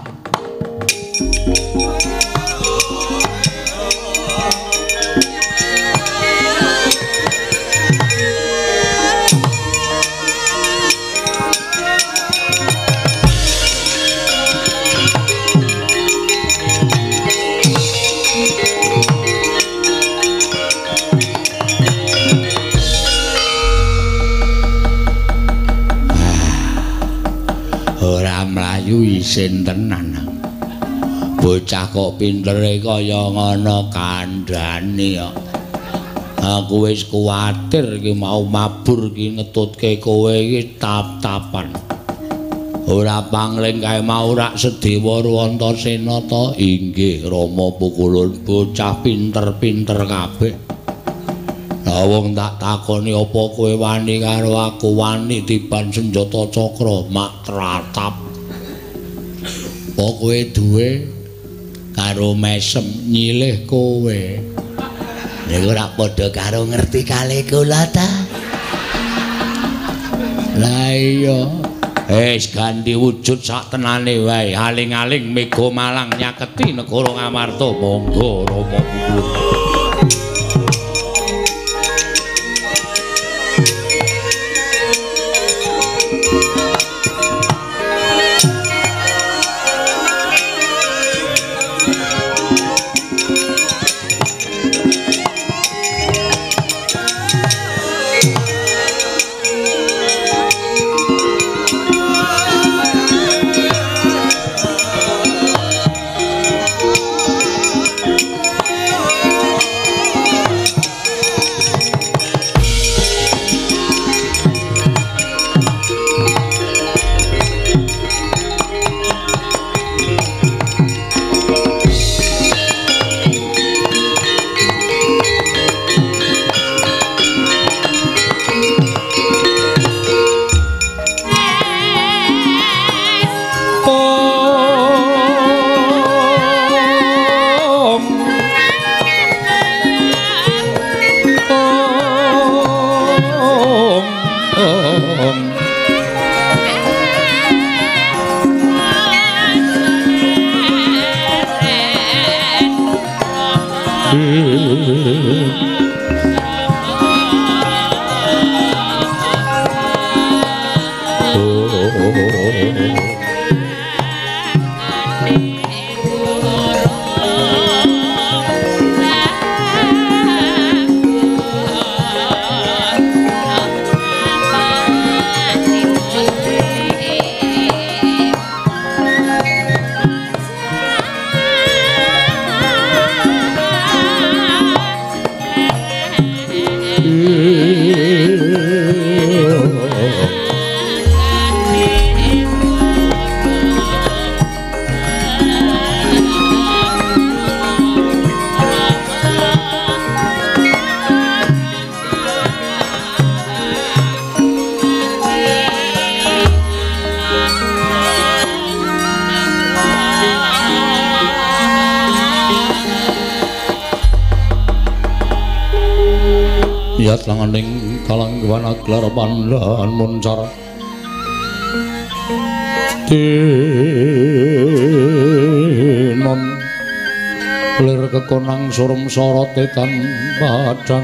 Mlayu isin tenan. Bocah kok pintere kaya ngono kandhane kok. Aku wis kuwatir iki mau mabur iki ngetutke kowe iki tap-tapan. Ora pangling kae mau rak Sedewa Antasena ta? Inggih Rama Pukulun, bocah pinter-pinter kabeh. Lah wong tak takoni apa kowe wani karo aku? Wani tiban senjata cakra mak tratap. Apa kowe duwe karo mesem nyilih kowe? Nek ora padha karo ngerti kalih kula ta? Lah iya. Wis ganti wujud sak tenane wae. Aling-aling mega malang nyaketi negara Ngamarta. Monggo Rama Pukulun. Yat langaning kalanggawan aglar pandhan muncar tinon lir kekonang surum sorot etan padang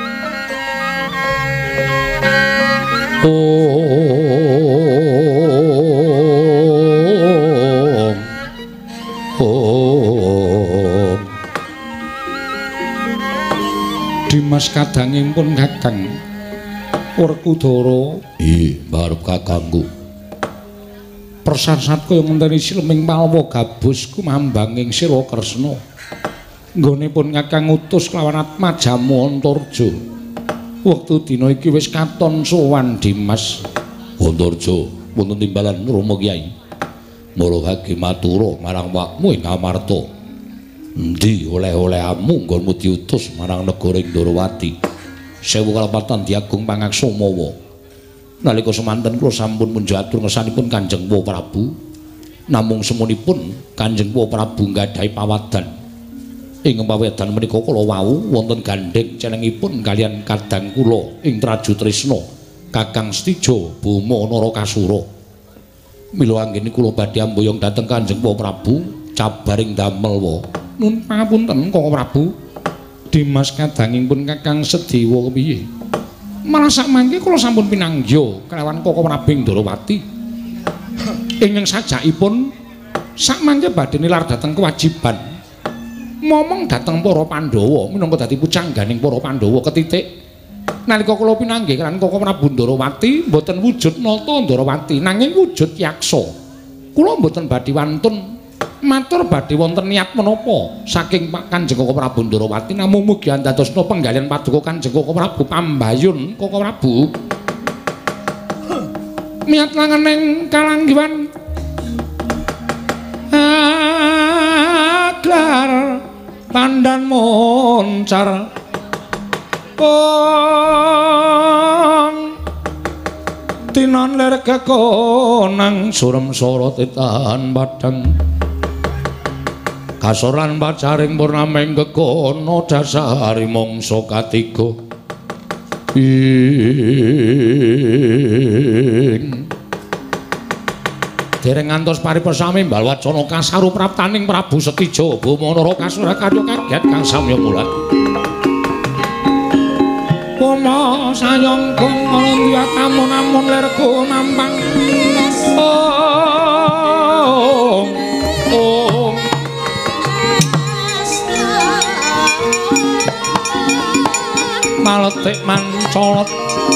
om om Dimas kadangipun Kakang Werkudara. Nggih, mbarep kakangku. Persasat kaya ngenteni silming malwa gabus kumambanging sira Kresna. Nggonipun Kakang utus kelawan Atmajamu Antarja. Wektu dina iki wis katon sowan Dimas. Antarja, wonten timbalan Rama Kyai. Muruhake matura marang wakmu ing Amarta. Endi oleh-olehmu nggonmu diutus marang negara Ndorowati. Sewu kalepatan Diagung Pangaksomawa. Nalika semanten kula sampun munjatur ngersanipun Kanjeng Prabu. Namung semunipun Kanjeng Prabu nggadahi pawadan. Ing pawadan menika kula wau wonten gandheng cenengipun kalian kadang kula ing Traju Trisna Kakang Stijo Bama Narakasura. Mila anggene kula badhe amboyong dhateng Kanjeng Prabu cabaring damel wa. Nun pangapunten Kakang Prabu. Dimas kadangipun Kakang Sediwa kepiye? Malah sakmangke kula sampun pinanggya kelawan Kakang Prabu Ndorowati. Ingkang sajakipun sakmangke badhe nilar dhateng kewajiban. Momong dhateng para Pandhawa minangka dadi pujangganing para Pandhawa ketitik. Nalika kula pinanggih kelawan Kakang Prabu Ndorowati mboten wujud nata Ndorowati nanging wujud yaksa. Kula mboten badhe wantun matur badhe wonten niat menapa saking Pak Kanjeng Kakang Prabu Ndorowati namung mugi andadosna penggalian paduka Kanjeng Kakang Prabu pambayun Kakang Prabu niat langening kalanggiwan aglar pandan moncar ong tinon lir kekonang surem sorot etan padang kasoran pacaring purnaming kekono dasari mangsa katiga ing dereng ngantos paripesami mbal wacana kasarupraptaning Prabu Setija Bama Narakasura karya kaget kang samya mulat Bama sayangkung ngandiya tamun-amun lerku nampang oh oh maletik mancolot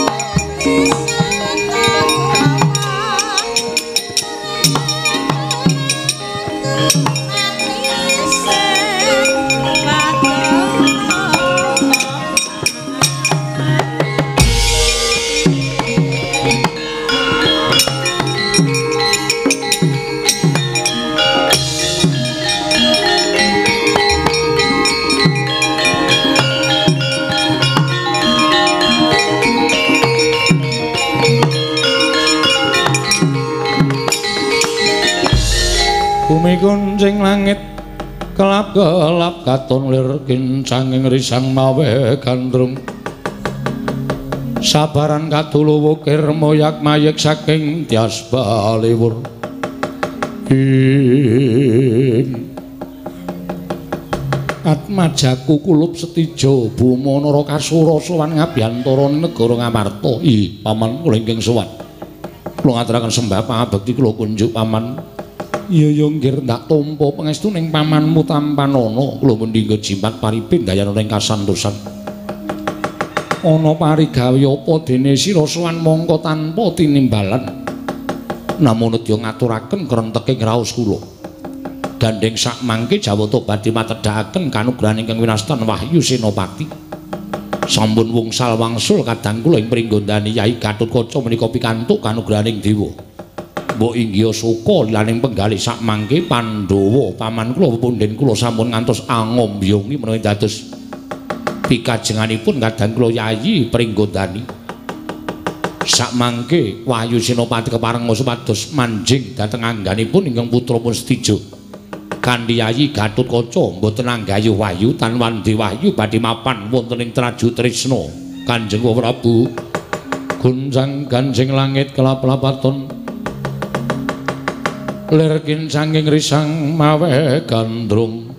bumi kuncing langit kelap-kelap katon lir kincanging risang mawe gandrung sabaran katulu wukir moyak mayek saking tias baliwur ing Atmajaku kulup setijo Bumanara Kasura sowan ngabiyantara negara Ngamarta. Ih, paman kula ingkang sowan. Kula ngaturaken sembah pangabekti kula kunjuk paman. Iya ya nggih ndak tampa pangestu ning pamanmu tampanana. Kula mendhingga jimat paripin dayana ing kasantosan. Ana parigawe apa dene sira sowan mangka tanpa tinimbalan. Namung nedya ngaturaken krenteking raos kula. Gandeng sak mangke Jawata badhe matedhakaken kanugrahan ingkang winastan Wahyu Senopati. Sampun wungsal wangsul kadang kula ing pringgondani Yai Gatotkaca menika pikantuk kanugrahaning dewa. Mbok inggih suka lilaning penggalih sak mangke Pandhawa paman kula pepundhen kula sampun ngantos angombyongi menawi dados pikajenganipun kadang kula Yayi pringgondani. Sak mangke Wahyu Senopati kepareng supados manjing dhateng angganipun ingkang putrapun Setijo. Kanthi Yayi Gatotkaca mboten anggayuh Wahyu tan wandi Wahyu badhe mapan wonten ing Traju Trisna Kanjeng Prabu. Gunjang ganjing langit kelap-lapaton lir kincanging risang mawe gandrung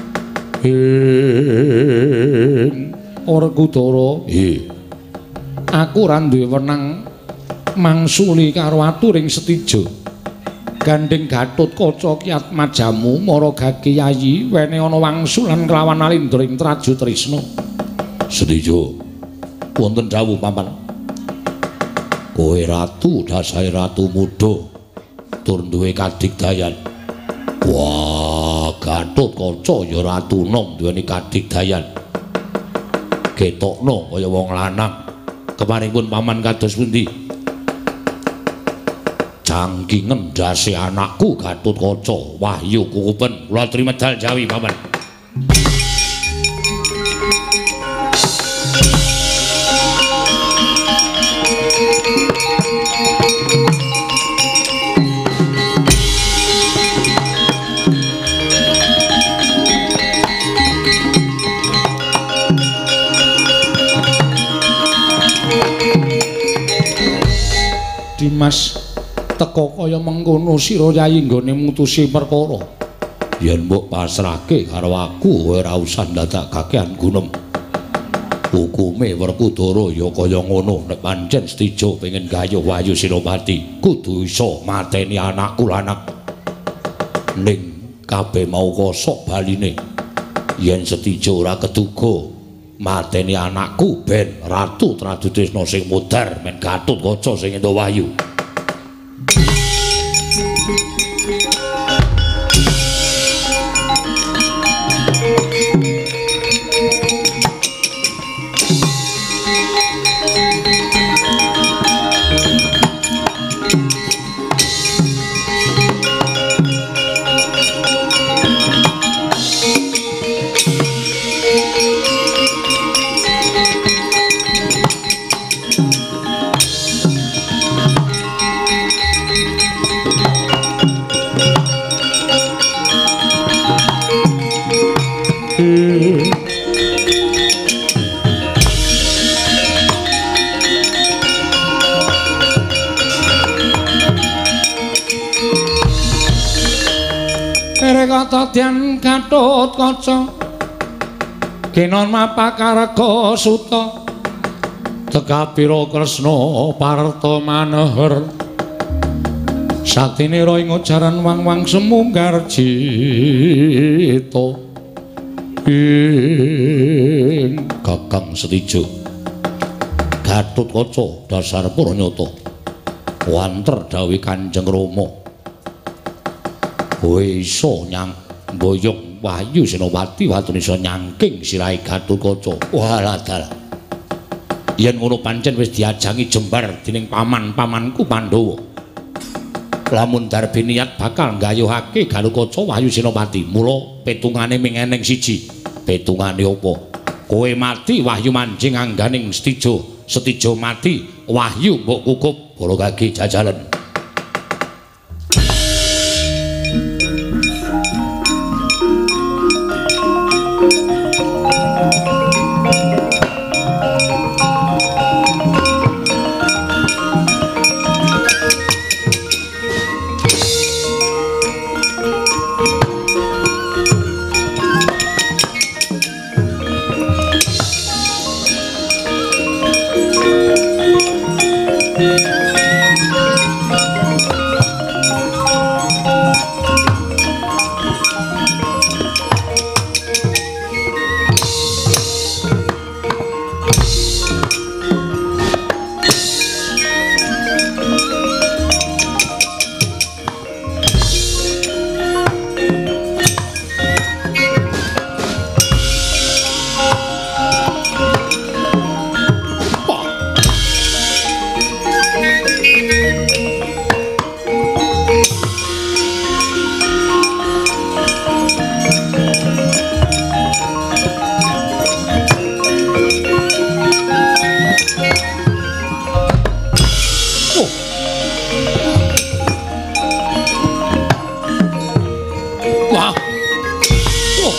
ing Werkudara. He aku ora duwe wenang mangsuli karo aturing Setijo. Gandeng Gatotkaca ki Atmajamu mara gage Yayi wene ana wangsulan kelawan Alindra ing Traju Trisna. Setijo wonten dawuh paman. Kowe ratu dasare ratu muda tur duwe kadigdayan. Wah, Gatotkaca ya ratu nom duweni kadigdayan. Ketokno kaya wong lanang. Kemaringipun paman kados pundi? Jangkingen ndase anakku Gatotkaca Wahyu kukupen kula aturi medal jawi paman. Dimas teka kaya mengkono sira Yayi nggone mutusi perkara. Yen mbok pasrahke karo aku kowe ora usah ndadak kakehan gunem. Hukume Werkudara ya kaya ngono. Nek pancen Setijo pengin gayuh Wahyu Senopati kudu iso mateni anakku lanang. Ning kabeh mau kosok baline. Yen Setijo ora keduga mateni anakku ben Ratu Traju Trisna sing modar men Gatotkaca sing entuk Wahyu. Tadyan Gatotkaca kinon mapakarga suta tekapira Kresna parta maneher saktine ra ing ujaran wang-wang semunggar cita ing Kakang Setijo. Gatotkaca dasar Pranyata wanter dawuh Kanjeng Rama kowe iso nyang mboyong Wahyu Senopati watune iso nyangking sirahe Gatotkaca. Walah dalah. Yen ngono pancen wis diajangi jembar dening paman-pamanku Pandhawa. Lamun darbe niat bakal nggayuhake Gatotkaca Wahyu Senopati, mula petungane ming eneng siji. Petungane apa? Kowe mati Wahyu manjing angganing Setijo, Setijo mati Wahyu mbok kukup bala gage jajalan. Wah. Oh.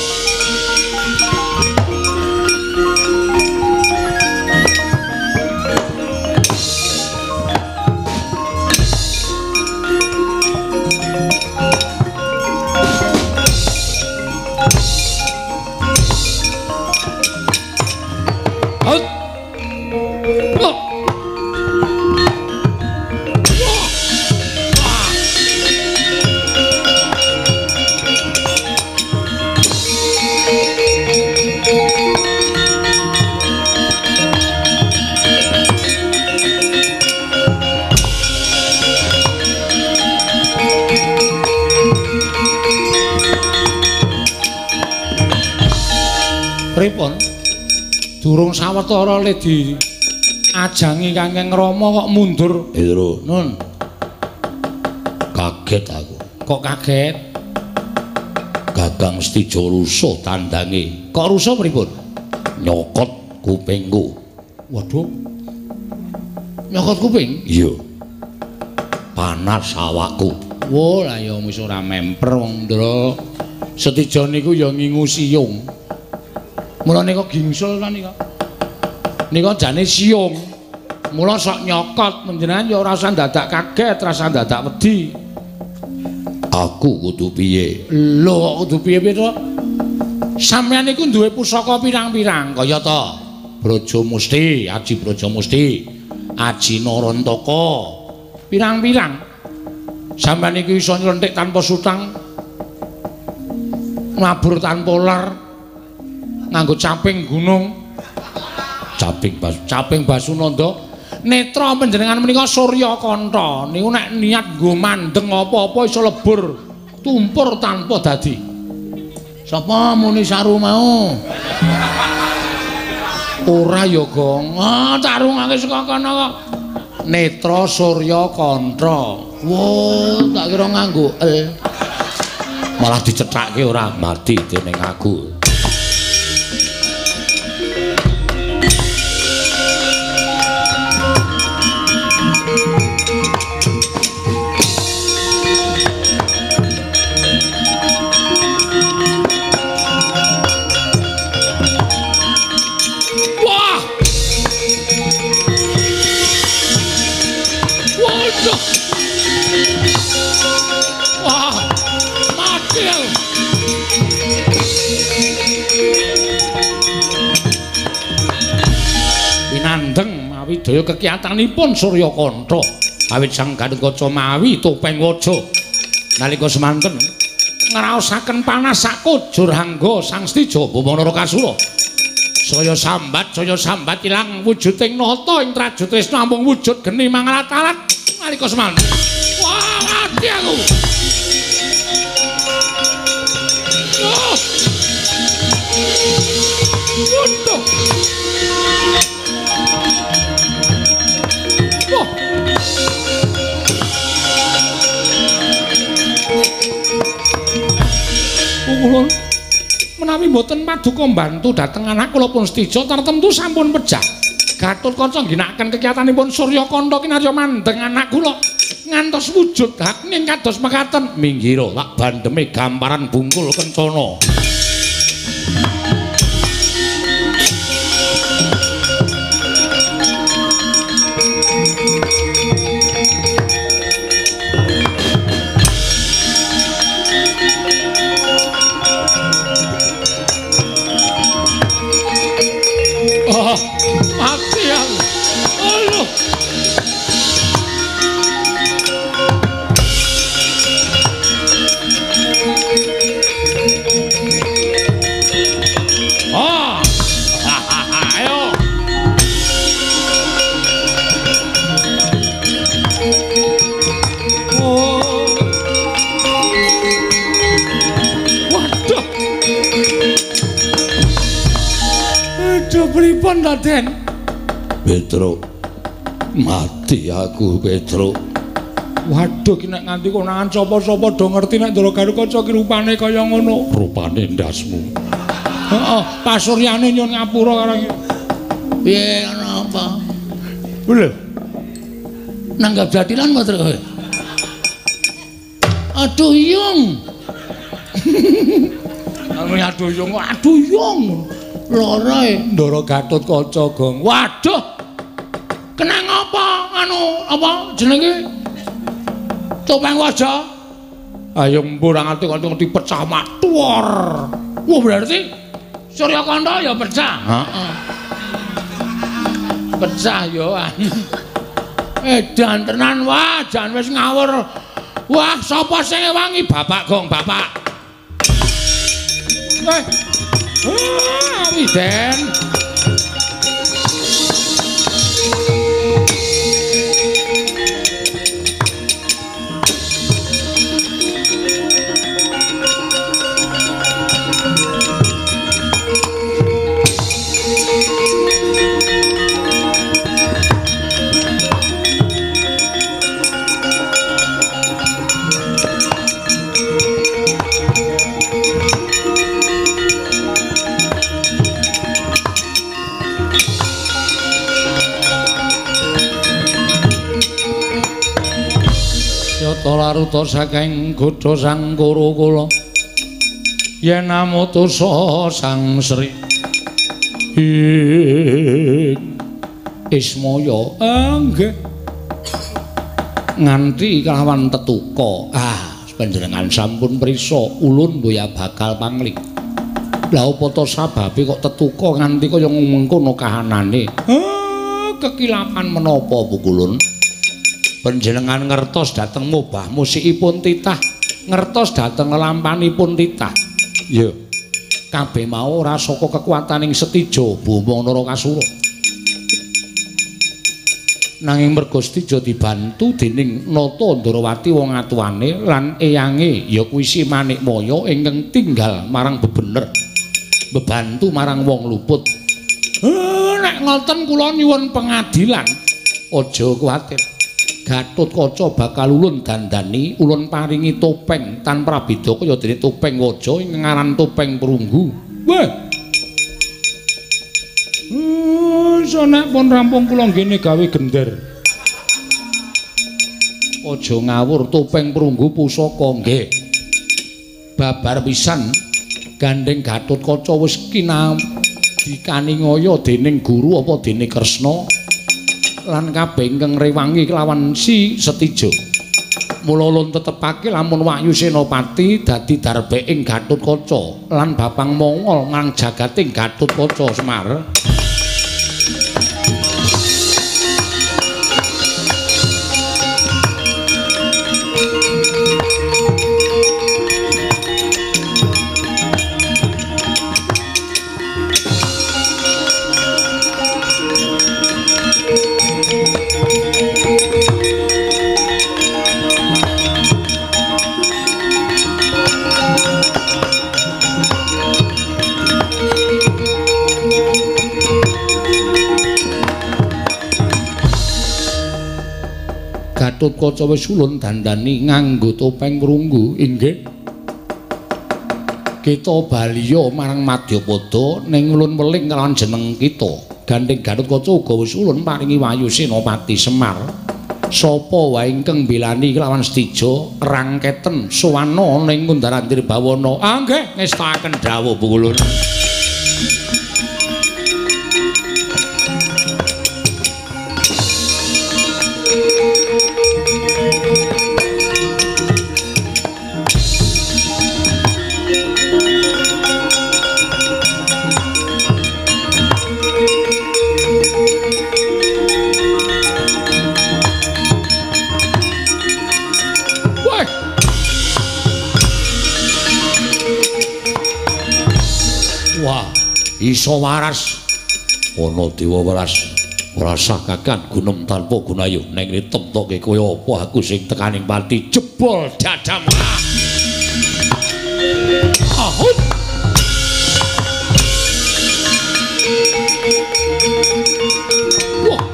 Pripun? Durung sawetara le di ajangi Kakang Rama kok mundur. Pedro, Nun. kaget aku. Kok kaget? Gagang Stijo rusuh tandange. Kok rusuh pripun? Nyokot kupingku. Waduh. Nyokot kuping? Iya. Panas awakku. Wo lah ya wis ora memper wong Ndra. Stijo niku ya ngingu siung. Mulane kok gingsul ta nika. Nika jane siung. Mula sok nyokot panjenengan ya ora usah dadak kaget, rasa dadak wedi. Aku kudu piye? Lho kok kudu piye-piye to? Sampeyan niku duwe pusaka pirang-pirang kaya to? Braja Musti, Aji Braja Musti, Aji Narantaka. Pirang-pirang. Sampeyan niku iso nylenthik tanpa sutang. Mabur tanpa lar. Nganggo caping gunung. Caping bas. Caping Basunanda. Netra panjenengan menika Surya Kanta niku nek niat nggo mandeng apa-apa iso lebur tumpur tanpa dadi. Sapa muni saru mau? Ora ya, Gong. Ah, tarungake saka kana kok. Netra Surya Kanta. Wo, tak kira nganggo el. Malah dicethake ora mati dening aku. Pinandeng mawi daya kekiyatanipun Surya Kanta awit sang Gatotkaca mawi topeng waja nalika semanten ngraosaken panas sak kujur hangga sang Stijo Bamanara Kasura saya sambat saya sambat ilang wujuding nata ing Trajut Tresna amung wujud geni mangalat-alat nalika semanten wah mati aku oh. Waduh. Wah. Ulun menawi mboten paduka mbantu dhateng anak kula pun Stijo tertentu sampun pejah. Gatotkaca ngginakaken kegiatanipun Surya Kanta kinarya mandeng anak kula ngantos wujud hakning kados mekaten. Minggira tak bandheme gamparan bungkul kencana. Mati aku. Aduh. Oh. Ayo. Oh. Waduh. Aduh pripun Raden? Petro. Mati aku, Petro. Waduh ki nek nganti konangan sapa-sapa do ngerti nek Ndara Gatotkaca ki rupane kaya ngono. Rupane ndasmu. Heeh, pasuryane nyun ngapura karo iki. Piye ana apa? Lho. Nanggap jadilan Mas Tru. Aduh Yung. Anu aduyung, aduyung. Lara e Ndara Gatotkaca, Gong. Waduh. Kenang apa anu apa jenenge? Topeng Waja. Ayo mburang ati kok ngerti pecah matuwor. Wah berarti Suryakanda ya pecah. Heeh. Pecah yo. Edan tenan wah, jan wis ngawur. Wah, sapa sing ngewangi? Bapak Gong, bapak. Eh. Ah, Widen. Laruta saking godha sang kuru kula yen amutusa sang Sri Ismaya nggih nganti kelawan tetuka ah panjenengan sampun prisa ulun boya bakal pangling lha apa to sababe kok tetuka nganti kaya mengkono kahanane ah kekilapan menapa pukulun panjenengan ngertos dhateng mobah musikipun titah ngertos dhateng lampanipun titah ya kabeh mau ora saka kekuwataning Setija Bama Narakasura nanging merga Setija dibantu dening Nata Ndarawati wong atuwane lan eyange ya kuwi Si Manikmaya ingkang tinggal marang bebener bebantu marang wong luput eh nek ngoten kula nyuwun pengadilan aja kuwatir Gatotkaca bakal ulun dandani, ulun paringi topeng tan prabeda kaya dene topeng waja ing ngaran topeng perunggu. Wah. Hmm, sonek pun rampung kula ngene gawe gender. Aja ngawur topeng perunggu pusaka nggih. Babar pisan gandeng Gatotkaca wis kinam dikaningaya dening guru apa dene Kresna. Lan kabeh ingkang rewangi kelawan Si Setija. Mula ulun tetepake lamun Wahyu Senopati dadi darbeking Gatotkaca lan Bapang Mongol marang jagating Gatotkaca Semar. Gatotkaca wis ulun dandani nganggo topeng perunggu inggih. Kita baliya marang Madyapada ning ulun weling kelawan jeneng kita. Gandeng Gatotkaca uga wis ulun paringi Wahyu Senopati Semar. Sapa wae ingkang mbelani kelawan Setija rangketen sowana ning Kundarandir Bawana. Ah nggih ngestakaken dawuh Bu Ulun. Iso waras ana dewa waras ora sah kakan gunem tanpa gunayu ning temtoke kaya apa aku sing tekaning pati jebol dadam ahut wah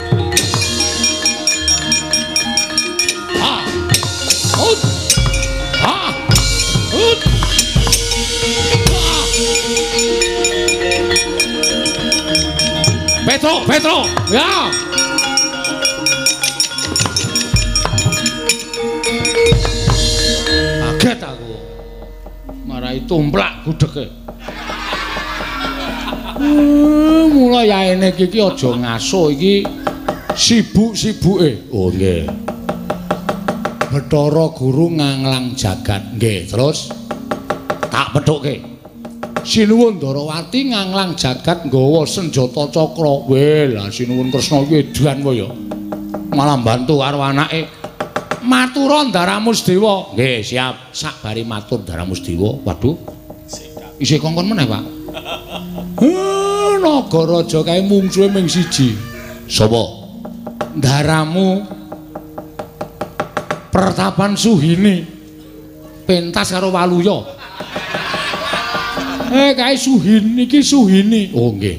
ah hut ah hut Petro, Petro, ya. Kaget aku. Marai Yai tumplak gudhege. Uh, mulai yaene iki aja ngaso iki sibuk-sibuke. Oh nggih. Bathara Guru nganglang jagat. Nggih, terus tak pethuke. Sinuwun Darawati nganglang jagat nggawa senjata cakra. Weh, lah Sinuwun Kresna iki edan wae ya. Malah bantu karo anake. Matura Ndaramusdewa. Nggih, siap. Sakbari matur Ndaramusdewa. Waduh. Isih kongkon meneh, Pak. Heh, Nagaraja kae mungsuhe ming siji. Sapa? Ndaramu Pertapan Suhini. Pentas karo Waluya. Eh, kae Suhini iki Suhini. Oh, nggih.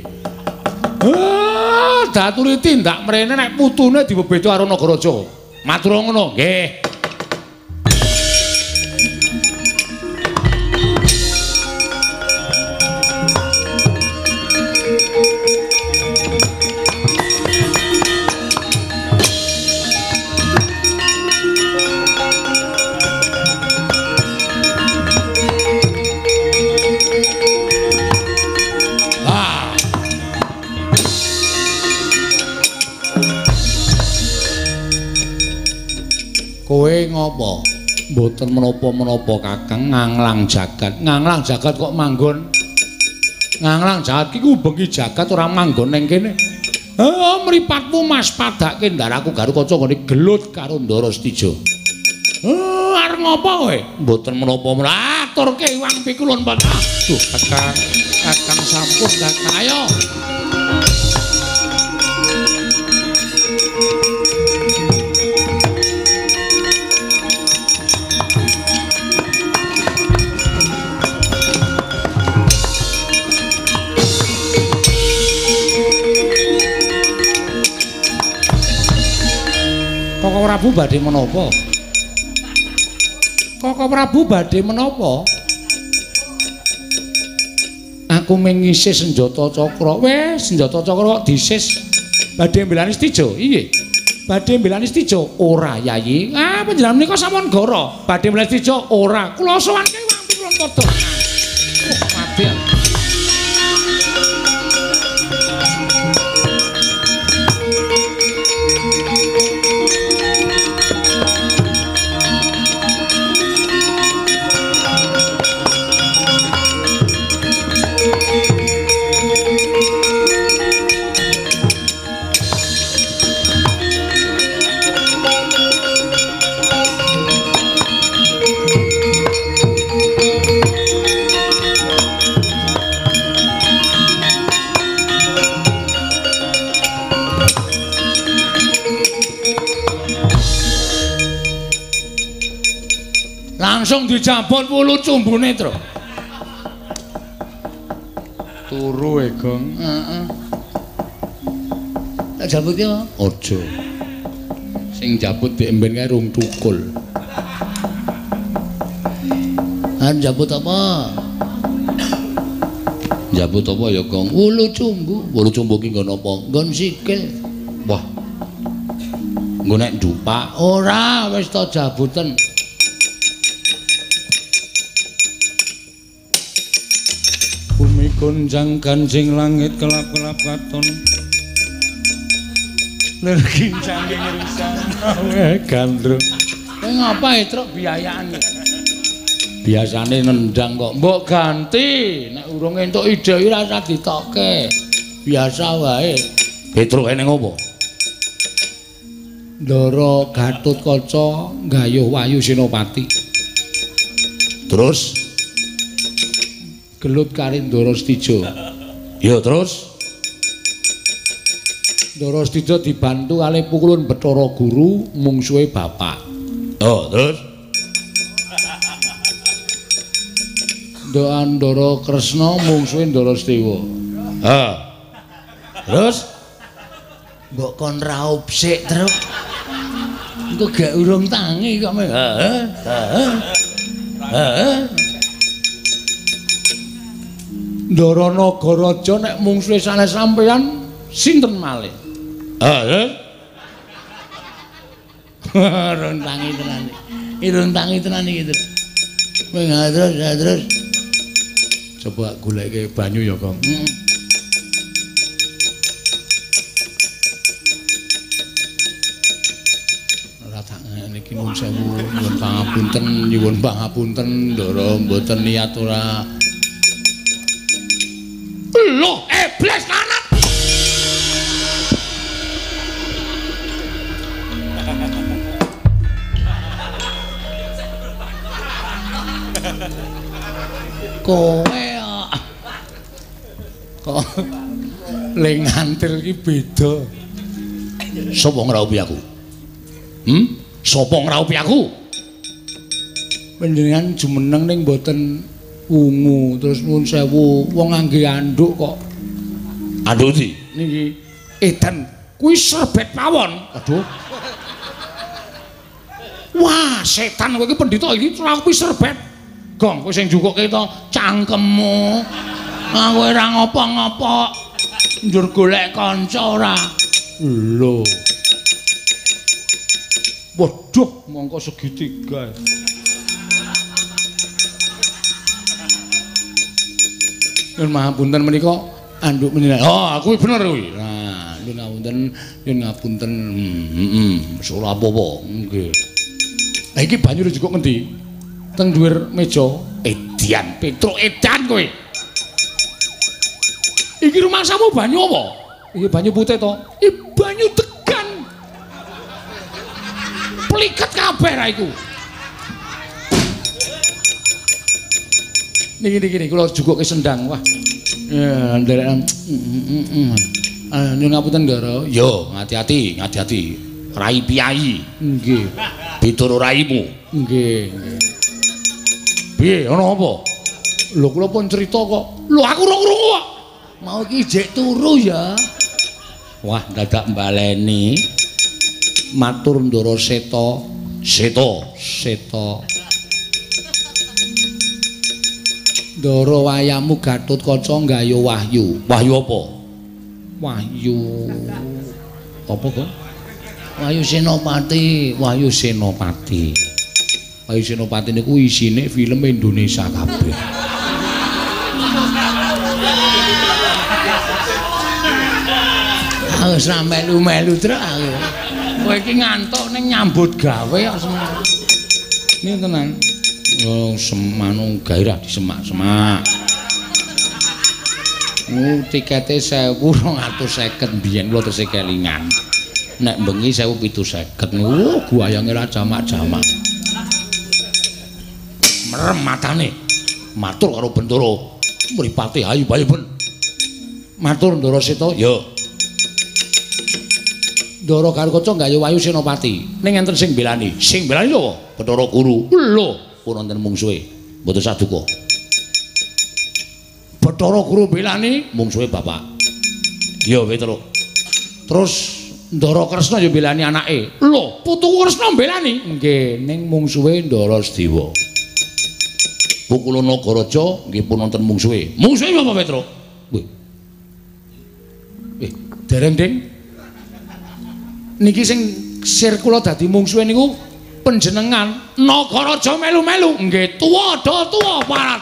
Ah, daturi tindak mrene nek putune dibebeda karo Nagaraja. Matur ngono, nggih. Kowe ngopo? Mboten menapa-menapa Kakang, nganglang jagat. Nganglang jagat kok manggon? Nganglang jagat iki kubengi jagat ora manggon ning kene. Ah, mripatmu Mas padake ndaraku Garukaca nggone gelut karo Ndara Setija. Ah, arep ngopo kowe? Mboten menapa-menapa. Aturke Iwang Pikulun Pandha. Duh, Kakang, Kakang sampun Kakang ayo. Koko Prabu badhe menapa? Koko Prabu badhe menapa? Aku mengisi senjata cakra. Wes, senjata cakra kok disis badhe mbelani Setija. Iye. Badhe mbelani Setija ora, Yayi. Ah, panjenengan menika sampun goro. Badhe mbelani Setija ora. Kula sowanke Iwang Pikulun Pandha. Oh, mati. Langsung dijabut wulu cumbune, Tru. Turu e, Gong. Heeh. Tak jabut ya? Aja. Sing jabut diemben kae rung tukul. An jabut apa? Jabut apa ya, Gong? Wulu cumbu. Wulu cumbu ki nggon apa? Nggon sikil. Wah. Nggo nek dupak ora wis ta jabutan. Bumi gonjang ganjing langit kelap-kelap katon. Ler kincang ngirisan awe gandrung. Kowe ngapae truk biayaan? Biasane nendang kok mbok ganti. Nek urung entuk ide ora usah ditokke. Biasa wae. Petruk ene ngopo? Ndara Gatotkaca nggayuh Wayu Senopati. Terus gelut kari Ndara Setija. Ya terus Ndara Setija dibantu kalih Pukulun Bathara Guru mungsuhe bapak. Oh, terus Ndara Ndara Kresna mungsuhe Ndara Sedewa. Ha. Terus mbok kon raup sik, Truk. Engko gak urung tangi kok. Heeh. Heeh. Heeh. Ndara Nagaraja nek mungsuhe sanes sampeyan sinten malih? Heeh. Urung tangi tenan. Irung tangi tenan iki. Terus terus terus Coba goleke banyu ya, Kong. Hmm. Ora tak niki nuwun sewu, nyuwun pangapunten, nyuwun pangapunten, ndara mboten niat ora. Loh, iblis kanat. Kowe kok ling ngantil iki beda. Sapa ngraupi aku? Hm? Sapa ngraupi aku? Panjenengan jumeneng ning mboten ungu terus nuwun sewu wong ngangge anduk kok. Anduk ndi? Niki edan kuwi serbet pawon. Aduh. Wah, setan kowe iki pendhita iki rapi serbet. Gong, kowe sing njukuke to cangkemmu. Ah kowe ora ngopo-ngopo. Njur golek kanca ora. Lho. Waduh, mongko segitiga. Nyun mahapunten menika anduk menika. Oh, kuwi bener kuwi. Nah, nyun ngapunten, nyun ngapunten. Heeh, wis ora apa-apa. Nggih. Lah iki banyu dijukuk ngendi? Teng dhuwur meja. Edian, Petro edan kowe. Iki rumahmu banyu apa? Iki banyu putih to. Iki banyu degan. Pliket kabeh ra iku. Niki niki niki kula jukuke sendang. Wah. Ya, nderek. Ah, nyun ngapunten, Ndara. Yo, hati-hati, hati-hati. Rai Piyai. Nggih. Pitoro raimu. Nggih, nggih. Piye, ana apa? Lho kula pun cerita kok. Lho aku ora krungu kok. Mau iki jek turu ya. Wah, dadak mbaleni. Matur Ndara Seta. Seta, Seta. Ndara wayamu Gatotkaca nggayo wahyu. Wahyu apa? Wahyu apa kok? Wahyu Senopati, Wahyu Senopati. Wahyu Senopati niku isine film Indonesia kabeh. Aku ora melu-melu truk aku. Kowe iki ngantuk ning nyambut gawe kok semak. Ini tenan. Oh, semanu gairah disemak-semak. Nu tikete sewu rong atus seket biyen kula tesih kelingan. Nek bengi sewu pitu seket niku guayange ra jamak-jamak. Merem matane. Matur karo Bendara mripate ayu bayu ben. Matur Ndara Seta, ya. Ndara Gatotkaca nggayu Wahyu Senopati. Ning enten sing belani. Sing belani lho, Bathara Guru. Lho, pun wonten mungsuhe. Mboten saduka. Bathara Guru belani mungsuhe bapak. Ya, Petruk. Terus Ndara Kresna ya belani anake. Lho, putuku Kresna belani. Nggih, ning mungsuhe Ndara Sdewa. Pukul Nagaraja nggih pun wonten mungsuhe. Mungsuhe apa, Petruk? Wih. Eh, dereng, Ding. Niki sing sir kula dadi mungsuhe niku panjenengan Nagaraja melu-melu. Nggih, tuwa do tuwa parat.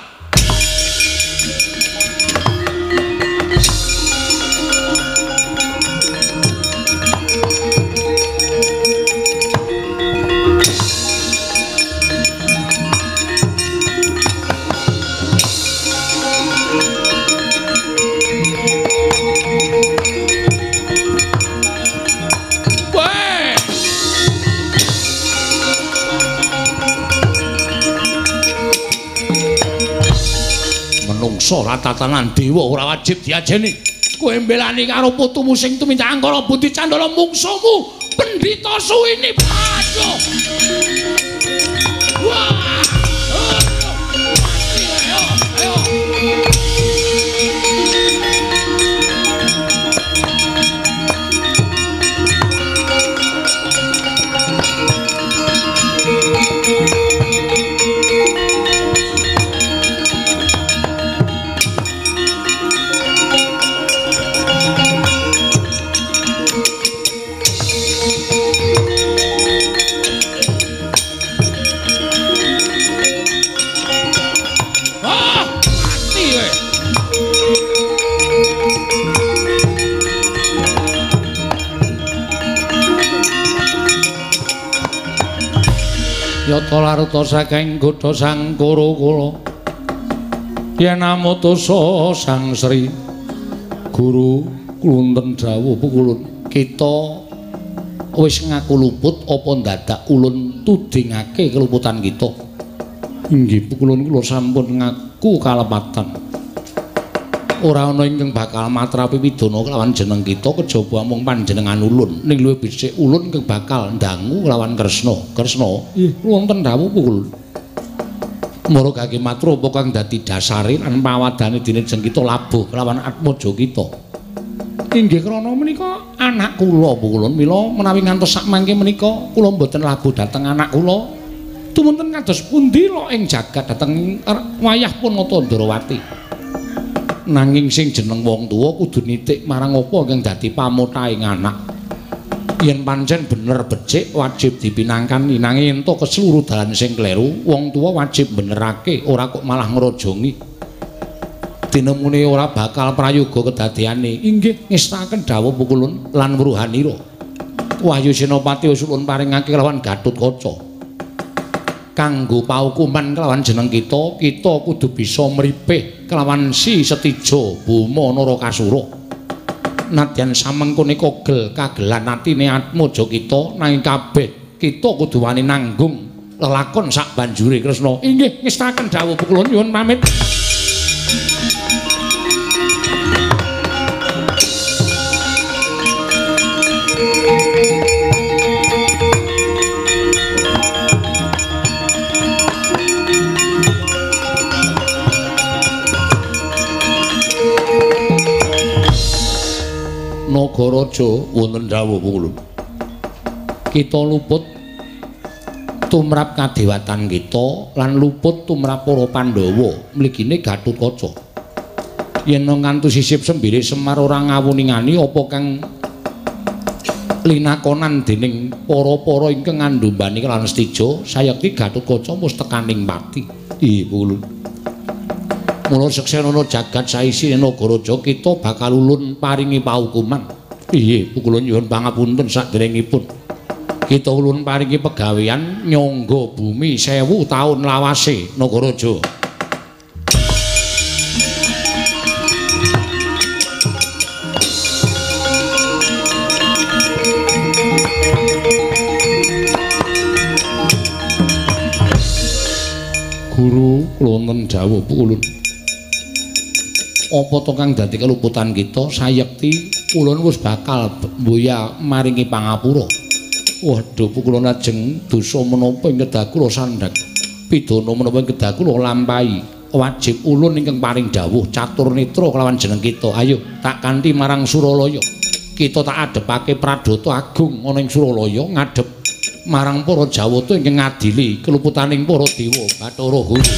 Menungso ratatanan dewa ora wajib diajeni. Kowe mbelani karo putumu sing tumindak angkara Buti Candala mungsumu Pendhita Suwini. Ayo. Wah. Ayo, ayo. Nyata larta saking godha sang Kurukula yen amutusa sang Sri Guru klunten dawuh pukulun kita wis ngaku luput apa dadak ulun tudingake keluputan kita. Inggih pukulun kula sampun ngaku kalepatan. Ora ana ingkang bakal matrapi pidana kelawan jeneng kita kejaba mung panjenengan ulun. Ning luwih becik ulun ingkang bakal ndangu kelawan Kresna. Kresna, nggih wonten dawuh pukulun. Maragake matur apa kang dadi dasare lan pawadane dene jeng kita labuh kelawan atmaja kita. Inggih krana menika anak kula pukulun mila menawi ngantos sak mangke menika kula mboten labuh dhateng anak kula. Tumunten kados pundi lo ing jagat dhateng wayah Punata Ndarawati. Nanging sing jeneng wong tuwa kudu nitik marang apa kang dadi pamuthaing anak. Yen pancen bener becik wajib dipinangkani nanging ento keseluruh dalan sing kleru wong tuwa wajib benerake ora kok malah ngrojongi. Dinemune ora bakal prayoga kedadeane. Inggih ngestaken dawuh pukulun lan wruhanira. Wahyu Senopati wis ulun paringake kelawan Gatotkaca. Kanggo paukuman kelawan jeneng kita, kita kudu bisa mripih kelawan Si Setija Buma Narakasura. Nadyan samengkone kogel kagelan atine atmaja kita nanging kabeh kita kudu wani nanggung lelakon sak banjure Kresna. Inggih ngestaken dawuh pukulun nyuwun pamit. Nagaraja wonten dawuh pukulun. Kita luput tumrap kadewatan kita lan luput tumrap para Pandhawa mligine Gatotkaca. Yen ngantos sisip sembire Semar ora ngawuningani apa kang linakonan dening para-para ingkang ngandombani kelawan Setija sayekti Gatotkaca mus tekaning pati. Ih pukulun. Mula seksenana jagat saisine nagaraja kita bakal ulun paringi paukuman. Iye, pukulun nyuwun pangapunten saderengipun. Kita ulun paringi pegawean nyangga bumi sewu taun lawase nagaraja. Guru klonten dawuh pukulun. Apa to kang dadi keluputan kita sayekti ulun wis bakal mboya maringi pangapura. Waduh pukulun ajeng dosa menapa ing kedah kula sandhak pidana menapa ing kedah kula lampahi wajib ulun ingkang paring dawuh catur netra kelawan jeneng kita. Ayo tak kanthi marang Suralaya. Kita tak adepake Pradata Agung ana ing Suralaya ngadhep marang para Jawata ingkang ngadili keluputaning para dewa Bathara Guru.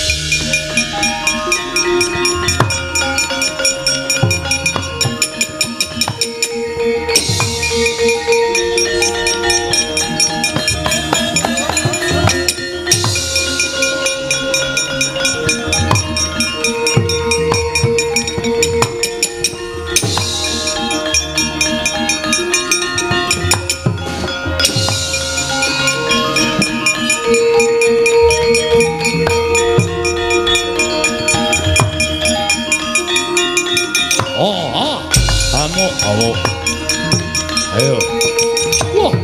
Ayo. Wah.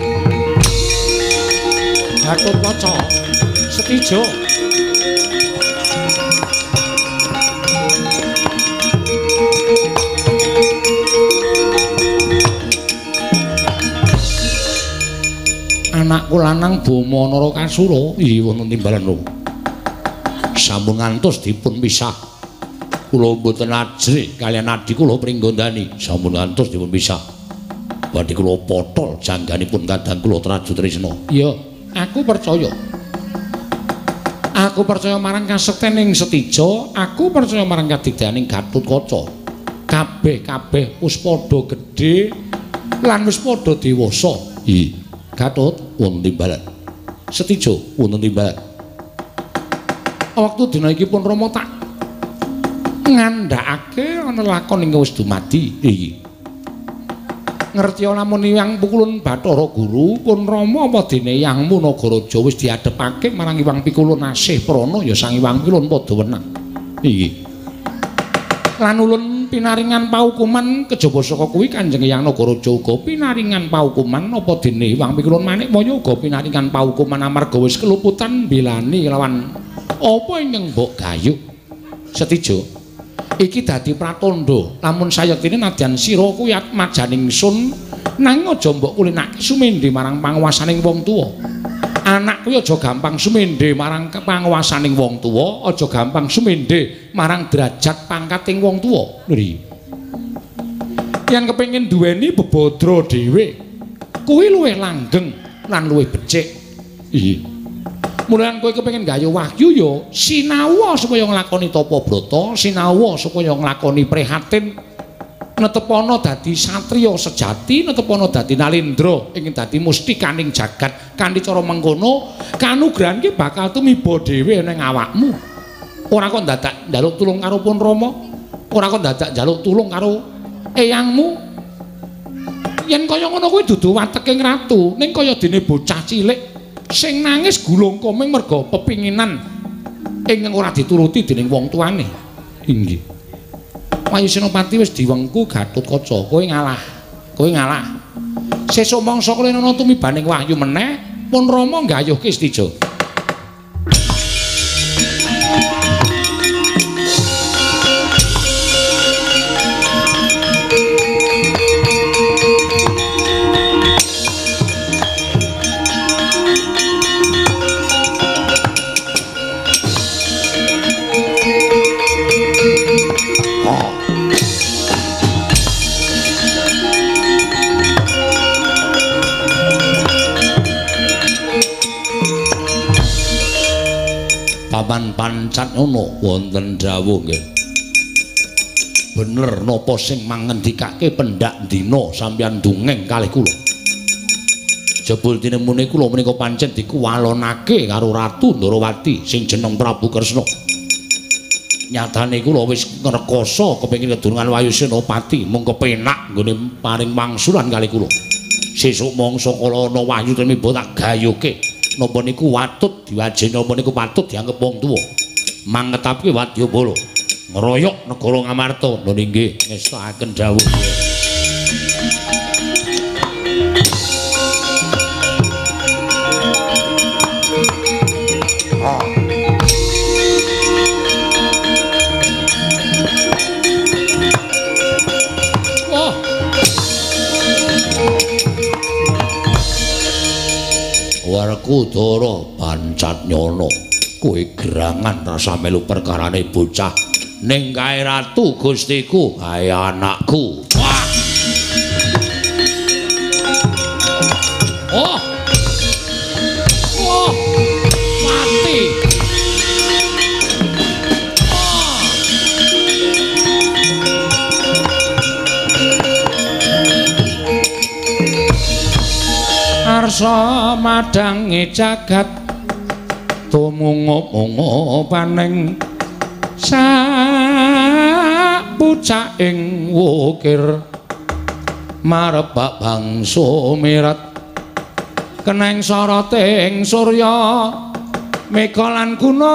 Gatotkaca. Setija. Anakku lanang Bama Narakasura. Iya wonten timbalan lho. Sampun ngantos dipun pisah. Kula mboten ajrih kaliyan adi kula pringgondani. Sampun ngantos dipun pisah. Badhe kula potol jangganipun kadang kula traju tresna. Iya, aku percaya. Aku percaya marang kasektening Setija, aku percaya marang kadigdaning Gatotkaca. Kabeh-kabeh wis padha gedhe lan wis padha dewasa. Iya, Gatot wonten timbalan. Setija wonten timbalan. Wektu dina iki pun Rama tak ngandhakake ana lakon ingkang wis dumadi. Iya. ngerti lamun Hyang Pikulun Bathara Guru pun Rama apa dene Hyangmu Nagaraja wis diadhepake marang Hyang Pikulun asih prana ya Sang Hyang Pikulun padha wenang. Iki. Lan ulun pinaringan paukuman kejaba saka kuwi Kanjeng Hyang Nagaraja uga pinaringan paukuman apa dene Hyang Pikulun Manikmaya uga pinaringan paukuman amarga wis keluputan bilani lawan apa ingkang mbok gayuh. Setijo. Iki dadi pratandha lamun sayektine nadyan sira kuwi majaning sun nanging aja mbok kulinake sumendhe marang panguwasaning wong tuwa. Anak kuwi aja gampang sumendhe marang panguwasaning wong tuwa, aja gampang sumendhe marang derajat pangkating wong tuwa. Lho. Yen kepengin duweni bebodro dhewe, kuwi luwih langgeng lan luwih becik. Iya. Mulan kowe kepengin gayuh wahyu ya sinau supaya nglakoni tapa brata, sinau supaya nglakoni prihatin, netepana dadi satriya sejati, netepana dadi nalendra ingkang dadi mustikaning jagat. Kanthi cara mengkono, kanugrahan ki bakal tumiba dhewe ning awakmu. Ora kok dadak njaluk tulung karo Pun Rama, ora kok dadak njaluk tulung karo eyangmu. Yen kaya ngono kuwi dudu wateking ratu, ning kaya dene bocah cilik sing nangis gulung komeng merga pepinginan ingkang ora dituruti dening wong tuane. Inggih. Wayu Senopati wis diwengku Gatotkaca, kowe ngalah. Kowe ngalah. Sesuk mangsa kowe ana tumibaning wahyu meneh, Pun Rama nggayuhke Stijo. Paman Pancat ngono wonten dawuh nggih. Bener napa sing mangendikake pendak dina sampeyan dungeng kalih kula. Jebul tinemune kula menika pancen dikuwalonake karo Ratu Ndarawati sing jeneng Prabu Kresna. Nyatane kula wis ngrekoso kepengin kedurungan Wayu Senopati mung kepenak nggone paring mangsulan kalih kula. Sesuk mangsa kala ana wahyu temiba tak gayuhke. Napa niku watut diwajeni napa niku patut dianggep wong tuwa. Mangetapke Wadyabala ngeroyok negara Ngamarta. Lho nggih ngestakaken dawuh. Werkudara Pancatnyana, kowe gerangan rasa melu perkarane bocah ning kae ratu Gustiku, kae anakku. Wah. Oh. Oh. Mati. Arsa madangi jagat tumungup-ungup paning sapucaing wukir marebak bangsa mirat keneng soroting surya mega lan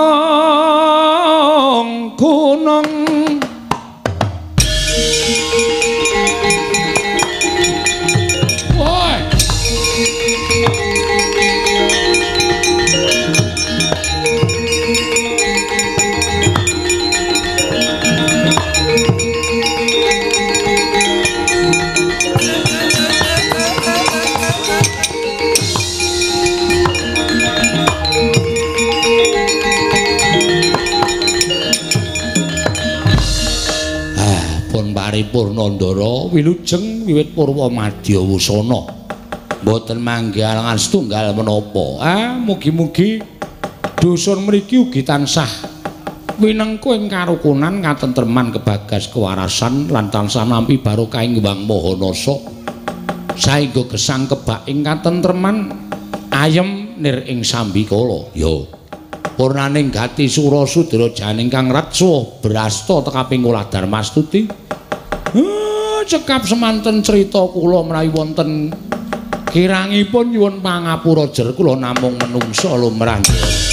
gunung gunung Paripurnandara wilujeng wiwit purwa madya wusana boten manggihalangan setunggal menapa. Ah mugi-mugi dusun mriki ugi tansah winengku ing karukunan katentreman kebagas kewarasan lan tansah nampi barokah ing Hyang Mahanasa saengga gesang kebak ing katentreman ayem nir ing sambikala. Ya purnaning gati sura sudra janing kang ratsa brasta tekaping olah Darmastuti. cekap semanten cerita kula menawi wonten kirangipun nyuwun pangapura jer kula namung menungsa lumrah.